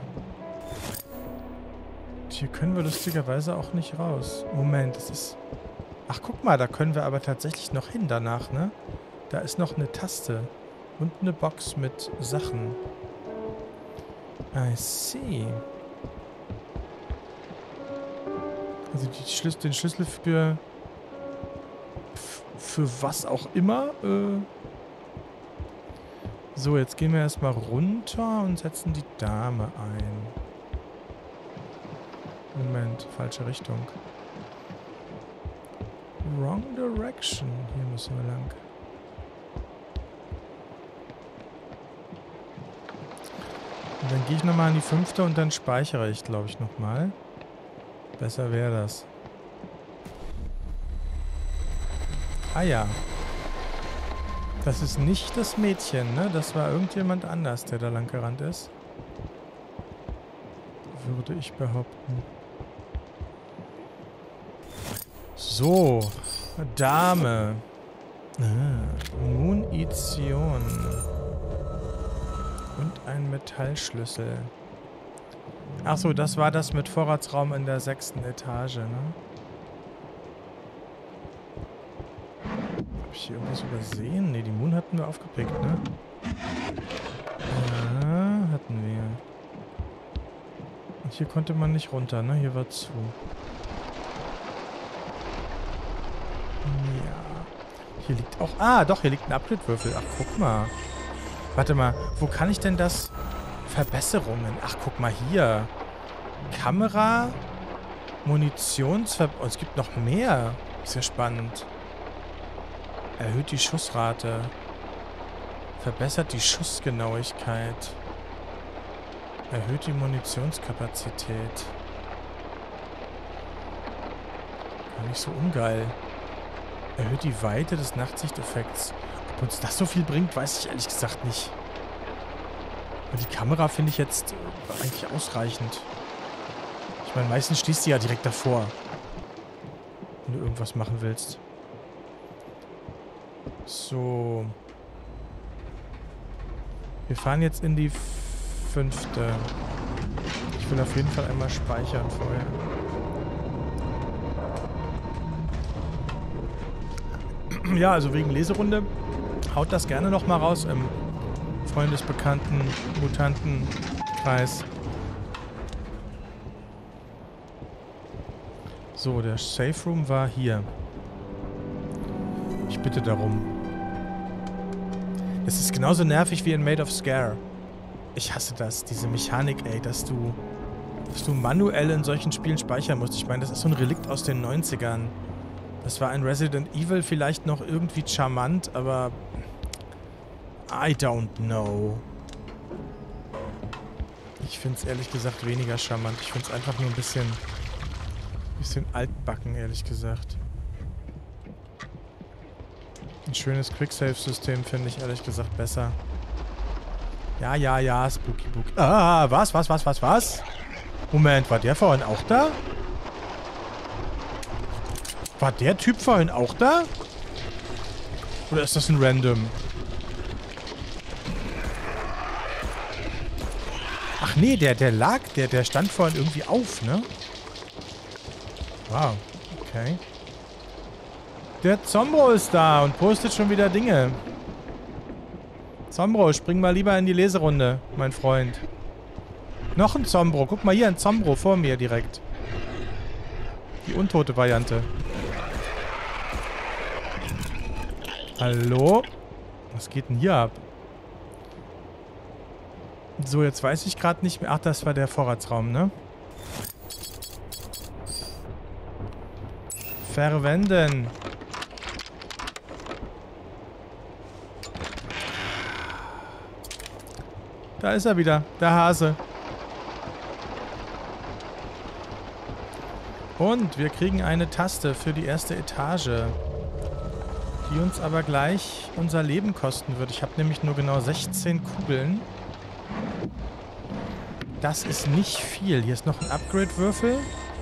Speaker 1: Hier können wir lustigerweise auch nicht raus. Moment, das ist... Ach, guck mal, da können wir aber tatsächlich noch hin danach, ne? Da ist noch eine Taste. Und eine Box mit Sachen. I see. Also den Schlüssel für was auch immer. So, jetzt gehen wir erstmal runter und setzen die Dame ein. Moment, falsche Richtung. Wrong direction. Hier müssen wir lang. Und dann gehe ich nochmal an die 5. und dann speichere ich, glaube ich, nochmal. Besser wäre das. Ah ja. Das ist nicht das Mädchen, ne? Das war irgendjemand anders, der da lang gerannt ist. Würde ich behaupten. So. Dame. Munition. Und ein Metallschlüssel. Achso, das war das mit Vorratsraum in der 6. Etage, ne? Hab ich hier irgendwas übersehen? Ne, die Moon hatten wir aufgepickt, ne? Ja, hatten wir. Und hier konnte man nicht runter, ne? Hier war zu. Ja. Hier liegt auch... Ah, doch, hier liegt ein Upgrade-Würfel. Ach, guck mal. Warte mal, wo kann ich denn das... Verbesserungen. Ach, guck mal hier. Kamera, Munitionsverbesserung. Oh, es gibt noch mehr. Ist ja spannend. Erhöht die Schussrate. Verbessert die Schussgenauigkeit. Erhöht die Munitionskapazität. Gar nicht so ungeil. Erhöht die Weite des Nachtsichteffekts. Ob uns das so viel bringt, weiß ich ehrlich gesagt nicht. Die Kamera finde ich jetzt eigentlich ausreichend. Ich meine, meistens stehst du ja direkt davor, wenn du irgendwas machen willst. So. Wir fahren jetzt in die 5. Ich will auf jeden Fall einmal speichern vorher. Ja, also wegen Leserunde. Haut das gerne nochmal raus im Freundesbekannten, Mutantenkreis. So, der Safe Room war hier. Ich bitte darum. Es ist genauso nervig wie in Made of Scare. Ich hasse das, diese Mechanik, ey, dass du manuell in solchen Spielen speichern musst. Ich meine, das ist so ein Relikt aus den 90ern. Das war in Resident Evil vielleicht noch irgendwie charmant, aber... I don't know. Ich finde es ehrlich gesagt weniger charmant. Ich finde es einfach nur ein bisschen altbacken, ehrlich gesagt. Ein schönes Quicksave-System finde ich ehrlich gesagt besser. Ja, ja, ja, Spooky Book. Ah, was? Moment, war der vorhin auch da? War der Typ vorhin auch da? Oder ist das ein Random? Ach nee, der stand vorhin irgendwie auf, ne? Wow, okay. Der Zombro ist da und postet schon wieder Dinge. Zombro, spring mal lieber in die Leserunde, mein Freund. Noch ein Zombro. Guck mal hier, ein Zombro vor mir direkt. Die untote Variante. Hallo? Was geht denn hier ab? So, jetzt weiß ich gerade nicht mehr. Ach, das war der Vorratsraum, ne? Verwenden. Da ist er wieder, der Hase. Und wir kriegen eine Taste für die erste Etage, die uns aber gleich unser Leben kosten wird. Ich habe nämlich nur genau 16 Kugeln. Das ist nicht viel. Hier ist noch ein Upgrade-Würfel.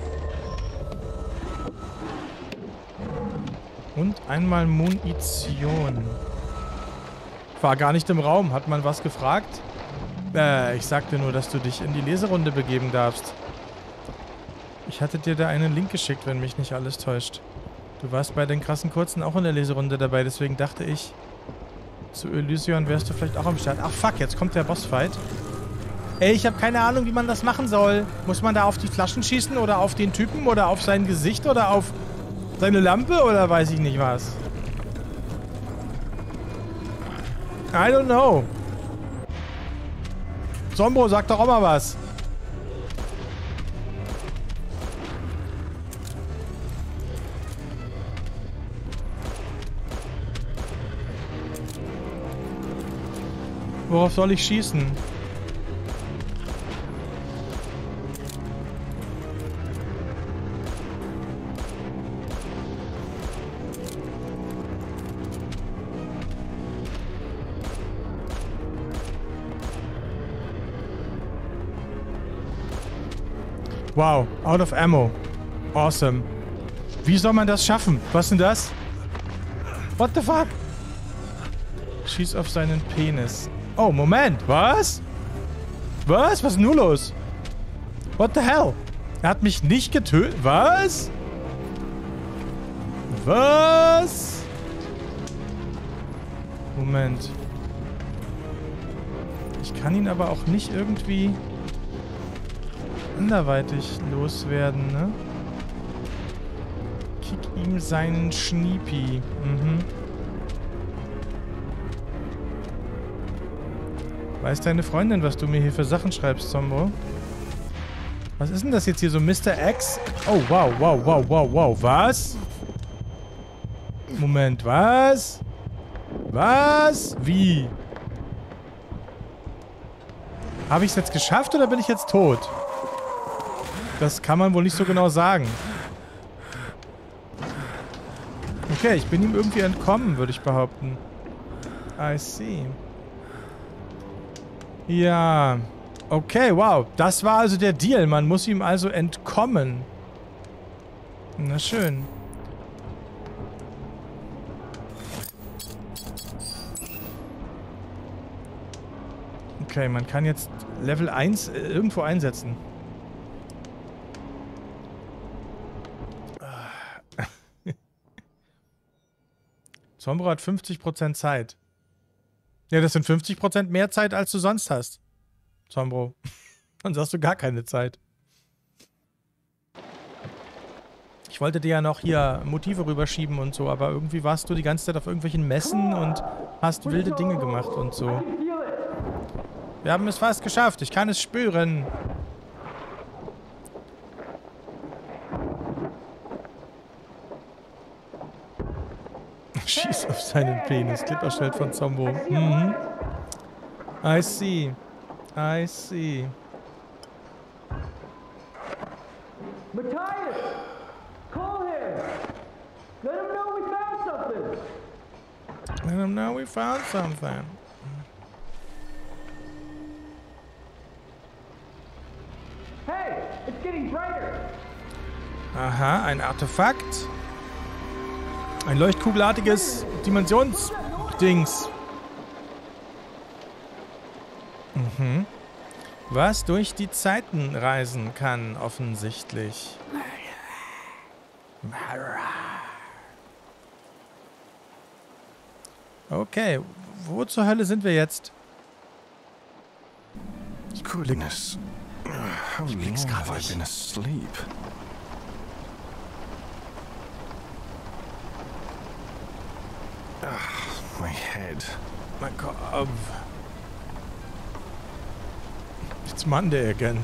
Speaker 1: Und einmal Munition. War gar nicht im Raum. Hat man was gefragt? Ich sagte nur, dass du dich in die Leserunde begeben darfst. Ich hatte dir da einen Link geschickt, wenn mich nicht alles täuscht. Du warst bei den krassen Kurzen auch in der Leserunde dabei, deswegen dachte ich, zu Elysion wärst du vielleicht auch am Start. Ach fuck, jetzt kommt der Bossfight. Ey, ich habe keine Ahnung, wie man das machen soll. Muss man da auf die Flaschen schießen oder auf den Typen oder auf sein Gesicht oder auf seine Lampe oder weiß ich nicht was? I don't know. Sombro, sag doch auch mal was. Worauf soll ich schießen? Wow, out of ammo. Awesome. Wie soll man das schaffen? Was denn das? What the fuck? Schieß auf seinen Penis. Oh, Moment. Was? Was? Was ist denn nur los? What the hell? Er hat mich nicht getötet. Was? Was? Moment. Ich kann ihn aber auch nicht irgendwie anderweitig loswerden, ne? Kick ihm seinen Schniepi. Weiß deine Freundin, was du mir hier für Sachen schreibst, Zombo? Was ist denn das jetzt hier so, Mr. X? Oh, wow, wow, wow, wow, wow. Was? Moment, was? Was? Wie? Habe ich es jetzt geschafft oder bin ich jetzt tot? Das kann man wohl nicht so genau sagen. Okay, ich bin ihm irgendwie entkommen, würde ich behaupten. I see. Ja. Okay, wow. Das war also der Deal. Man muss ihm also entkommen. Na schön. Okay, man kann jetzt Level 1 irgendwo einsetzen. Zombro hat 50% Zeit. Ja, das sind 50% mehr Zeit, als du sonst hast. Zombro. Sonst hast du gar keine Zeit. Ich wollte dir ja noch hier Motive rüberschieben und so, aber irgendwie warst du die ganze Zeit auf irgendwelchen Messen und hast wilde Dinge gemacht und so. Wir haben es fast geschafft. Ich kann es spüren. Schieß auf seinen Penis. Klipperschild von Zombo. I see. I see.
Speaker 8: Matthias! Call him! Let him know we found something!
Speaker 1: Let him know we found something.
Speaker 8: Hey! It's getting brighter!
Speaker 1: Aha, ein Artefakt. Ein leuchtkugelartiges Dimensionsdings. Was durch die Zeiten reisen kann, offensichtlich. Okay, wo zur Hölle sind wir jetzt?
Speaker 4: Goodness. How long have I been asleep? My head.
Speaker 1: Mein Kopf. It's Monday again.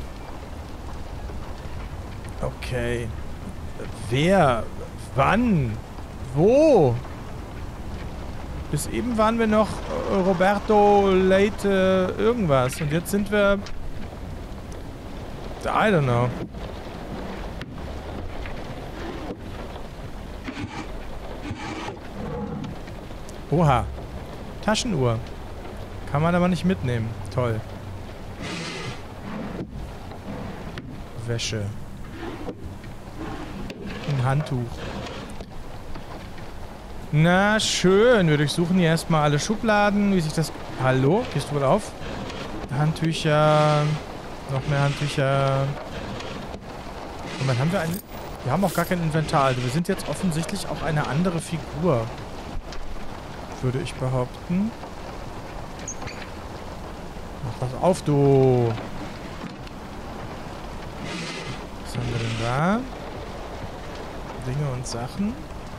Speaker 1: Okay. Wer? Wann? Wo? Bis eben waren wir noch Roberto Leite irgendwas. Und jetzt sind wir... I don't know. Oha. Taschenuhr. Kann man aber nicht mitnehmen. Toll. Wäsche. Ein Handtuch. Na schön. Wir durchsuchen hier erstmal alle Schubladen. Wie sich das... Hallo? Gehst du wohl auf? Handtücher. Noch mehr Handtücher. Moment, haben wir ein... Wir haben auch gar kein Inventar. Also wir sind jetzt offensichtlich auch eine andere Figur. Würde ich behaupten. Mach was auf, du. Was haben wir denn da? Dinge und Sachen.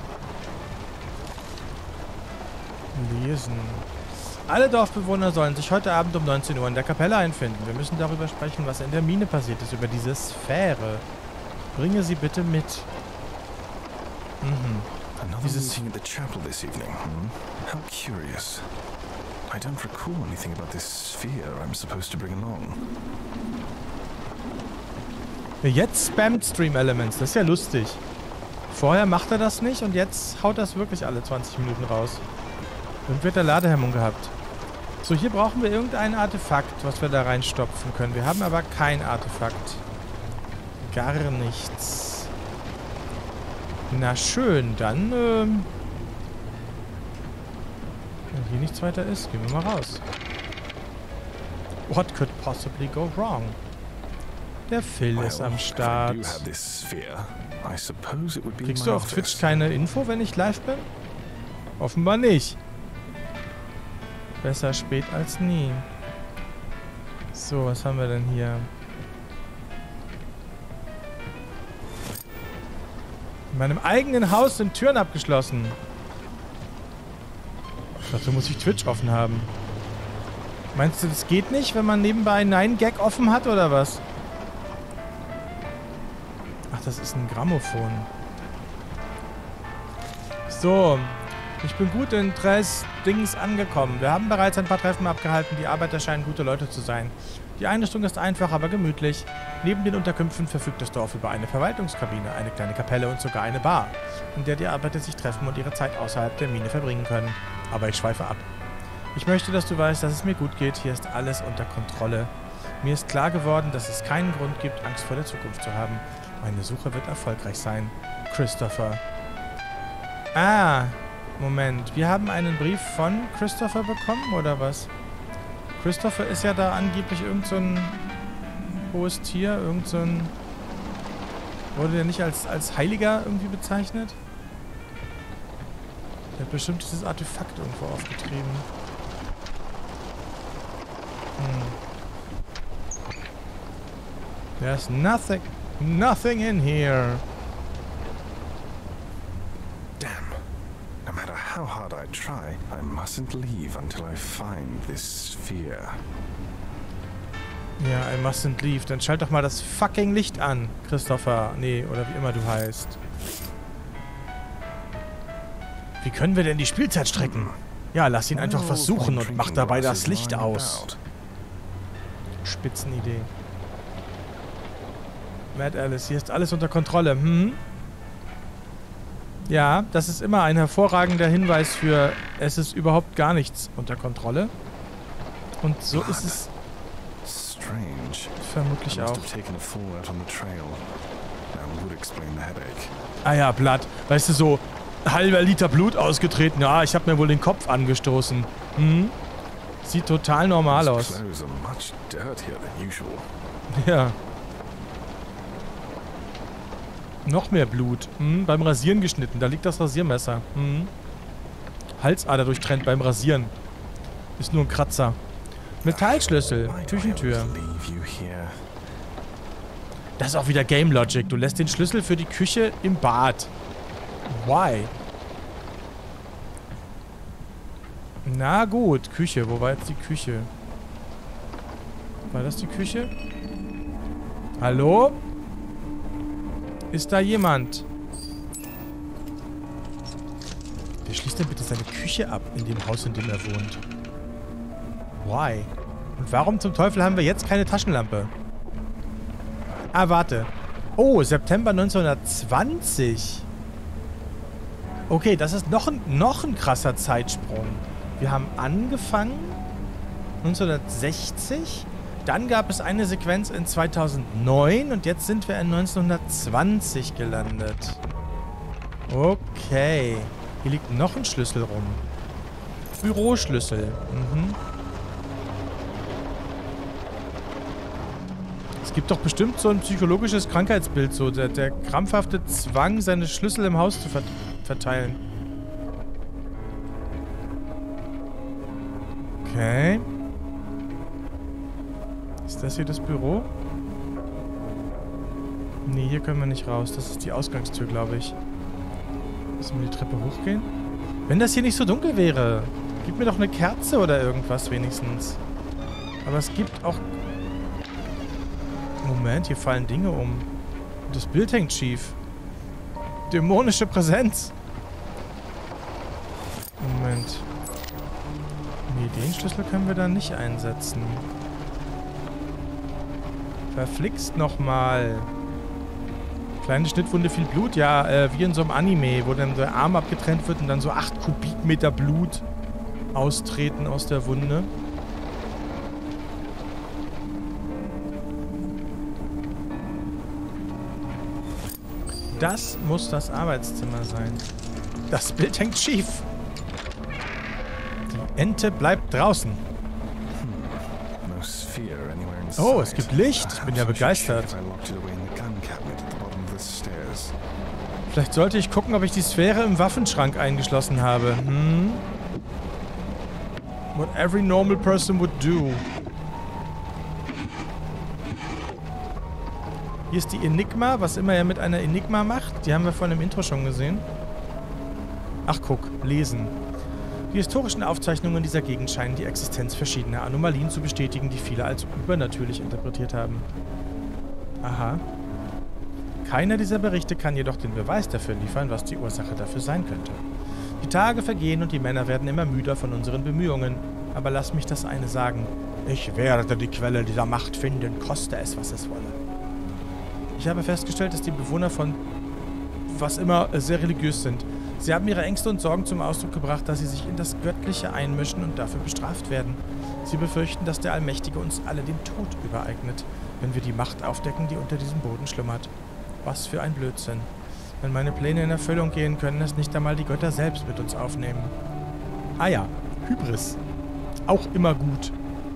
Speaker 1: Lesen. Alle Dorfbewohner sollen sich heute Abend um 19 Uhr in der Kapelle einfinden. Wir müssen darüber sprechen, was in der Mine passiert ist, über diese Sphäre. Bringe sie bitte mit.
Speaker 4: Another meeting at the chapel this evening. How curious. I don't recall anything about this sphere I'm supposed to bring along.
Speaker 1: Jetzt spammt Stream Elements. Das ist ja lustig. Vorher macht er das nicht und jetzt haut das wirklich alle 20 Minuten raus. Und wird er Ladehemmung gehabt. So, hier brauchen wir irgendein Artefakt, was wir da reinstopfen können. Wir haben aber kein Artefakt. Gar nichts. Na schön, dann, wenn hier nichts weiter ist, gehen wir mal raus. What could possibly go wrong? Der Phil ist am Start. Kriegst du auf Twitch keine Info, wenn ich live bin? Offenbar nicht. Besser spät als nie. So, was haben wir denn hier? In meinem eigenen Haus sind Türen abgeschlossen. Dazu muss ich Twitch offen haben. Meinst du, das geht nicht, wenn man nebenbei einen 9-Gag offen hat, oder was? Ach, das ist ein Grammophon. So. Ich bin gut in Dings angekommen. Wir haben bereits ein paar Treffen abgehalten. Die Arbeiter scheinen gute Leute zu sein. Die Einrichtung ist einfach, aber gemütlich. Neben den Unterkünften verfügt das Dorf über eine Verwaltungskabine, eine kleine Kapelle und sogar eine Bar, in der die Arbeiter sich treffen und ihre Zeit außerhalb der Mine verbringen können. Aber ich schweife ab. Ich möchte, dass du weißt, dass es mir gut geht. Hier ist alles unter Kontrolle. Mir ist klar geworden, dass es keinen Grund gibt, Angst vor der Zukunft zu haben. Meine Suche wird erfolgreich sein. Christopher. Ah, Moment. Wir haben einen Brief von Christopher bekommen, oder was? Christopher ist ja da angeblich irgend so ein hohes Tier, irgend so ein... Wurde der nicht als Heiliger irgendwie bezeichnet? Der hat bestimmt dieses Artefakt irgendwo aufgetrieben. There's nothing in here.
Speaker 4: Damn. No matter how hard I try, I mustn't leave until I find this sphere.
Speaker 1: Ja, I mustn't leave. Dann schalt doch mal das fucking Licht an, Christopher. Nee, oder wie immer du heißt. Wie können wir denn die Spielzeit strecken? Ja, lass ihn einfach versuchen und mach dabei das Licht aus. Spitzenidee. Mad Alice, hier ist alles unter Kontrolle. Ja, das ist immer ein hervorragender Hinweis für, es ist überhaupt gar nichts unter Kontrolle. Und so ist es vermutlich auch. Ah ja, Blatt. Weißt du, so halber Liter Blut ausgetreten. Ja, ich habe mir wohl den Kopf angestoßen. Sieht total normal aus. Ja. Noch mehr Blut. Beim Rasieren geschnitten. Da liegt das Rasiermesser. Halsader durchtrennt beim Rasieren. Ist nur ein Kratzer. Metallschlüssel. Küchentür. Das ist auch wieder Game Logic. Du lässt den Schlüssel für die Küche im Bad. Why? Na gut, Küche. Wo war jetzt die Küche? War das die Küche? Hallo? Ist da jemand? Wer schließt denn bitte seine Küche ab in dem Haus, in dem er wohnt? Why? Und warum zum Teufel haben wir jetzt keine Taschenlampe? Ah, warte. Oh, September 1920. Okay, das ist noch ein krasser Zeitsprung. Wir haben angefangen 1960. Dann gab es eine Sequenz in 2009 und jetzt sind wir in 1920 gelandet. Okay. Hier liegt noch ein Schlüssel rum. Büroschlüssel. Mhm. Es gibt doch bestimmt so ein psychologisches Krankheitsbild, so der krampfhafte Zwang, seine Schlüssel im Haus zu verteilen. Okay. Ist das hier das Büro? Nee, hier können wir nicht raus. Das ist die Ausgangstür, glaube ich. Müssen wir die Treppe hochgehen? Wenn das hier nicht so dunkel wäre. Gib mir doch eine Kerze oder irgendwas wenigstens. Aber es gibt auch... Moment, hier fallen Dinge um. Und das Bild hängt schief. Dämonische Präsenz. Moment. Nee, den Schlüssel können wir da nicht einsetzen. Verflixt nochmal. Kleine Schnittwunde, viel Blut. Ja, wie in so einem Anime, wo dann der Arm abgetrennt wird und dann so 8 Kubikmeter Blut austreten aus der Wunde. Das muss das Arbeitszimmer sein. Das Bild hängt schief. Die Ente bleibt draußen. Oh, es gibt Licht. Ich bin ja begeistert. Vielleicht sollte ich gucken, ob ich die Sphäre im Waffenschrank eingeschlossen habe. Hm? What every normal person would do. Hier ist die Enigma, was immer er mit einer Enigma macht. Die haben wir vorhin im Intro schon gesehen. Ach, guck. Lesen. Die historischen Aufzeichnungen dieser Gegend scheinen die Existenz verschiedener Anomalien zu bestätigen, die viele als übernatürlich interpretiert haben. Aha. Keiner dieser Berichte kann jedoch den Beweis dafür liefern, was die Ursache dafür sein könnte. Die Tage vergehen und die Männer werden immer müder von unseren Bemühungen. Aber lass mich das eine sagen. Ich werde die Quelle dieser Macht finden, koste es, was es wolle. Ich habe festgestellt, dass die Bewohner von was immer sehr religiös sind. Sie haben ihre Ängste und Sorgen zum Ausdruck gebracht, dass sie sich in das Göttliche einmischen und dafür bestraft werden. Sie befürchten, dass der Allmächtige uns alle dem Tod übereignet, wenn wir die Macht aufdecken, die unter diesem Boden schlummert. Was für ein Blödsinn. Wenn meine Pläne in Erfüllung gehen, können es nicht einmal die Götter selbst mit uns aufnehmen. Ah ja, Hybris. Auch immer gut.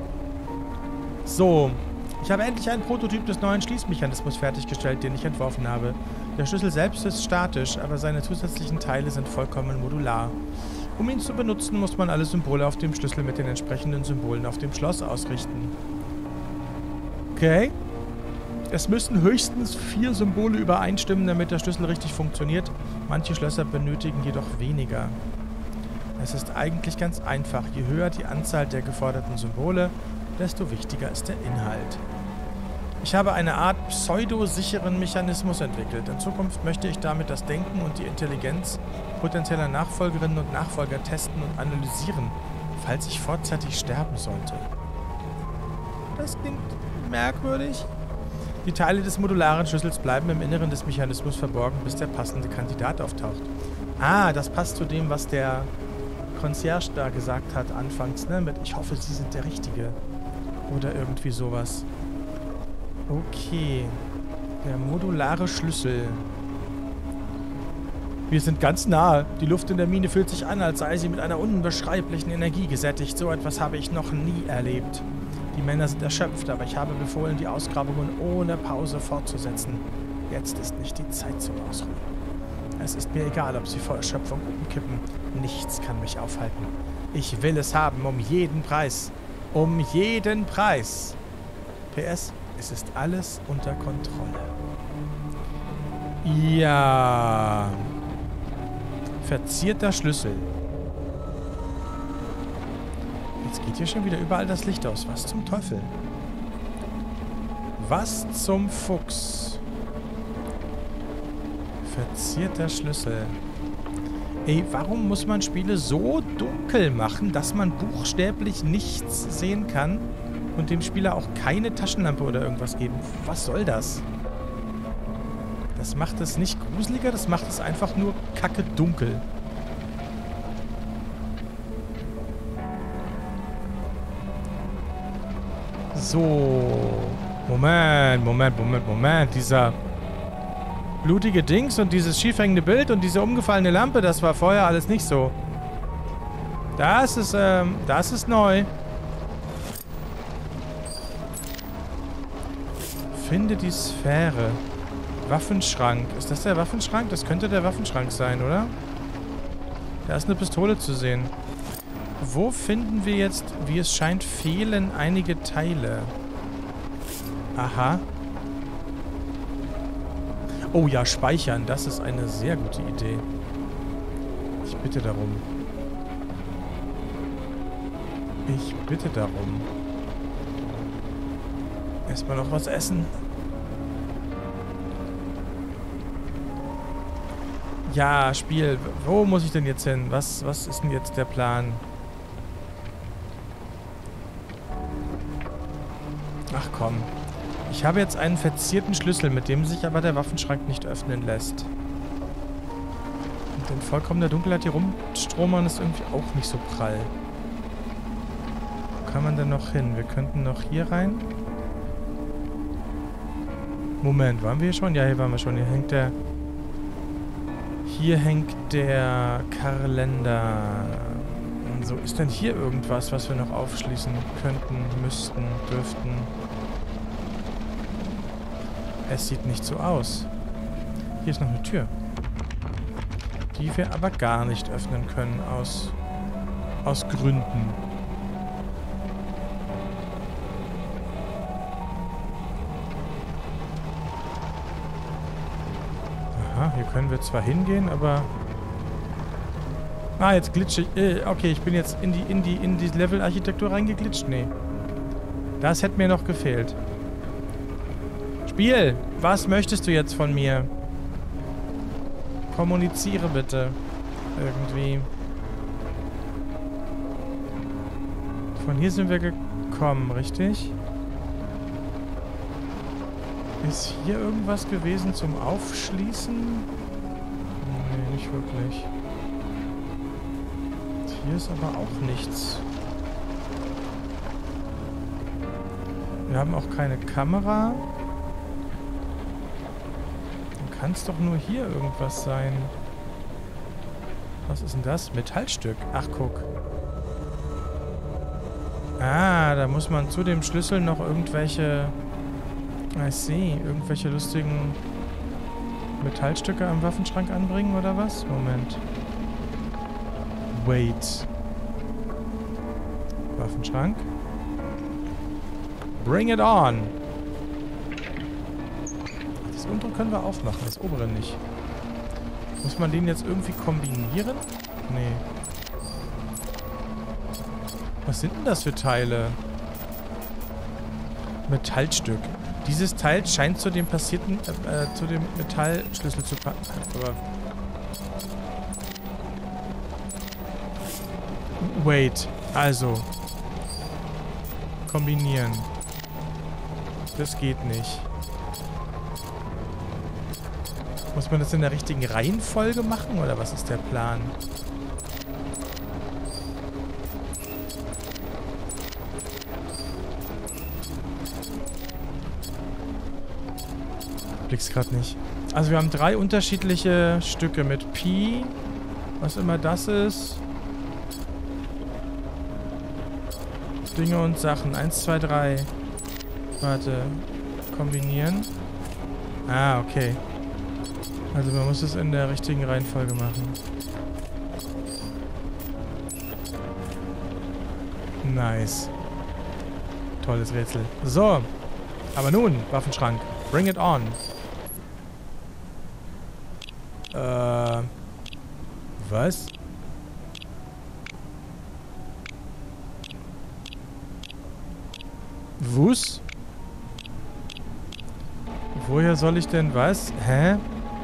Speaker 1: So, ich habe endlich einen Prototyp des neuen Schließmechanismus fertiggestellt, den ich entworfen habe. Der Schlüssel selbst ist statisch, aber seine zusätzlichen Teile sind vollkommen modular. Um ihn zu benutzen, muss man alle Symbole auf dem Schlüssel mit den entsprechenden Symbolen auf dem Schloss ausrichten. Okay. Es müssen höchstens 4 Symbole übereinstimmen, damit der Schlüssel richtig funktioniert. Manche Schlösser benötigen jedoch weniger. Es ist eigentlich ganz einfach. Je höher die Anzahl der geforderten Symbole, desto wichtiger ist der Inhalt. Ich habe eine Art pseudo-sicheren Mechanismus entwickelt. In Zukunft möchte ich damit das Denken und die Intelligenz potenzieller Nachfolgerinnen und Nachfolger testen und analysieren, falls ich vorzeitig sterben sollte. Das klingt merkwürdig. Die Teile des modularen Schlüssels bleiben im Inneren des Mechanismus verborgen, bis der passende Kandidat auftaucht. Ah, das passt zu dem, was der Concierge da gesagt hat anfangs, ne? Mit ich hoffe, Sie sind der Richtige. Oder irgendwie sowas. Okay. Der modulare Schlüssel. Wir sind ganz nahe. Die Luft in der Mine fühlt sich an, als sei sie mit einer unbeschreiblichen Energie gesättigt. So etwas habe ich noch nie erlebt. Die Männer sind erschöpft, aber ich habe befohlen, die Ausgrabungen ohne Pause fortzusetzen. Jetzt ist nicht die Zeit zum Ausruhen. Es ist mir egal, ob sie vor Erschöpfung umkippen. Nichts kann mich aufhalten. Ich will es haben, um jeden Preis. Um jeden Preis. PS, es ist alles unter Kontrolle. Ja. Verzierter Schlüssel. Jetzt geht hier schon wieder überall das Licht aus. Was zum Teufel? Was zum Fuchs? Verzierter Schlüssel. Ey, warum muss man Spiele so dunkel machen, dass man buchstäblich nichts sehen kann und dem Spieler auch keine Taschenlampe oder irgendwas geben? Was soll das? Das macht es nicht gruseliger, das macht es einfach nur kacke dunkel. So. Moment. Dieser blutige Dings und dieses schiefhängende Bild und diese umgefallene Lampe, das war vorher alles nicht so. Das ist neu. Finde die Sphäre. Waffenschrank. Ist das der Waffenschrank? Das könnte der Waffenschrank sein, oder? Da ist eine Pistole zu sehen. Wo finden wir jetzt, wie es scheint, fehlen einige Teile? Aha. Oh ja, speichern. Das ist eine sehr gute Idee. Ich bitte darum. Ich bitte darum. Erstmal noch was essen. Ja, Spiel. Wo muss ich denn jetzt hin? Was ist denn jetzt der Plan? Ach komm. Ich habe jetzt einen verzierten Schlüssel, mit dem sich aber der Waffenschrank nicht öffnen lässt. Und in vollkommener Dunkelheit hier rumstromern ist irgendwie auch nicht so prall. Wo kann man denn noch hin? Wir könnten noch hier rein. Moment, waren wir hier schon? Ja, hier waren wir schon. Hier hängt der Kalender. So, ist denn hier irgendwas, was wir noch aufschließen könnten, müssten, dürften? Es sieht nicht so aus. Hier ist noch eine Tür. Die wir aber gar nicht öffnen können, aus Gründen. Aha, hier können wir zwar hingehen, aber... Ah, jetzt glitsche ich. Okay, ich bin jetzt in die Level-Architektur reingeglitscht. Nee. Das hätte mir noch gefehlt. Spiel, was möchtest du jetzt von mir? Kommuniziere bitte. Irgendwie. Von hier sind wir gekommen, richtig? Ist hier irgendwas gewesen zum Aufschließen? Nee, nicht wirklich. Hier ist aber auch nichts. Wir haben auch keine Kamera. Dann kann es doch nur hier irgendwas sein. Was ist denn das? Metallstück. Ach, guck. Ah, da muss man zu dem Schlüssel noch irgendwelche... I see. Irgendwelche lustigen Metallstücke am Waffenschrank anbringen, oder was? Moment. Wait. Waffenschrank. Bring it on! Das untere können wir aufmachen, das obere nicht. Muss man den jetzt irgendwie kombinieren? Nee. Was sind denn das für Teile? Metallstück. Dieses Teil scheint zu dem passierten, zu dem Metallschlüssel zu passen. Aber wait. Also. Kombinieren. Das geht nicht. Muss man das in der richtigen Reihenfolge machen? Oder was ist der Plan? Blick's gerade nicht. Also wir haben 3 unterschiedliche Stücke mit Pi. Was immer das ist. Dinge und Sachen. 1, 2, 3. Warte. Kombinieren. Ah, okay. Also man muss es in der richtigen Reihenfolge machen. Nice. Tolles Rätsel. So. Aber nun, Waffenschrank. Bring it on. Fuß. Woher soll ich denn was? Hä?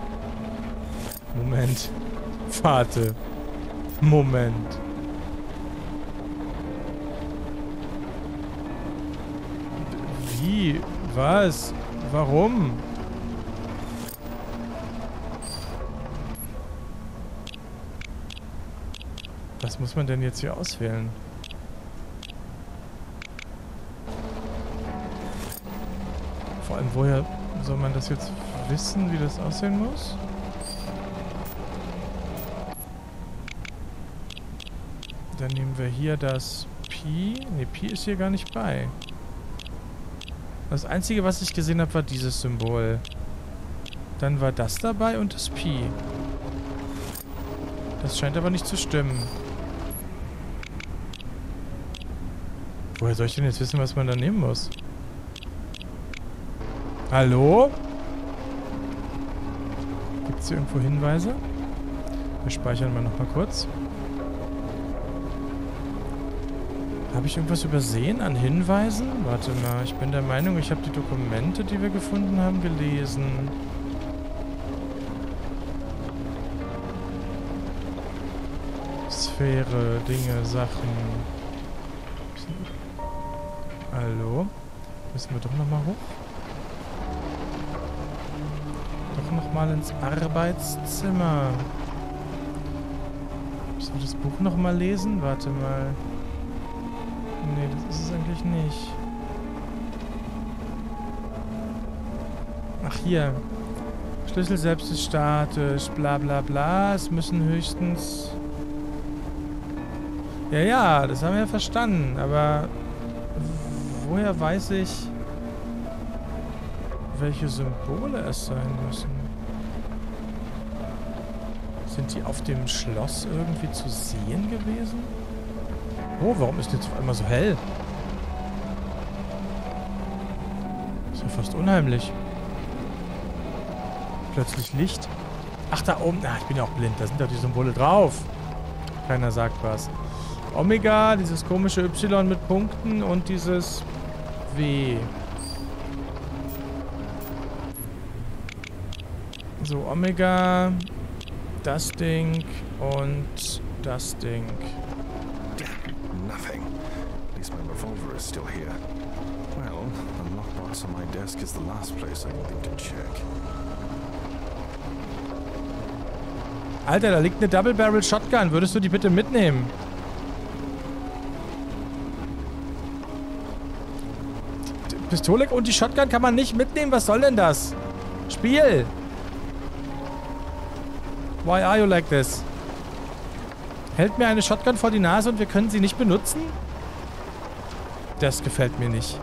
Speaker 1: Moment. Warte. Moment. Wie? Was? Warum? Was muss man denn jetzt hier auswählen? Vor allem, woher soll man das jetzt wissen, wie das aussehen muss? Dann nehmen wir hier das Pi. Ne, Pi ist hier gar nicht bei. Das Einzige, was ich gesehen habe, war dieses Symbol. Dann war das dabei und das Pi. Das scheint aber nicht zu stimmen. Woher soll ich denn jetzt wissen, was man da nehmen muss? Hallo? Gibt es hier irgendwo Hinweise? Wir speichern mal nochmal kurz. Habe ich irgendwas übersehen an Hinweisen? Warte mal, ich bin der Meinung, ich habe die Dokumente, die wir gefunden haben, gelesen. Sphäre, Dinge, Sachen. Hallo? Müssen wir doch nochmal hoch? Doch nochmal ins Arbeitszimmer. Müssen wir das Buch nochmal lesen? Warte mal. Nee, das ist es eigentlich nicht. Ach, hier. Schlüssel selbst ist statisch, bla bla bla. Es müssen höchstens... Ja, das haben wir ja verstanden, aber... Woher weiß ich, welche Symbole es sein müssen? Sind die auf dem Schloss irgendwie zu sehen gewesen? Oh, warum ist jetzt auf einmal so hell? Ist ja fast unheimlich. Plötzlich Licht. Ach, da oben. Ah, ich bin ja auch blind. Da sind doch die Symbole drauf. Keiner sagt was. Omega, dieses komische Y mit Punkten und dieses W. So, Omega, das Ding und das Ding.
Speaker 4: Nothing. At least my revolver is still here. Well, the lockbox on my desk is the last place I need to check.
Speaker 1: Alter, da liegt eine Double Barrel Shotgun. Würdest du die bitte mitnehmen? Die Pistole und die Shotgun kann man nicht mitnehmen. Was soll denn das? Spiel! Why are you like this? Hält mir eine Shotgun vor die Nase und wir können sie nicht benutzen? Das gefällt mir nicht.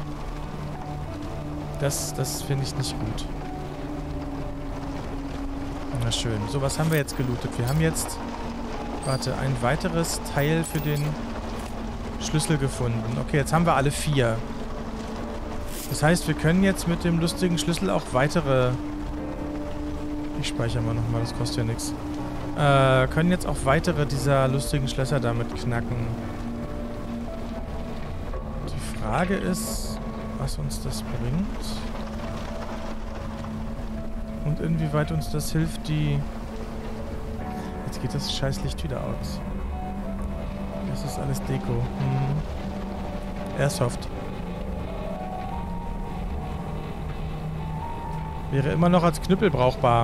Speaker 1: Das finde ich nicht gut. Na schön. So, was haben wir jetzt gelootet? Wir haben jetzt... Warte, ein weiteres Teil für den Schlüssel gefunden. Okay, jetzt haben wir alle 4. Das heißt, wir können jetzt mit dem lustigen Schlüssel auch weitere... Ich speichere mal nochmal, das kostet ja nichts. Können jetzt auch weitere dieser lustigen Schlösser damit knacken. Die Frage ist, was uns das bringt. Und inwieweit uns das hilft, die... Jetzt geht das Scheißlicht wieder aus. Das ist alles Deko. Airsoft. Wäre immer noch als Knüppel brauchbar.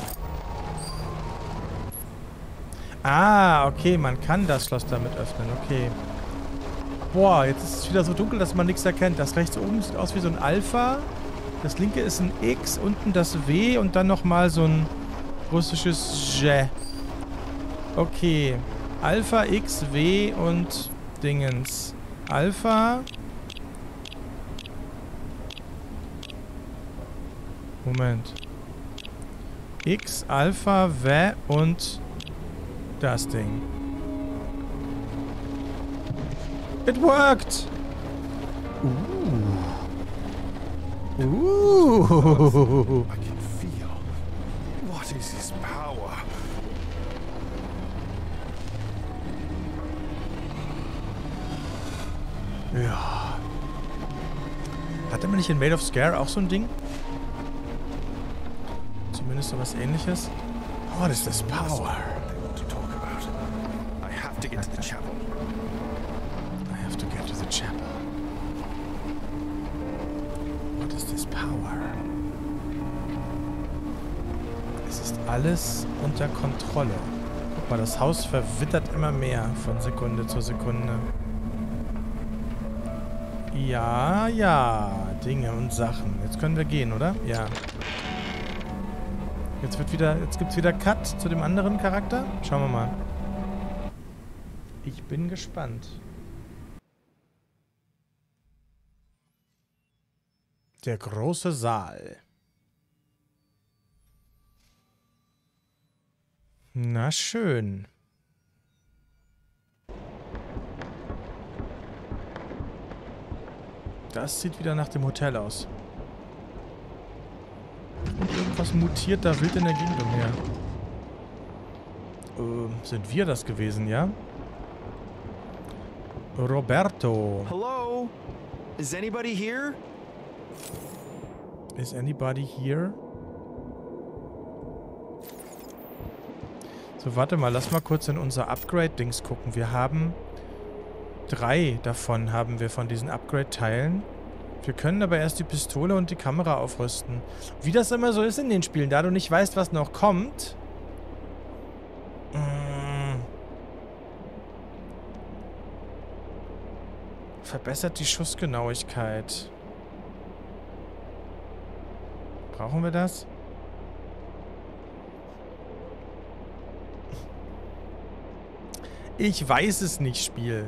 Speaker 1: Ah, okay, man kann das Schloss damit öffnen, okay. Boah, jetzt ist es wieder so dunkel, dass man nichts erkennt. Das rechts oben sieht aus wie so ein Alpha. Das linke ist ein X, unten das W und dann nochmal so ein russisches J. Okay. Alpha, X, W und Dingens. Alpha. Moment. X, Alpha, W und das Ding. It worked! Ooh.
Speaker 4: I can feel. What is his power?
Speaker 1: Ja. Hatte man nicht in Made of Scare auch so ein Ding? Zumindest so was Ähnliches. What is this power?
Speaker 4: I have to get to the chapel.
Speaker 1: I have to get to the chapel. What is this power? Es ist alles unter Kontrolle. Guck mal, das Haus verwittert immer mehr von Sekunde zu Sekunde. Ja, ja. Dinge und Sachen. Jetzt können wir gehen, oder? Ja. Jetzt gibt's wieder Cut zu dem anderen Charakter. Schauen wir mal. Ich bin gespannt. Der große Saal. Na schön. Das sieht wieder nach dem Hotel aus. Und irgendwas mutiert da wild in der Gegend umher. Sind wir das gewesen, ja? Roberto.
Speaker 3: Hello? Is anybody here?
Speaker 1: Is anybody here? So, warte mal, lass mal kurz in unser Upgrade-Dings gucken. Wir haben 3 davon haben wir von diesen Upgrade-Teilen. Wir können aber erst die Pistole und die Kamera aufrüsten. Wie das immer so ist in den Spielen, da du nicht weißt, was noch kommt. Verbessert die Schussgenauigkeit. Brauchen wir das? Ich weiß es nicht, Spiel.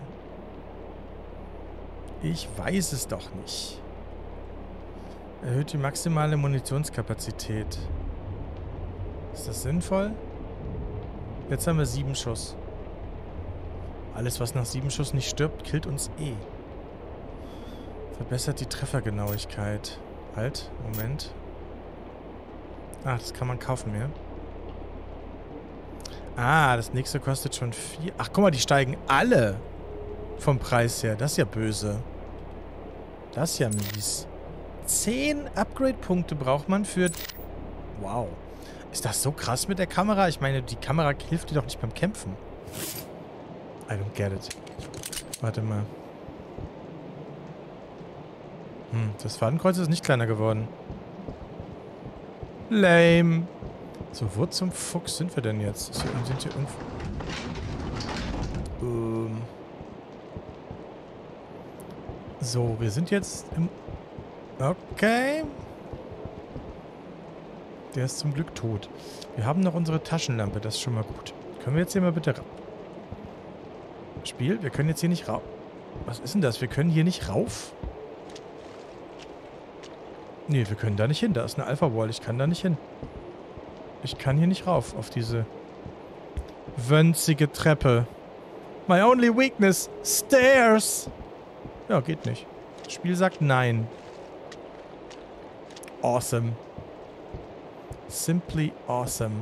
Speaker 1: Ich weiß es doch nicht. Erhöht die maximale Munitionskapazität. Ist das sinnvoll? Jetzt haben wir 7 Schuss. Alles, was nach 7 Schuss nicht stirbt, killt uns eh. Verbessert die Treffergenauigkeit. Halt, Moment. Ah, das kann man kaufen, ja? Ah, das nächste kostet schon 4. Ach, guck mal, die steigen alle vom Preis her. Das ist ja böse. Das ist ja mies. 10 Upgrade-Punkte braucht man für... Wow. Ist das so krass mit der Kamera? Ich meine, die Kamera hilft dir doch nicht beim Kämpfen. I don't get it. Warte mal. Das Fadenkreuz ist nicht kleiner geworden. Lame. So, wo zum Fuchs sind wir denn jetzt? Sind hier irgendwo... So, wir sind jetzt im... Okay. Der ist zum Glück tot. Wir haben noch unsere Taschenlampe, das ist schon mal gut. Können wir jetzt hier mal bitte... Spiel, wir können jetzt hier nicht rauf... Was ist denn das? Wir können hier nicht rauf? Nee, wir können da nicht hin. Da ist eine Alpha-Wall. Ich kann da nicht hin. Ich kann hier nicht rauf auf diese wönzige Treppe. My only weakness. Stairs. Ja, geht nicht. Das Spiel sagt nein. Awesome. Simply awesome.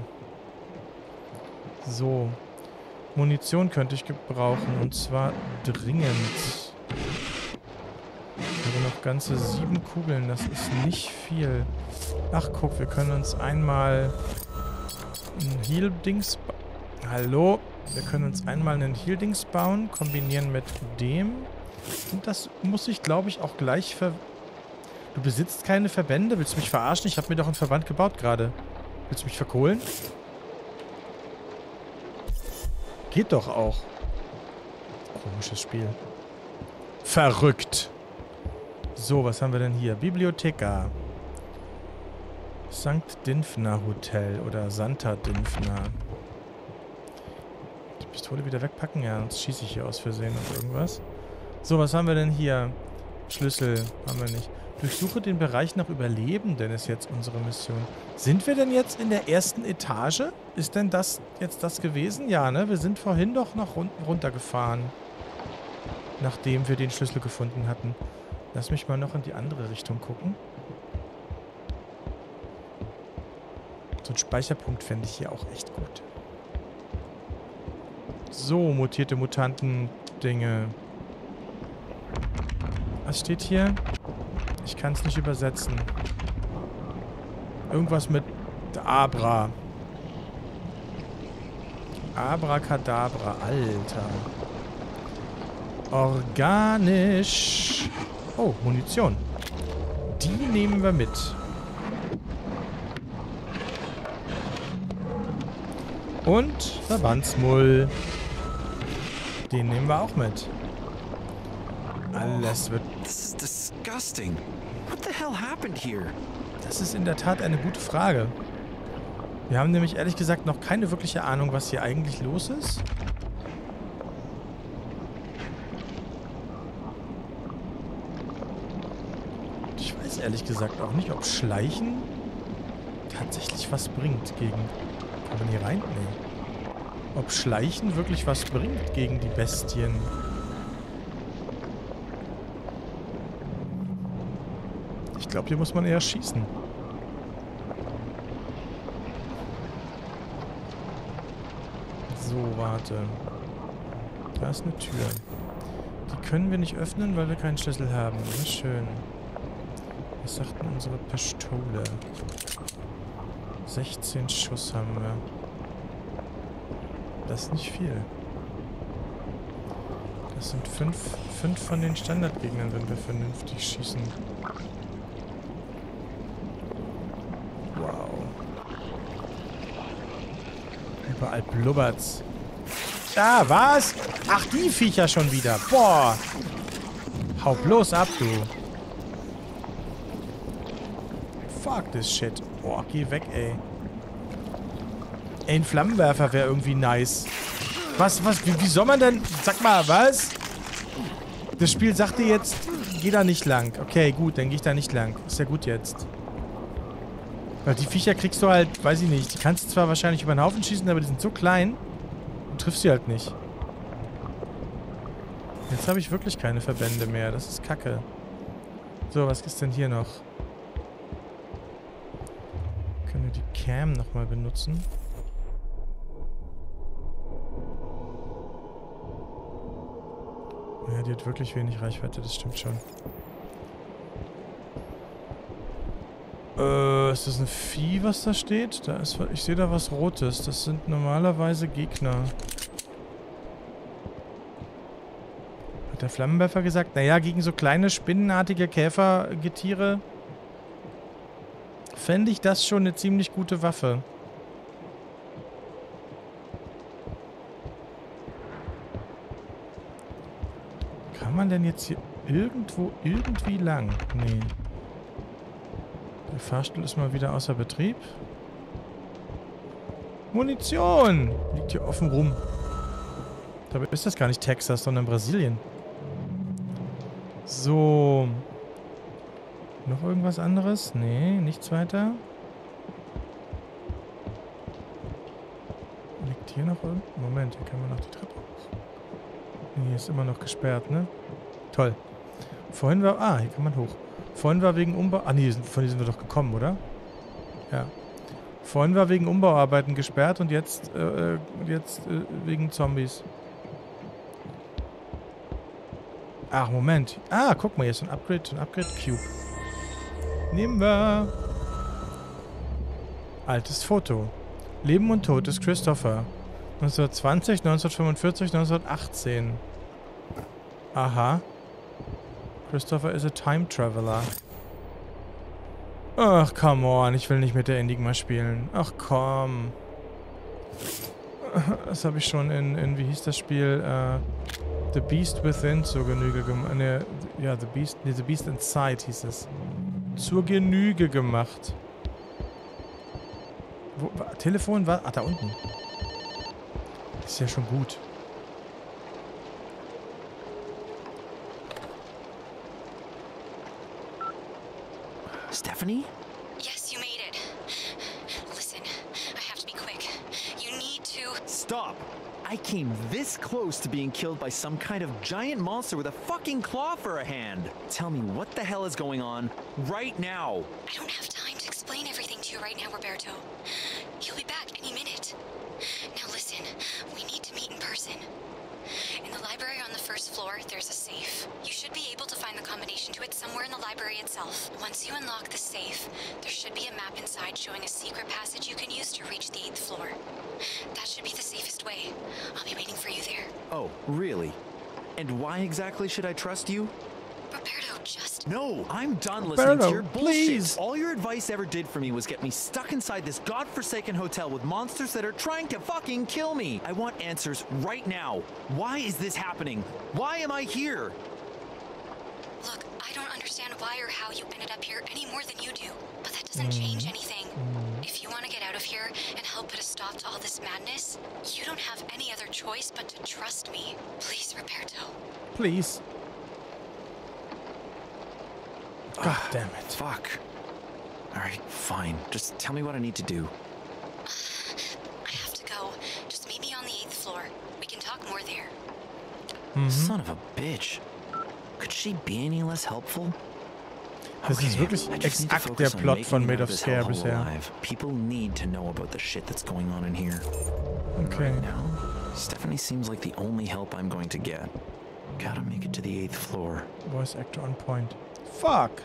Speaker 1: So. Munition könnte ich gebrauchen. Und zwar dringend. Ich habe noch ganze 7 Kugeln. Das ist nicht viel. Ach, guck, wir können uns einmal ein Heal-Dings... Hallo? Wir können uns einmal einen Heal-Dings bauen, kombinieren mit dem. Und das muss ich, glaube ich, auch gleich ver... Du besitzt keine Verbände? Willst du mich verarschen? Ich habe mir doch einen Verband gebaut gerade. Willst du mich verkohlen? Geht doch auch. Komisches Spiel. Verrückt. So, was haben wir denn hier? Bibliotheka. St. Dinfna Hotel oder Santa Dinfna. Die Pistole wieder wegpacken? Ja, sonst schieße ich hier aus Versehen auf irgendwas. So, was haben wir denn hier? Schlüssel haben wir nicht. Durchsuche den Bereich nach Überlebenden ist jetzt unsere Mission. Sind wir denn jetzt in der ersten Etage? Ist denn das jetzt das gewesen? Ja, ne? Wir sind vorhin doch noch runtergefahren. Nachdem wir den Schlüssel gefunden hatten. Lass mich mal noch in die andere Richtung gucken. So einen Speicherpunkt fände ich hier auch echt gut. So, mutierte Mutanten-Dinge. Was steht hier? Ich kann es nicht übersetzen. Irgendwas mit Abra. Abracadabra, Alter. Organisch. Oh, Munition. Die nehmen wir mit. Und Verbandsmull. Den nehmen wir auch mit. Alles wird...
Speaker 3: This is disgusting. What the hell happened here?
Speaker 1: Das ist in der Tat eine gute Frage. Wir haben nämlich ehrlich gesagt noch keine wirkliche Ahnung, was hier eigentlich los ist. Ich weiß ehrlich gesagt auch nicht, ob Schleichen tatsächlich was bringt gegen... Kann man hier rein? Nee. Ob Schleichen wirklich was bringt gegen die Bestien. Ich glaube, hier muss man eher schießen. So, warte. Da ist eine Tür. Die können wir nicht öffnen, weil wir keinen Schlüssel haben. Das ist schön. Was sagt denn unsere Pistole? 16 Schuss haben wir. Das ist nicht viel. Das sind 5 von den Standardgegnern, wenn wir vernünftig schießen. Wow. Überall blubbert's. Ah, was? Ach, die Viecher schon wieder. Boah. Hau bloß ab, du. Fuck this shit. Boah, geh weg, ey. Ey, ein Flammenwerfer wäre irgendwie nice. Was, wie soll man denn... Sag mal, was? Das Spiel sagt dir jetzt, geh da nicht lang. Okay, gut, dann geh ich da nicht lang. Ist ja gut jetzt. Weil die Viecher kriegst du halt, weiß ich nicht, die kannst du zwar wahrscheinlich über den Haufen schießen, aber die sind so klein, du triffst sie halt nicht. Jetzt habe ich wirklich keine Verbände mehr. Das ist kacke. So, was ist denn hier noch? Können wir die Cam nochmal benutzen? Ja, die hat wirklich wenig Reichweite, das stimmt schon. Ist das ein Vieh, was da steht? Da ist, ich sehe da was Rotes. Das sind normalerweise Gegner. Hat der Flammenwerfer gesagt? Naja, gegen so kleine spinnenartige Käfergetiere fände ich das schon eine ziemlich gute Waffe. Kann man denn jetzt hier irgendwo irgendwie lang? Nee. Der Fahrstuhl ist mal wieder außer Betrieb. Munition! Liegt hier offen rum. Dabei ist das gar nicht Texas, sondern Brasilien. So. Noch irgendwas anderes? Nee, nichts weiter. Liegt hier noch irgendwas? Moment, hier können wir noch die Treppe hoch. Nee, hier ist immer noch gesperrt, ne? Toll. Vorhin war... Ah, hier kann man hoch. Vorhin war wegen Umbau... Ah, nee, von hier sind wir doch gekommen, oder? Ja. Vorhin war wegen Umbauarbeiten gesperrt und jetzt wegen Zombies. Ach, Moment. Ah, guck mal, hier ist ein Upgrade-Cube. Nehmen wir. Altes Foto. Leben und Tod des Christopher. 1920, 1945, 1918. Aha. Christopher is a time traveler. Ach, come on. Ich will nicht mit der Enigma spielen. Ach, komm. Das habe ich schon in wie hieß das Spiel? The Beast Within zur Genüge gemacht. Ne, ja, The Beast Inside hieß es. Zur Genüge gemacht. Wo, Telefon war... Ach, da unten. Ist ja schon gut.
Speaker 3: Stephanie?
Speaker 6: Yes, you made it. Listen, I have to be quick. You need to...
Speaker 3: Stop! I came this close to being killed by some kind of giant monster with a fucking claw for a hand. Tell me what the hell is going on right now.
Speaker 6: I don't have time to explain everything to you right now, Roberto. He'll be back any minute. Now listen, we need to meet in person. In the library on the first floor, there's a safe. You should be able to find the combination to it somewhere in the library itself. Once you unlock the safe, there should be a map inside showing a secret passage you can use to reach the 8th floor. That should be the safest way. I'll be waiting for you there.
Speaker 3: Oh, really? And why exactly should I trust you?
Speaker 6: Roberto, just...
Speaker 3: No, I'm done
Speaker 1: Roberto,
Speaker 3: listening to your bullshit.
Speaker 1: please.
Speaker 3: All your advice ever did for me was get me stuck inside this godforsaken hotel with monsters that are trying to fucking kill me. I want answers right now. Why is this happening? Why am I here?
Speaker 6: Look, I don't understand why or how you ended up here any more than you do. But that doesn't change anything. If you want to get out of here and help put a stop to all this madness, you don't have any other choice but to trust me. Please, Roberto.
Speaker 1: Please. God damn it.
Speaker 3: Fuck. All right, fine. Just tell me what I need to do.
Speaker 6: I have to go. Just meet me on the 8th floor. We can talk more there.
Speaker 3: Son of a bitch. Could she be any less helpful?
Speaker 1: Das ist wirklich
Speaker 3: I just need to
Speaker 1: exakt der
Speaker 3: focus on
Speaker 1: Plot
Speaker 3: making
Speaker 1: von
Speaker 3: it
Speaker 1: Made
Speaker 3: out
Speaker 1: of
Speaker 3: this
Speaker 1: Scare
Speaker 3: hellhole
Speaker 1: bisher.
Speaker 3: alive. People need to know about the shit that's going on in here.
Speaker 1: Okay.
Speaker 3: Now, Stephanie seems like the only help I'm going to get. Gotta make it to the 8th floor.
Speaker 1: Voice actor on point. Fuck.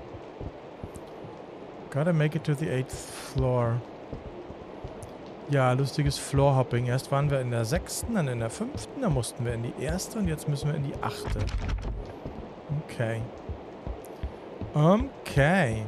Speaker 1: Gotta make it to the 8th floor. Ja, lustiges Floorhopping. Erst waren wir in der 6., dann in der 5., dann mussten wir in die 1. und jetzt müssen wir in die 8. Okay. Okay.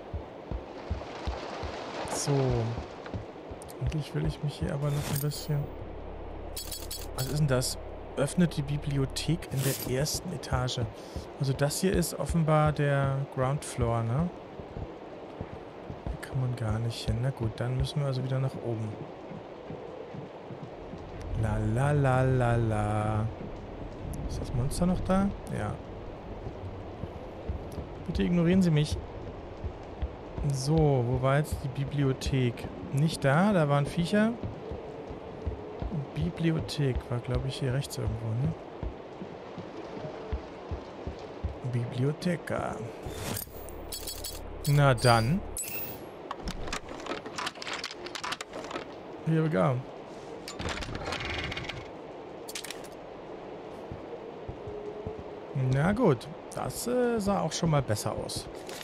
Speaker 1: So. Eigentlich will ich mich hier aber noch ein bisschen... Was ist denn das? Öffnet die Bibliothek in der 1. Etage. Also das hier ist offenbar der Ground Floor, ne? Hier kann man gar nicht hin. Na gut, dann müssen wir also wieder nach oben. La la la la la. Ist das Monster noch da? Ja. Bitte ignorieren Sie mich. So, wo war jetzt die Bibliothek? Nicht da, da waren Viecher. Bibliothek war, glaube ich, hier rechts irgendwo, ne? Bibliotheka. Na dann. Here we go. Na gut, das sah auch schon mal besser aus.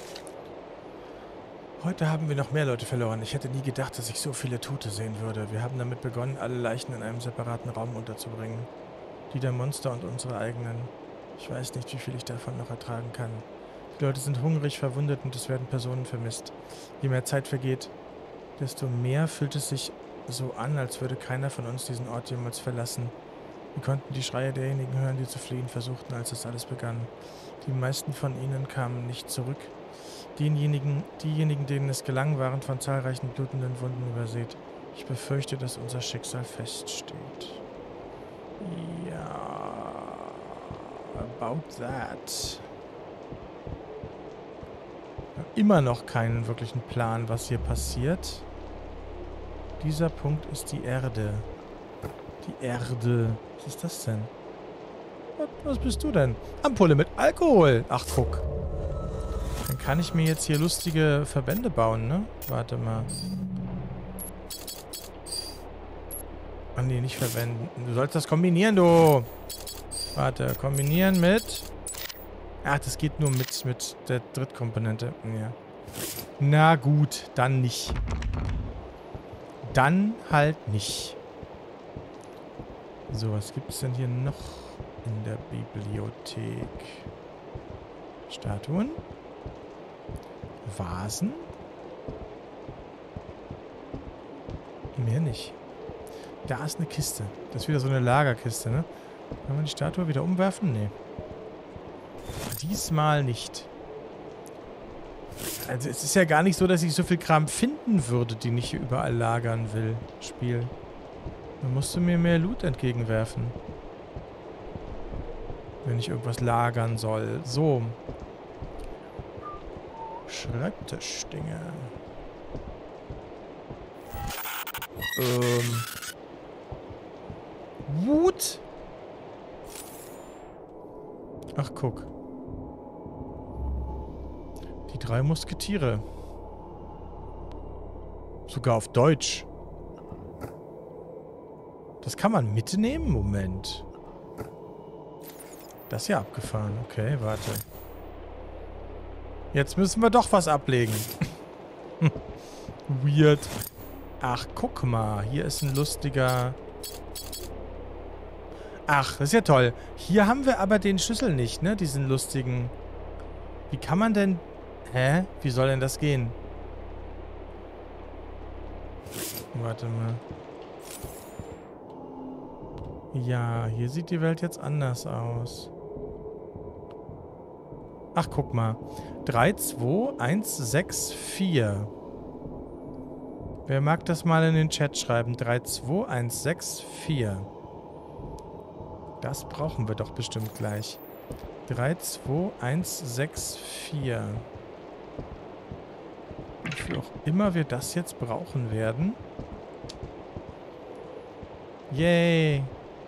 Speaker 1: Heute haben wir noch mehr Leute verloren. Ich hätte nie gedacht, dass ich so viele Tote sehen würde. Wir haben damit begonnen, alle Leichen in einem separaten Raum unterzubringen. Die der Monster und unsere eigenen. Ich weiß nicht, wie viel ich davon noch ertragen kann. Die Leute sind hungrig, verwundet und es werden Personen vermisst. Je mehr Zeit vergeht, desto mehr fühlt es sich so an, als würde keiner von uns diesen Ort jemals verlassen. Wir konnten die Schreie derjenigen hören, die zu fliehen versuchten, als das alles begann. Die meisten von ihnen kamen nicht zurück. Diejenigen, denen es gelang, waren von zahlreichen blutenden Wunden übersät. Ich befürchte, dass unser Schicksal feststeht. Ja, about that. Immer noch keinen wirklichen Plan, was hier passiert. Dieser Punkt ist die Erde. Die Erde. Was ist das denn? Was bist du denn? Ampulle mit Alkohol. Ach, guck. Dann kann ich mir jetzt hier lustige Verbände bauen, ne? Warte mal. Ah, nee, nicht verwenden. Du sollst das kombinieren, du. Warte, kombinieren mit... Ach, das geht nur mit der Drittkomponente. Ja. Na gut, dann nicht. Dann halt nicht. So, was gibt es denn hier noch in der Bibliothek? Statuen? Vasen? Mehr nicht. Da ist eine Kiste. Das ist wieder so eine Lagerkiste, ne? Kann man die Statue wieder umwerfen? Nee. Diesmal nicht. Also es ist ja gar nicht so, dass ich so viel Kram finden würde, den ich hier überall lagern will. Spiel. Dann musst du mir mehr Loot entgegenwerfen. Wenn ich irgendwas lagern soll. So. Schreibtischdinge. Wut? Ach, guck. Die 3 Musketiere. Sogar auf Deutsch. Das kann man mitnehmen? Moment. Das ist ja abgefahren. Okay, warte. Jetzt müssen wir doch was ablegen. Weird. Ach, guck mal. Hier ist ein lustiger... Ach, das ist ja toll. Hier haben wir aber den Schlüssel nicht, ne? Diesen lustigen... Wie kann man denn... Hä? Wie soll denn das gehen? Warte mal. Ja, hier sieht die Welt jetzt anders aus. Ach, guck mal. 3, 2, 1, 6, 4. Wer mag das mal in den Chat schreiben? 3, 2, 1, 6, 4. Das brauchen wir doch bestimmt gleich. 3, 2, 1, 6, 4. Wofür auch immer wir das jetzt brauchen werden. Yay!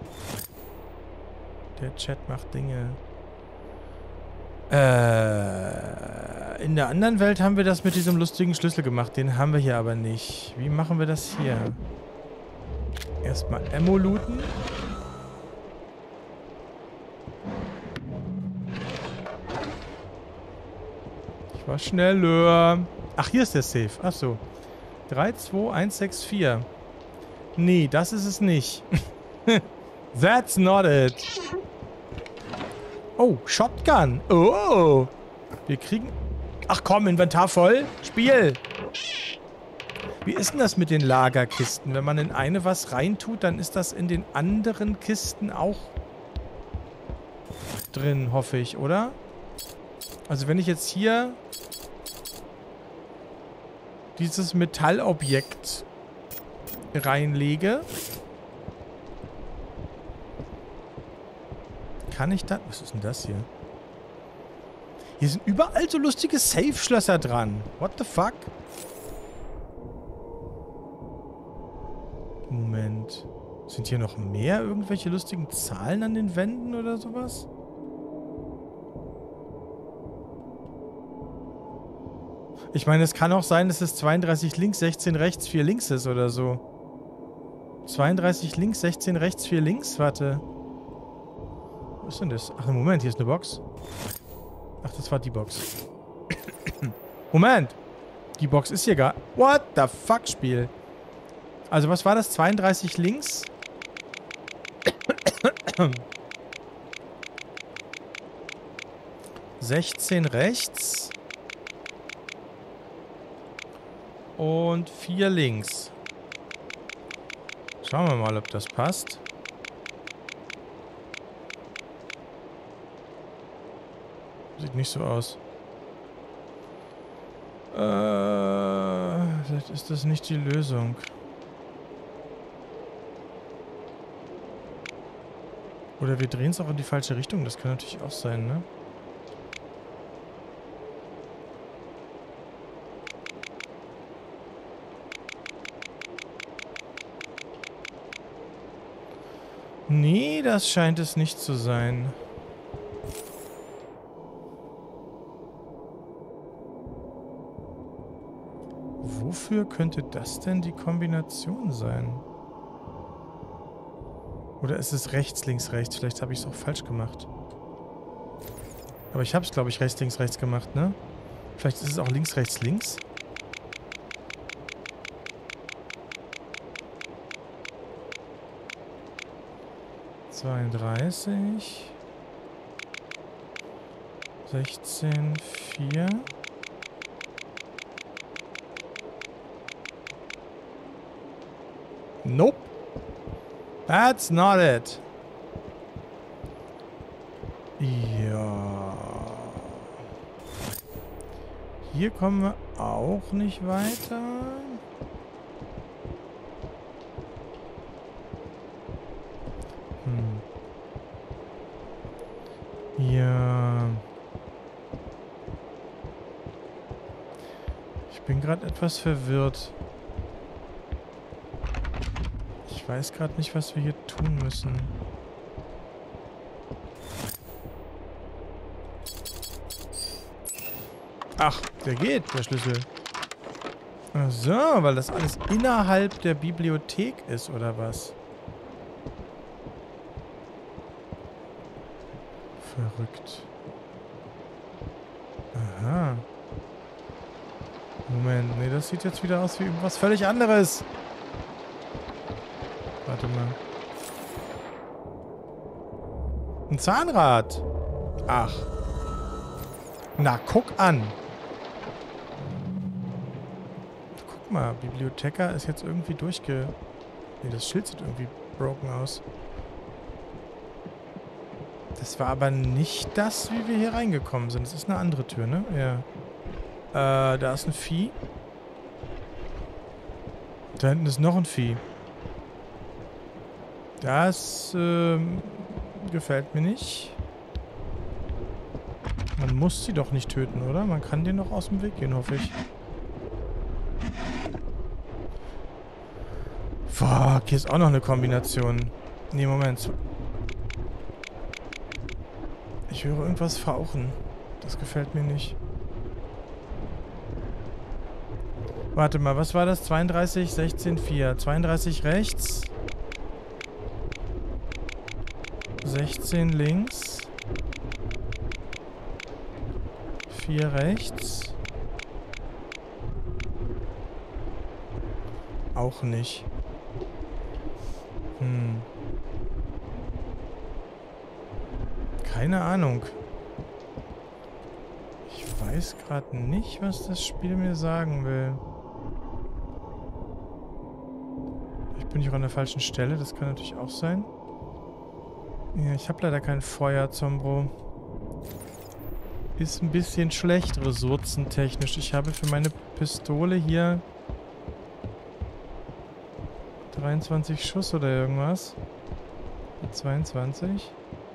Speaker 1: Der Chat macht Dinge. In der anderen Welt haben wir das mit diesem lustigen Schlüssel gemacht. Den haben wir hier aber nicht. Wie machen wir das hier? Erstmal Ammo looten. Ich war schneller. Ach, hier ist der Safe. Ach so. 3, 2, 1, 6, 4. Nee, das ist es nicht. That's not it. Oh, Shotgun. Oh. Wir kriegen... Ach komm, Inventar voll. Spiel. Wie ist denn das mit den Lagerkisten? Wenn man in eine was reintut, dann ist das in den anderen Kisten auch drin, hoffe ich, oder? Also wenn ich jetzt hier dieses Metallobjekt reinlege, kann ich dann... Was ist denn das hier? Hier sind überall so lustige Safe-Schlösser dran. What the fuck? Moment. Sind hier noch mehr irgendwelche lustigen Zahlen an den Wänden oder sowas? Ich meine, es kann auch sein, dass es 32 links, 16 rechts, 4 links ist oder so. 32 links, 16 rechts, 4 links? Warte. Was ist denn das? Ach, Moment, hier ist eine Box. Ach, das war die Box. Moment! Die Box ist hier gar... What the fuck, Spiel? Also, was war das? 32 links? 16 rechts. Und 4 links. Schauen wir mal, ob das passt. Sieht nicht so aus. Vielleicht ist das nicht die Lösung. Oder wir drehen es auch in die falsche Richtung. Das kann natürlich auch sein, ne? Nee, das scheint es nicht zu sein. Wofür könnte das denn die Kombination sein? Oder ist es rechts, links, rechts? Vielleicht habe ich es auch falsch gemacht. Aber ich habe es, glaube ich, rechts, links, rechts gemacht, ne? Vielleicht ist es auch links, rechts, links. (32) 16, 4. Nope. That's not it. Ja. Hier kommen wir auch nicht weiter. Ja. Ich bin gerade etwas verwirrt. Ich weiß gerade nicht, was wir hier tun müssen. Ach, der geht, der Schlüssel. Ach so, weil das alles innerhalb der Bibliothek ist, oder was? Verrückt. Aha. Moment, nee, das sieht jetzt wieder aus wie irgendwas völlig anderes. Warte mal. Ein Zahnrad. Ach. Na, guck an. Guck mal, Bibliothekar ist jetzt irgendwie Nee, das Schild sieht irgendwie broken aus. Das war aber nicht das, wie wir hier reingekommen sind. Das ist eine andere Tür, ne? Ja. Da ist ein Vieh. Da hinten ist noch ein Vieh. Das gefällt mir nicht. Man muss sie doch nicht töten, oder? Man kann den noch aus dem Weg gehen, hoffe ich. Fuck, hier ist auch noch eine Kombination. Nee, Moment. Ich höre irgendwas fauchen. Das gefällt mir nicht. Warte mal, was war das? 32, 16, 4. 32 rechts. 16 links. 4 rechts. Auch nicht. Keine Ahnung. Ich weiß gerade nicht, was das Spiel mir sagen will. Ich bin nicht an der falschen Stelle, das kann natürlich auch sein. Ja, ich habe leider kein Feuer, Zombro. Ist ein bisschen schlecht, ressourcentechnisch. Ich habe für meine Pistole hier 23 Schuss oder irgendwas. 22.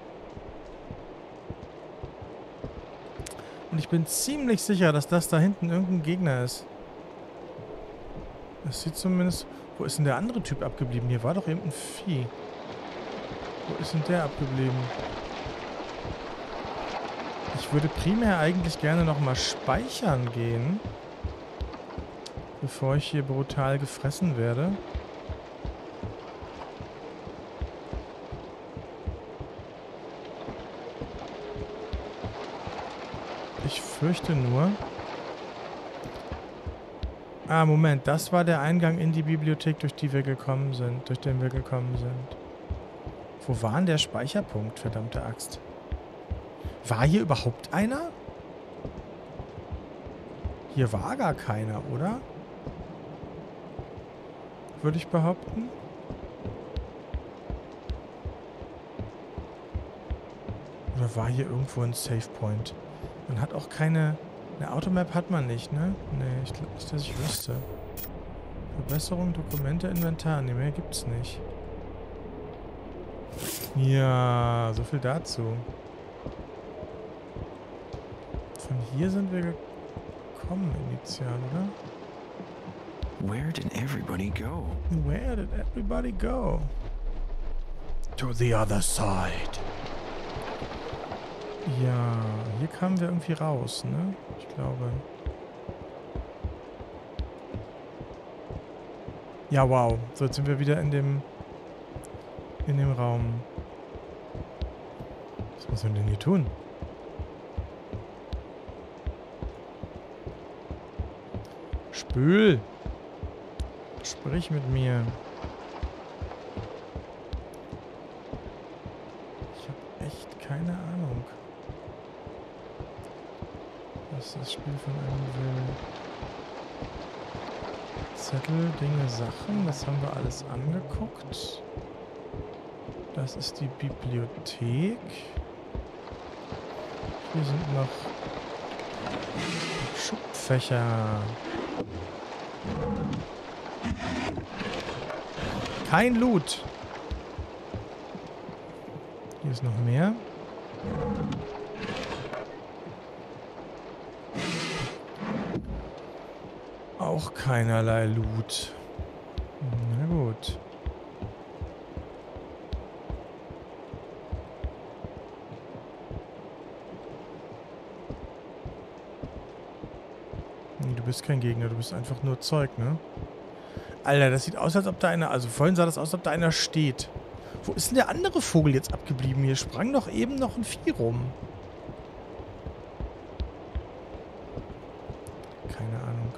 Speaker 1: Und ich bin ziemlich sicher, dass das da hinten irgendein Gegner ist. Das sieht zumindest... Wo ist denn der andere Typ abgeblieben? Hier war doch eben ein Vieh. Wo ist denn der abgeblieben? Ich würde primär eigentlich gerne nochmal speichern gehen. Bevor ich hier brutal gefressen werde. Ich fürchte nur... Ah, Moment. Das war der Eingang in die Bibliothek, durch den wir gekommen sind. Wo war denn der Speicherpunkt, verdammte Axt? War hier überhaupt einer? Hier war gar keiner, oder? Würde ich behaupten. Oder war hier irgendwo ein Save Point? Man hat auch keine... Eine Automap hat man nicht, ne? Nee, ich glaube nicht, dass ich wüsste. Verbesserung, Dokumente, Inventar. Ne, mehr gibt's nicht. Ja, so viel dazu. Von hier sind wir gekommen initial, oder?
Speaker 3: Where did everybody go?
Speaker 1: Where did everybody go? To the other side. Ja, hier kamen wir irgendwie raus, ne? Ich glaube. Ja, wow. So, jetzt sind wir wieder in dem Raum. Was muss man denn hier tun? Spül! Sprich mit mir. Ich habe echt keine Ahnung, was das Spiel von einem will. Zettel, Dinge, Sachen, das haben wir alles angeguckt. Das ist die Bibliothek. Hier sind noch Schubfächer. Kein Loot. Hier ist noch mehr. Auch keinerlei Loot. Na gut. Nee, du bist kein Gegner, du bist einfach nur Zeug, ne? Alter, das sieht aus, als ob da einer... Also vorhin sah das aus, als ob da einer steht. Wo ist denn der andere Vogel jetzt abgeblieben? Hier sprang doch eben noch ein Vieh rum. Keine Ahnung.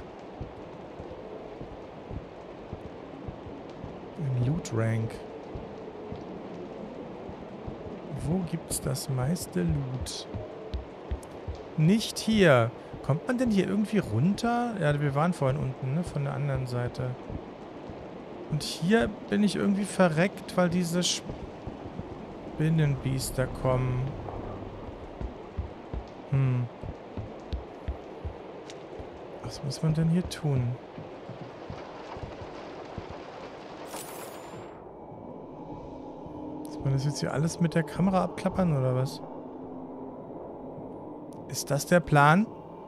Speaker 1: Ein Loot Rank. Wo gibt's das meiste Loot? Nicht hier. Kommt man denn hier irgendwie runter? Ja, wir waren vorhin unten, ne? Von der anderen Seite. Und hier bin ich irgendwie verreckt, weil diese Spinnenbiester kommen. Was muss man denn hier tun? Muss man das jetzt hier alles mit der Kamera abklappern oder was? Ist das der Plan?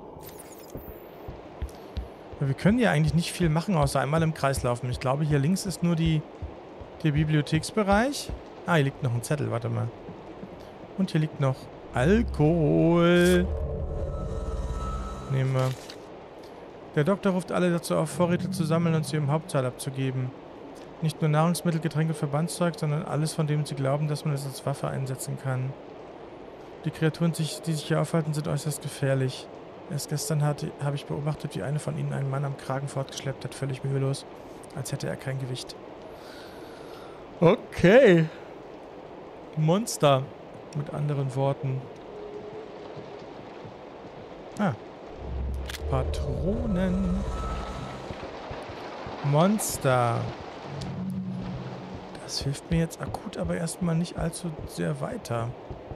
Speaker 1: Wir können ja eigentlich nicht viel machen, außer einmal im Kreis laufen. Ich glaube, hier links ist nur der Bibliotheksbereich. Ah, hier liegt noch ein Zettel, warte mal. Und hier liegt noch Alkohol. Nehmen wir. Der Doktor ruft alle dazu auf, Vorräte zu sammeln und zu ihrem Hauptsaal abzugeben. Nicht nur Nahrungsmittel, Getränke und Verbandszeug, sondern alles, von dem sie glauben, dass man es als Waffe einsetzen kann. Die Kreaturen, die sich hier aufhalten, sind äußerst gefährlich. Erst gestern habe ich beobachtet, wie eine von ihnen einen Mann am Kragen fortgeschleppt hat, völlig mühelos, als hätte er kein Gewicht. Okay. Monster, mit anderen Worten. Ah. Patronen. Monster. Das hilft mir jetzt akut, aber erstmal nicht allzu sehr weiter.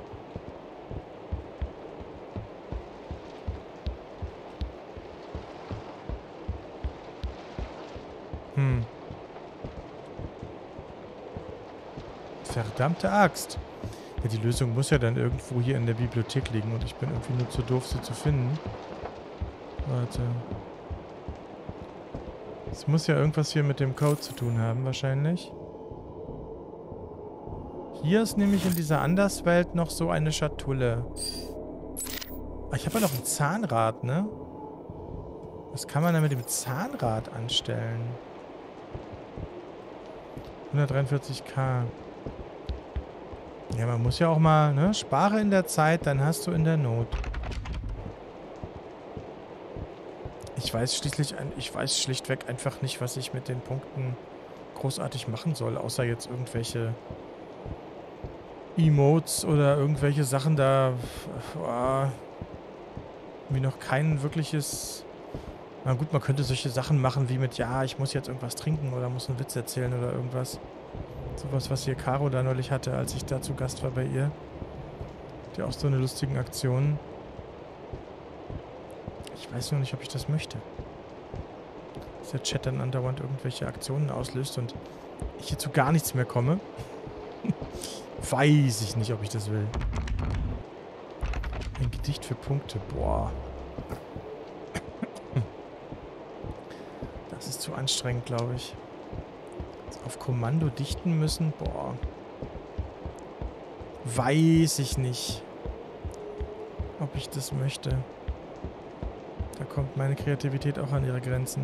Speaker 1: Verdammte Axt. Ja, die Lösung muss ja dann irgendwo hier in der Bibliothek liegen und ich bin irgendwie nur zu doof, sie zu finden. Warte. Es muss ja irgendwas hier mit dem Code zu tun haben, wahrscheinlich. Hier ist nämlich in dieser Anderswelt noch so eine Schatulle. Ah, ich habe ja noch ein Zahnrad, ne? Was kann man denn mit dem Zahnrad anstellen? 143k. Ja, man muss ja auch mal, ne? Spare in der Zeit, dann hast du in der Not. Ich weiß schlichtweg einfach nicht, was ich mit den Punkten großartig machen soll, außer jetzt irgendwelche Emotes oder irgendwelche Sachen da. Wie noch kein wirkliches... Na gut, man könnte solche Sachen machen wie mit, ja, ich muss jetzt irgendwas trinken oder muss einen Witz erzählen oder irgendwas. Sowas, was hier Caro da neulich hatte, als ich da zu Gast war bei ihr. Die auch so eine lustigen Aktionen. Ich weiß nur nicht, ob ich das möchte. Dass der Chat dann andauernd irgendwelche Aktionen auslöst und ich hier zu gar nichts mehr komme. Weiß ich nicht, ob ich das will. Ein Gedicht für Punkte. Boah. Das ist zu anstrengend, glaube ich. Auf Kommando dichten müssen? Boah. Weiß ich nicht, ob ich das möchte. Da kommt meine Kreativität auch an ihre Grenzen.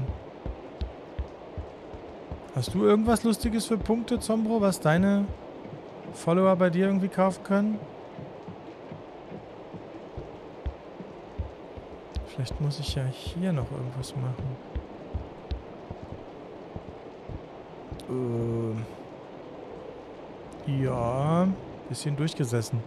Speaker 1: Hast du irgendwas Lustiges für Punkte, Zombro, was deine Follower bei dir irgendwie kaufen können? Vielleicht muss ich ja hier noch irgendwas machen. Ja, bisschen durchgesessen.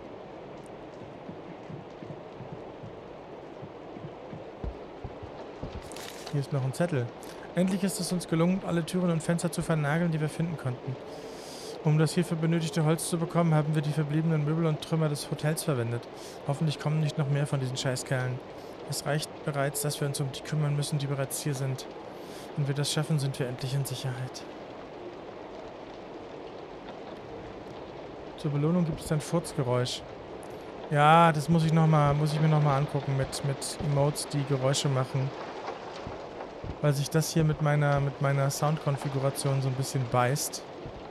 Speaker 1: Hier ist noch ein Zettel. Endlich ist es uns gelungen, alle Türen und Fenster zu vernageln, die wir finden konnten. Um das hierfür benötigte Holz zu bekommen, haben wir die verbliebenen Möbel und Trümmer des Hotels verwendet. Hoffentlich kommen nicht noch mehr von diesen Scheißkerlen. Es reicht bereits, dass wir uns um die kümmern müssen, die bereits hier sind. Wenn wir das schaffen, sind wir endlich in Sicherheit. Zur Belohnung gibt es ein Furzgeräusch. Ja, das muss ich mir nochmal angucken mit Emotes, die Geräusche machen. Weil sich das hier mit meiner Soundkonfiguration so ein bisschen beißt.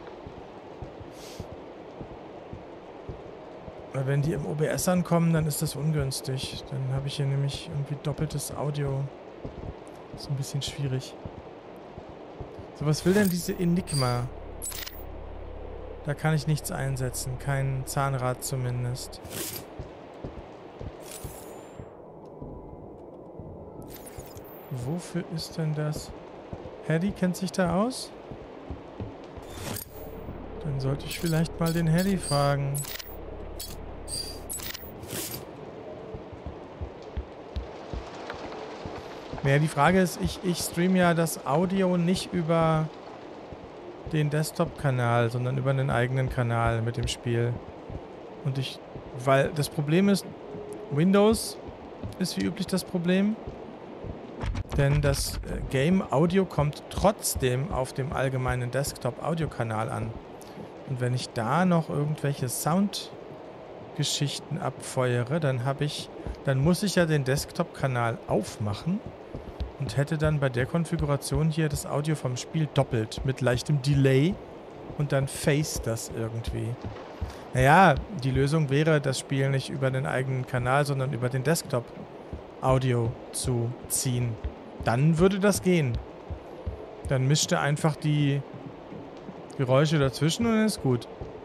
Speaker 1: Weil wenn die im OBS ankommen, dann ist das ungünstig. Dann habe ich hier nämlich irgendwie doppeltes Audio. Das ist ein bisschen schwierig. So, was will denn diese Enigma? Da kann ich nichts einsetzen. Kein Zahnrad zumindest. Wofür ist denn das? Hedy kennt sich da aus? Dann sollte ich vielleicht mal den Hedy fragen. Naja, die Frage ist, ich streame ja das Audio nicht über den Desktop-Kanal, sondern über einen eigenen Kanal mit dem Spiel. Und weil das Problem ist, Windows ist wie üblich das Problem. Denn das Game-Audio kommt trotzdem auf dem allgemeinen Desktop-Audiokanal an. Und wenn ich da noch irgendwelche Soundgeschichten abfeuere, dann muss ich ja den Desktop-Kanal aufmachen und hätte dann bei der Konfiguration hier das Audio vom Spiel doppelt mit leichtem Delay und dann face das irgendwie. Naja, die Lösung wäre, das Spiel nicht über den eigenen Kanal, sondern über den Desktop-Audio zu ziehen. Dann würde das gehen. Dann mischt er einfach die Geräusche dazwischen und dann ist gut.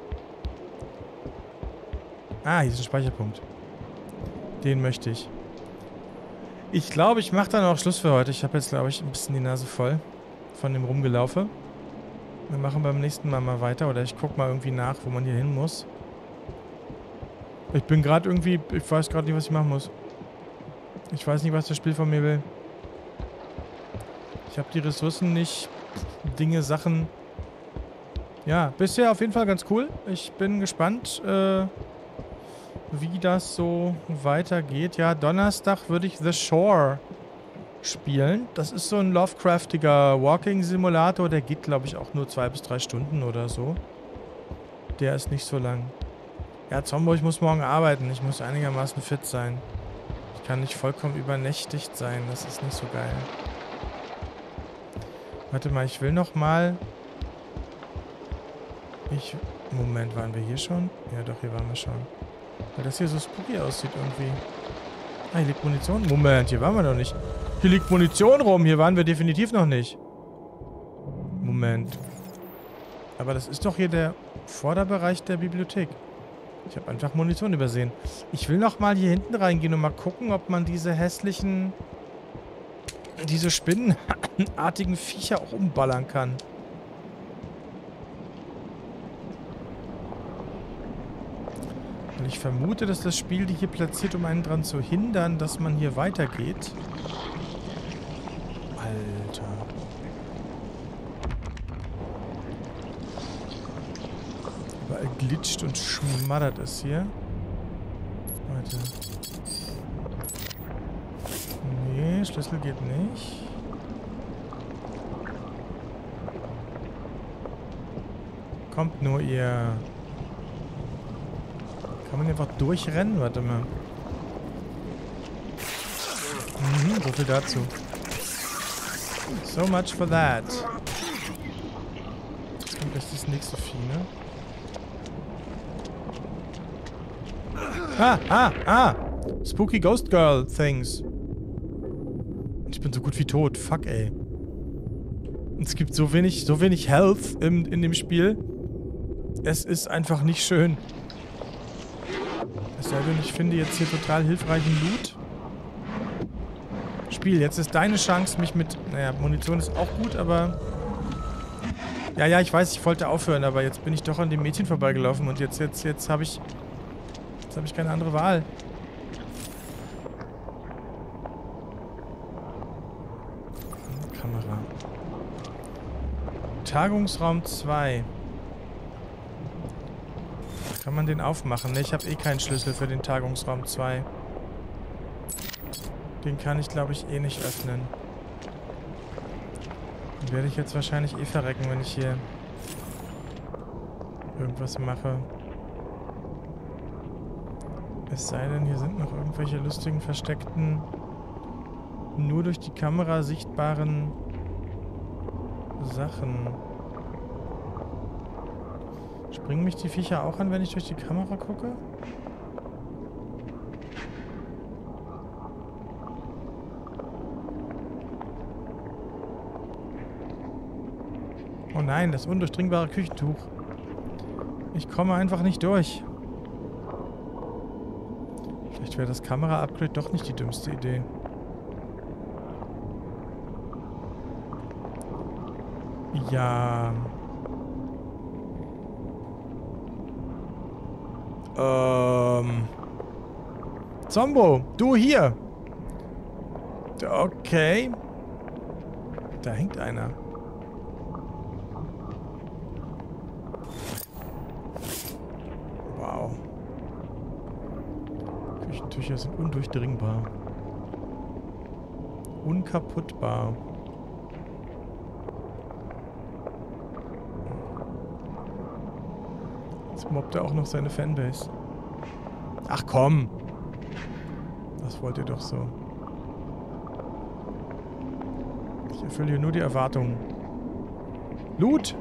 Speaker 1: Ah, hier ist ein Speicherpunkt. Den möchte ich. Ich glaube, ich mache dann auch Schluss für heute. Ich habe jetzt, glaube ich, ein bisschen die Nase voll von dem Rumgelaufe. Wir machen beim nächsten Mal weiter oder ich gucke mal irgendwie nach, wo man hier hin muss. Ich bin gerade irgendwie, ich weiß gerade nicht, was ich machen muss. Ich weiß nicht, was das Spiel von mir will. Ich habe die Ressourcen nicht. Dinge, Sachen. Ja, bisher auf jeden Fall ganz cool. Ich bin gespannt, wie das so weitergeht. Ja, Donnerstag würde ich The Shore spielen. Das ist so ein Lovecraftiger Walking-Simulator. Der geht, glaube ich, auch nur 2 bis 3 Stunden oder so. Der ist nicht so lang. Ja, Zombo, ich muss morgen arbeiten. Ich muss einigermaßen fit sein. Ich kann nicht vollkommen übernächtigt sein. Das ist nicht so geil. Warte mal, ich will noch mal... Moment, waren wir hier schon? Ja, doch, hier waren wir schon. Weil das hier so spooky aussieht irgendwie. Ah, hier liegt Munition. Moment, hier waren wir noch nicht. Hier liegt Munition rum. Hier waren wir definitiv noch nicht. Moment. Aber das ist doch hier der Vorderbereich der Bibliothek. Ich habe einfach Munition übersehen. Ich will noch mal hier hinten reingehen und mal gucken, ob man diese hässlichen... diese spinnenartigen Viecher auch umballern kann. Und ich vermute, dass das Spiel die hier platziert, um einen daran zu hindern, dass man hier weitergeht. Alter. Überall glitscht und schmattert es hier. Warte. Nee, Schlüssel geht nicht. Kommt nur, ihr... Kann man einfach durchrennen? Warte mal. So viel dazu. So much for that. Jetzt kommt gleich das nächste Vieh, ne? Spooky Ghost Girl Things. Ich bin so gut wie tot. Fuck, ey. Es gibt so wenig Health in dem Spiel. Es ist einfach nicht schön. Es sei denn, ich finde jetzt hier total hilfreichen Loot. Spiel, jetzt ist deine Chance, mich mit... Naja, Munition ist auch gut, aber... Ja, ich weiß, ich wollte aufhören, aber jetzt bin ich doch an dem Mädchen vorbeigelaufen und jetzt habe ich... Jetzt habe ich keine andere Wahl. Kamera. Tagungsraum 2. Kann man den aufmachen? Ne, ich habe eh keinen Schlüssel für den Tagungsraum 2. Den kann ich, glaube ich, eh nicht öffnen. Den werde ich jetzt wahrscheinlich eh verrecken, wenn ich hier irgendwas mache. Es sei denn, hier sind noch irgendwelche lustigen, versteckten, nur durch die Kamera sichtbaren Sachen. Springen mich die Viecher auch an, wenn ich durch die Kamera gucke? Oh nein, das undurchdringbare Küchentuch. Ich komme einfach nicht durch. Vielleicht wäre das Kamera-Upgrade doch nicht die dümmste Idee. Ja. Zombo, du hier. Okay. Da hängt einer. Wow. Küchentücher sind undurchdringbar. Unkaputtbar. Jetzt mobbt er auch noch seine Fanbase. Ach komm. Das wollt ihr doch so. Ich erfülle hier nur die Erwartungen. Loot!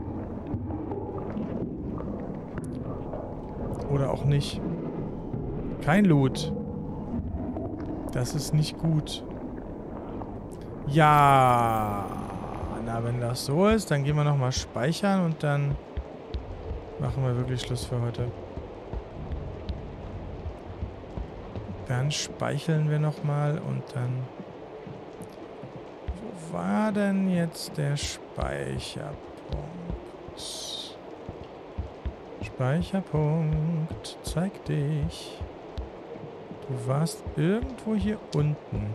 Speaker 1: Oder auch nicht. Kein Loot. Das ist nicht gut. Ja. Na, wenn das so ist, dann gehen wir nochmal speichern und dann machen wir wirklich Schluss für heute. Dann speicheln wir nochmal und dann... Wo war denn jetzt der Speicherpunkt? Speicherpunkt, zeig dich. Du warst irgendwo hier unten.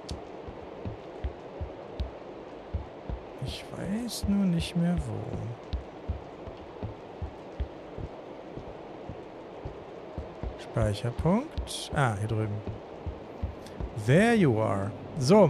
Speaker 1: Ich weiß nur nicht mehr wo. Speicherpunkt. Ah, hier drüben. There you are. So.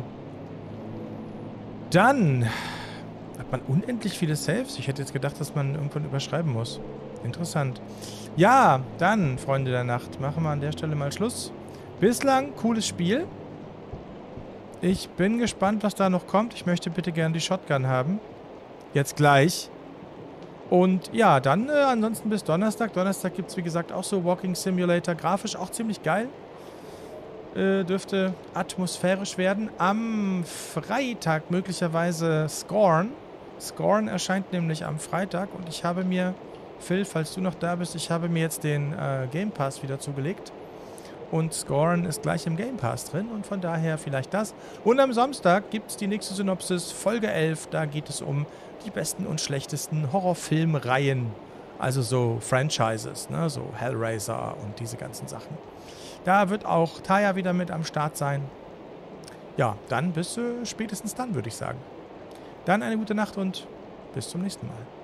Speaker 1: Dann hat man unendlich viele Saves. Ich hätte jetzt gedacht, dass man irgendwann überschreiben muss. Interessant. Ja, dann, Freunde der Nacht, machen wir an der Stelle mal Schluss. Bislang cooles Spiel. Ich bin gespannt, was da noch kommt. Ich möchte bitte gerne die Shotgun haben. Jetzt gleich. Und ja, dann ansonsten bis Donnerstag. Donnerstag gibt es, wie gesagt, auch so Walking Simulator. Grafisch auch ziemlich geil. Dürfte atmosphärisch werden. Am Freitag möglicherweise Scorn. Scorn erscheint nämlich am Freitag. Und ich habe mir, Phil, falls du noch da bist, ich habe mir jetzt den Game Pass wieder zugelegt. Und Scorn ist gleich im Game Pass drin. Und von daher vielleicht das. Und am Samstag gibt es die nächste Synopsis, Folge 11. Da geht es um die besten und schlechtesten Horrorfilmreihen. Also so Franchises, ne? So Hellraiser und diese ganzen Sachen. Da wird auch Taya wieder mit am Start sein. Ja, dann bis spätestens dann, würde ich sagen. Dann eine gute Nacht und bis zum nächsten Mal.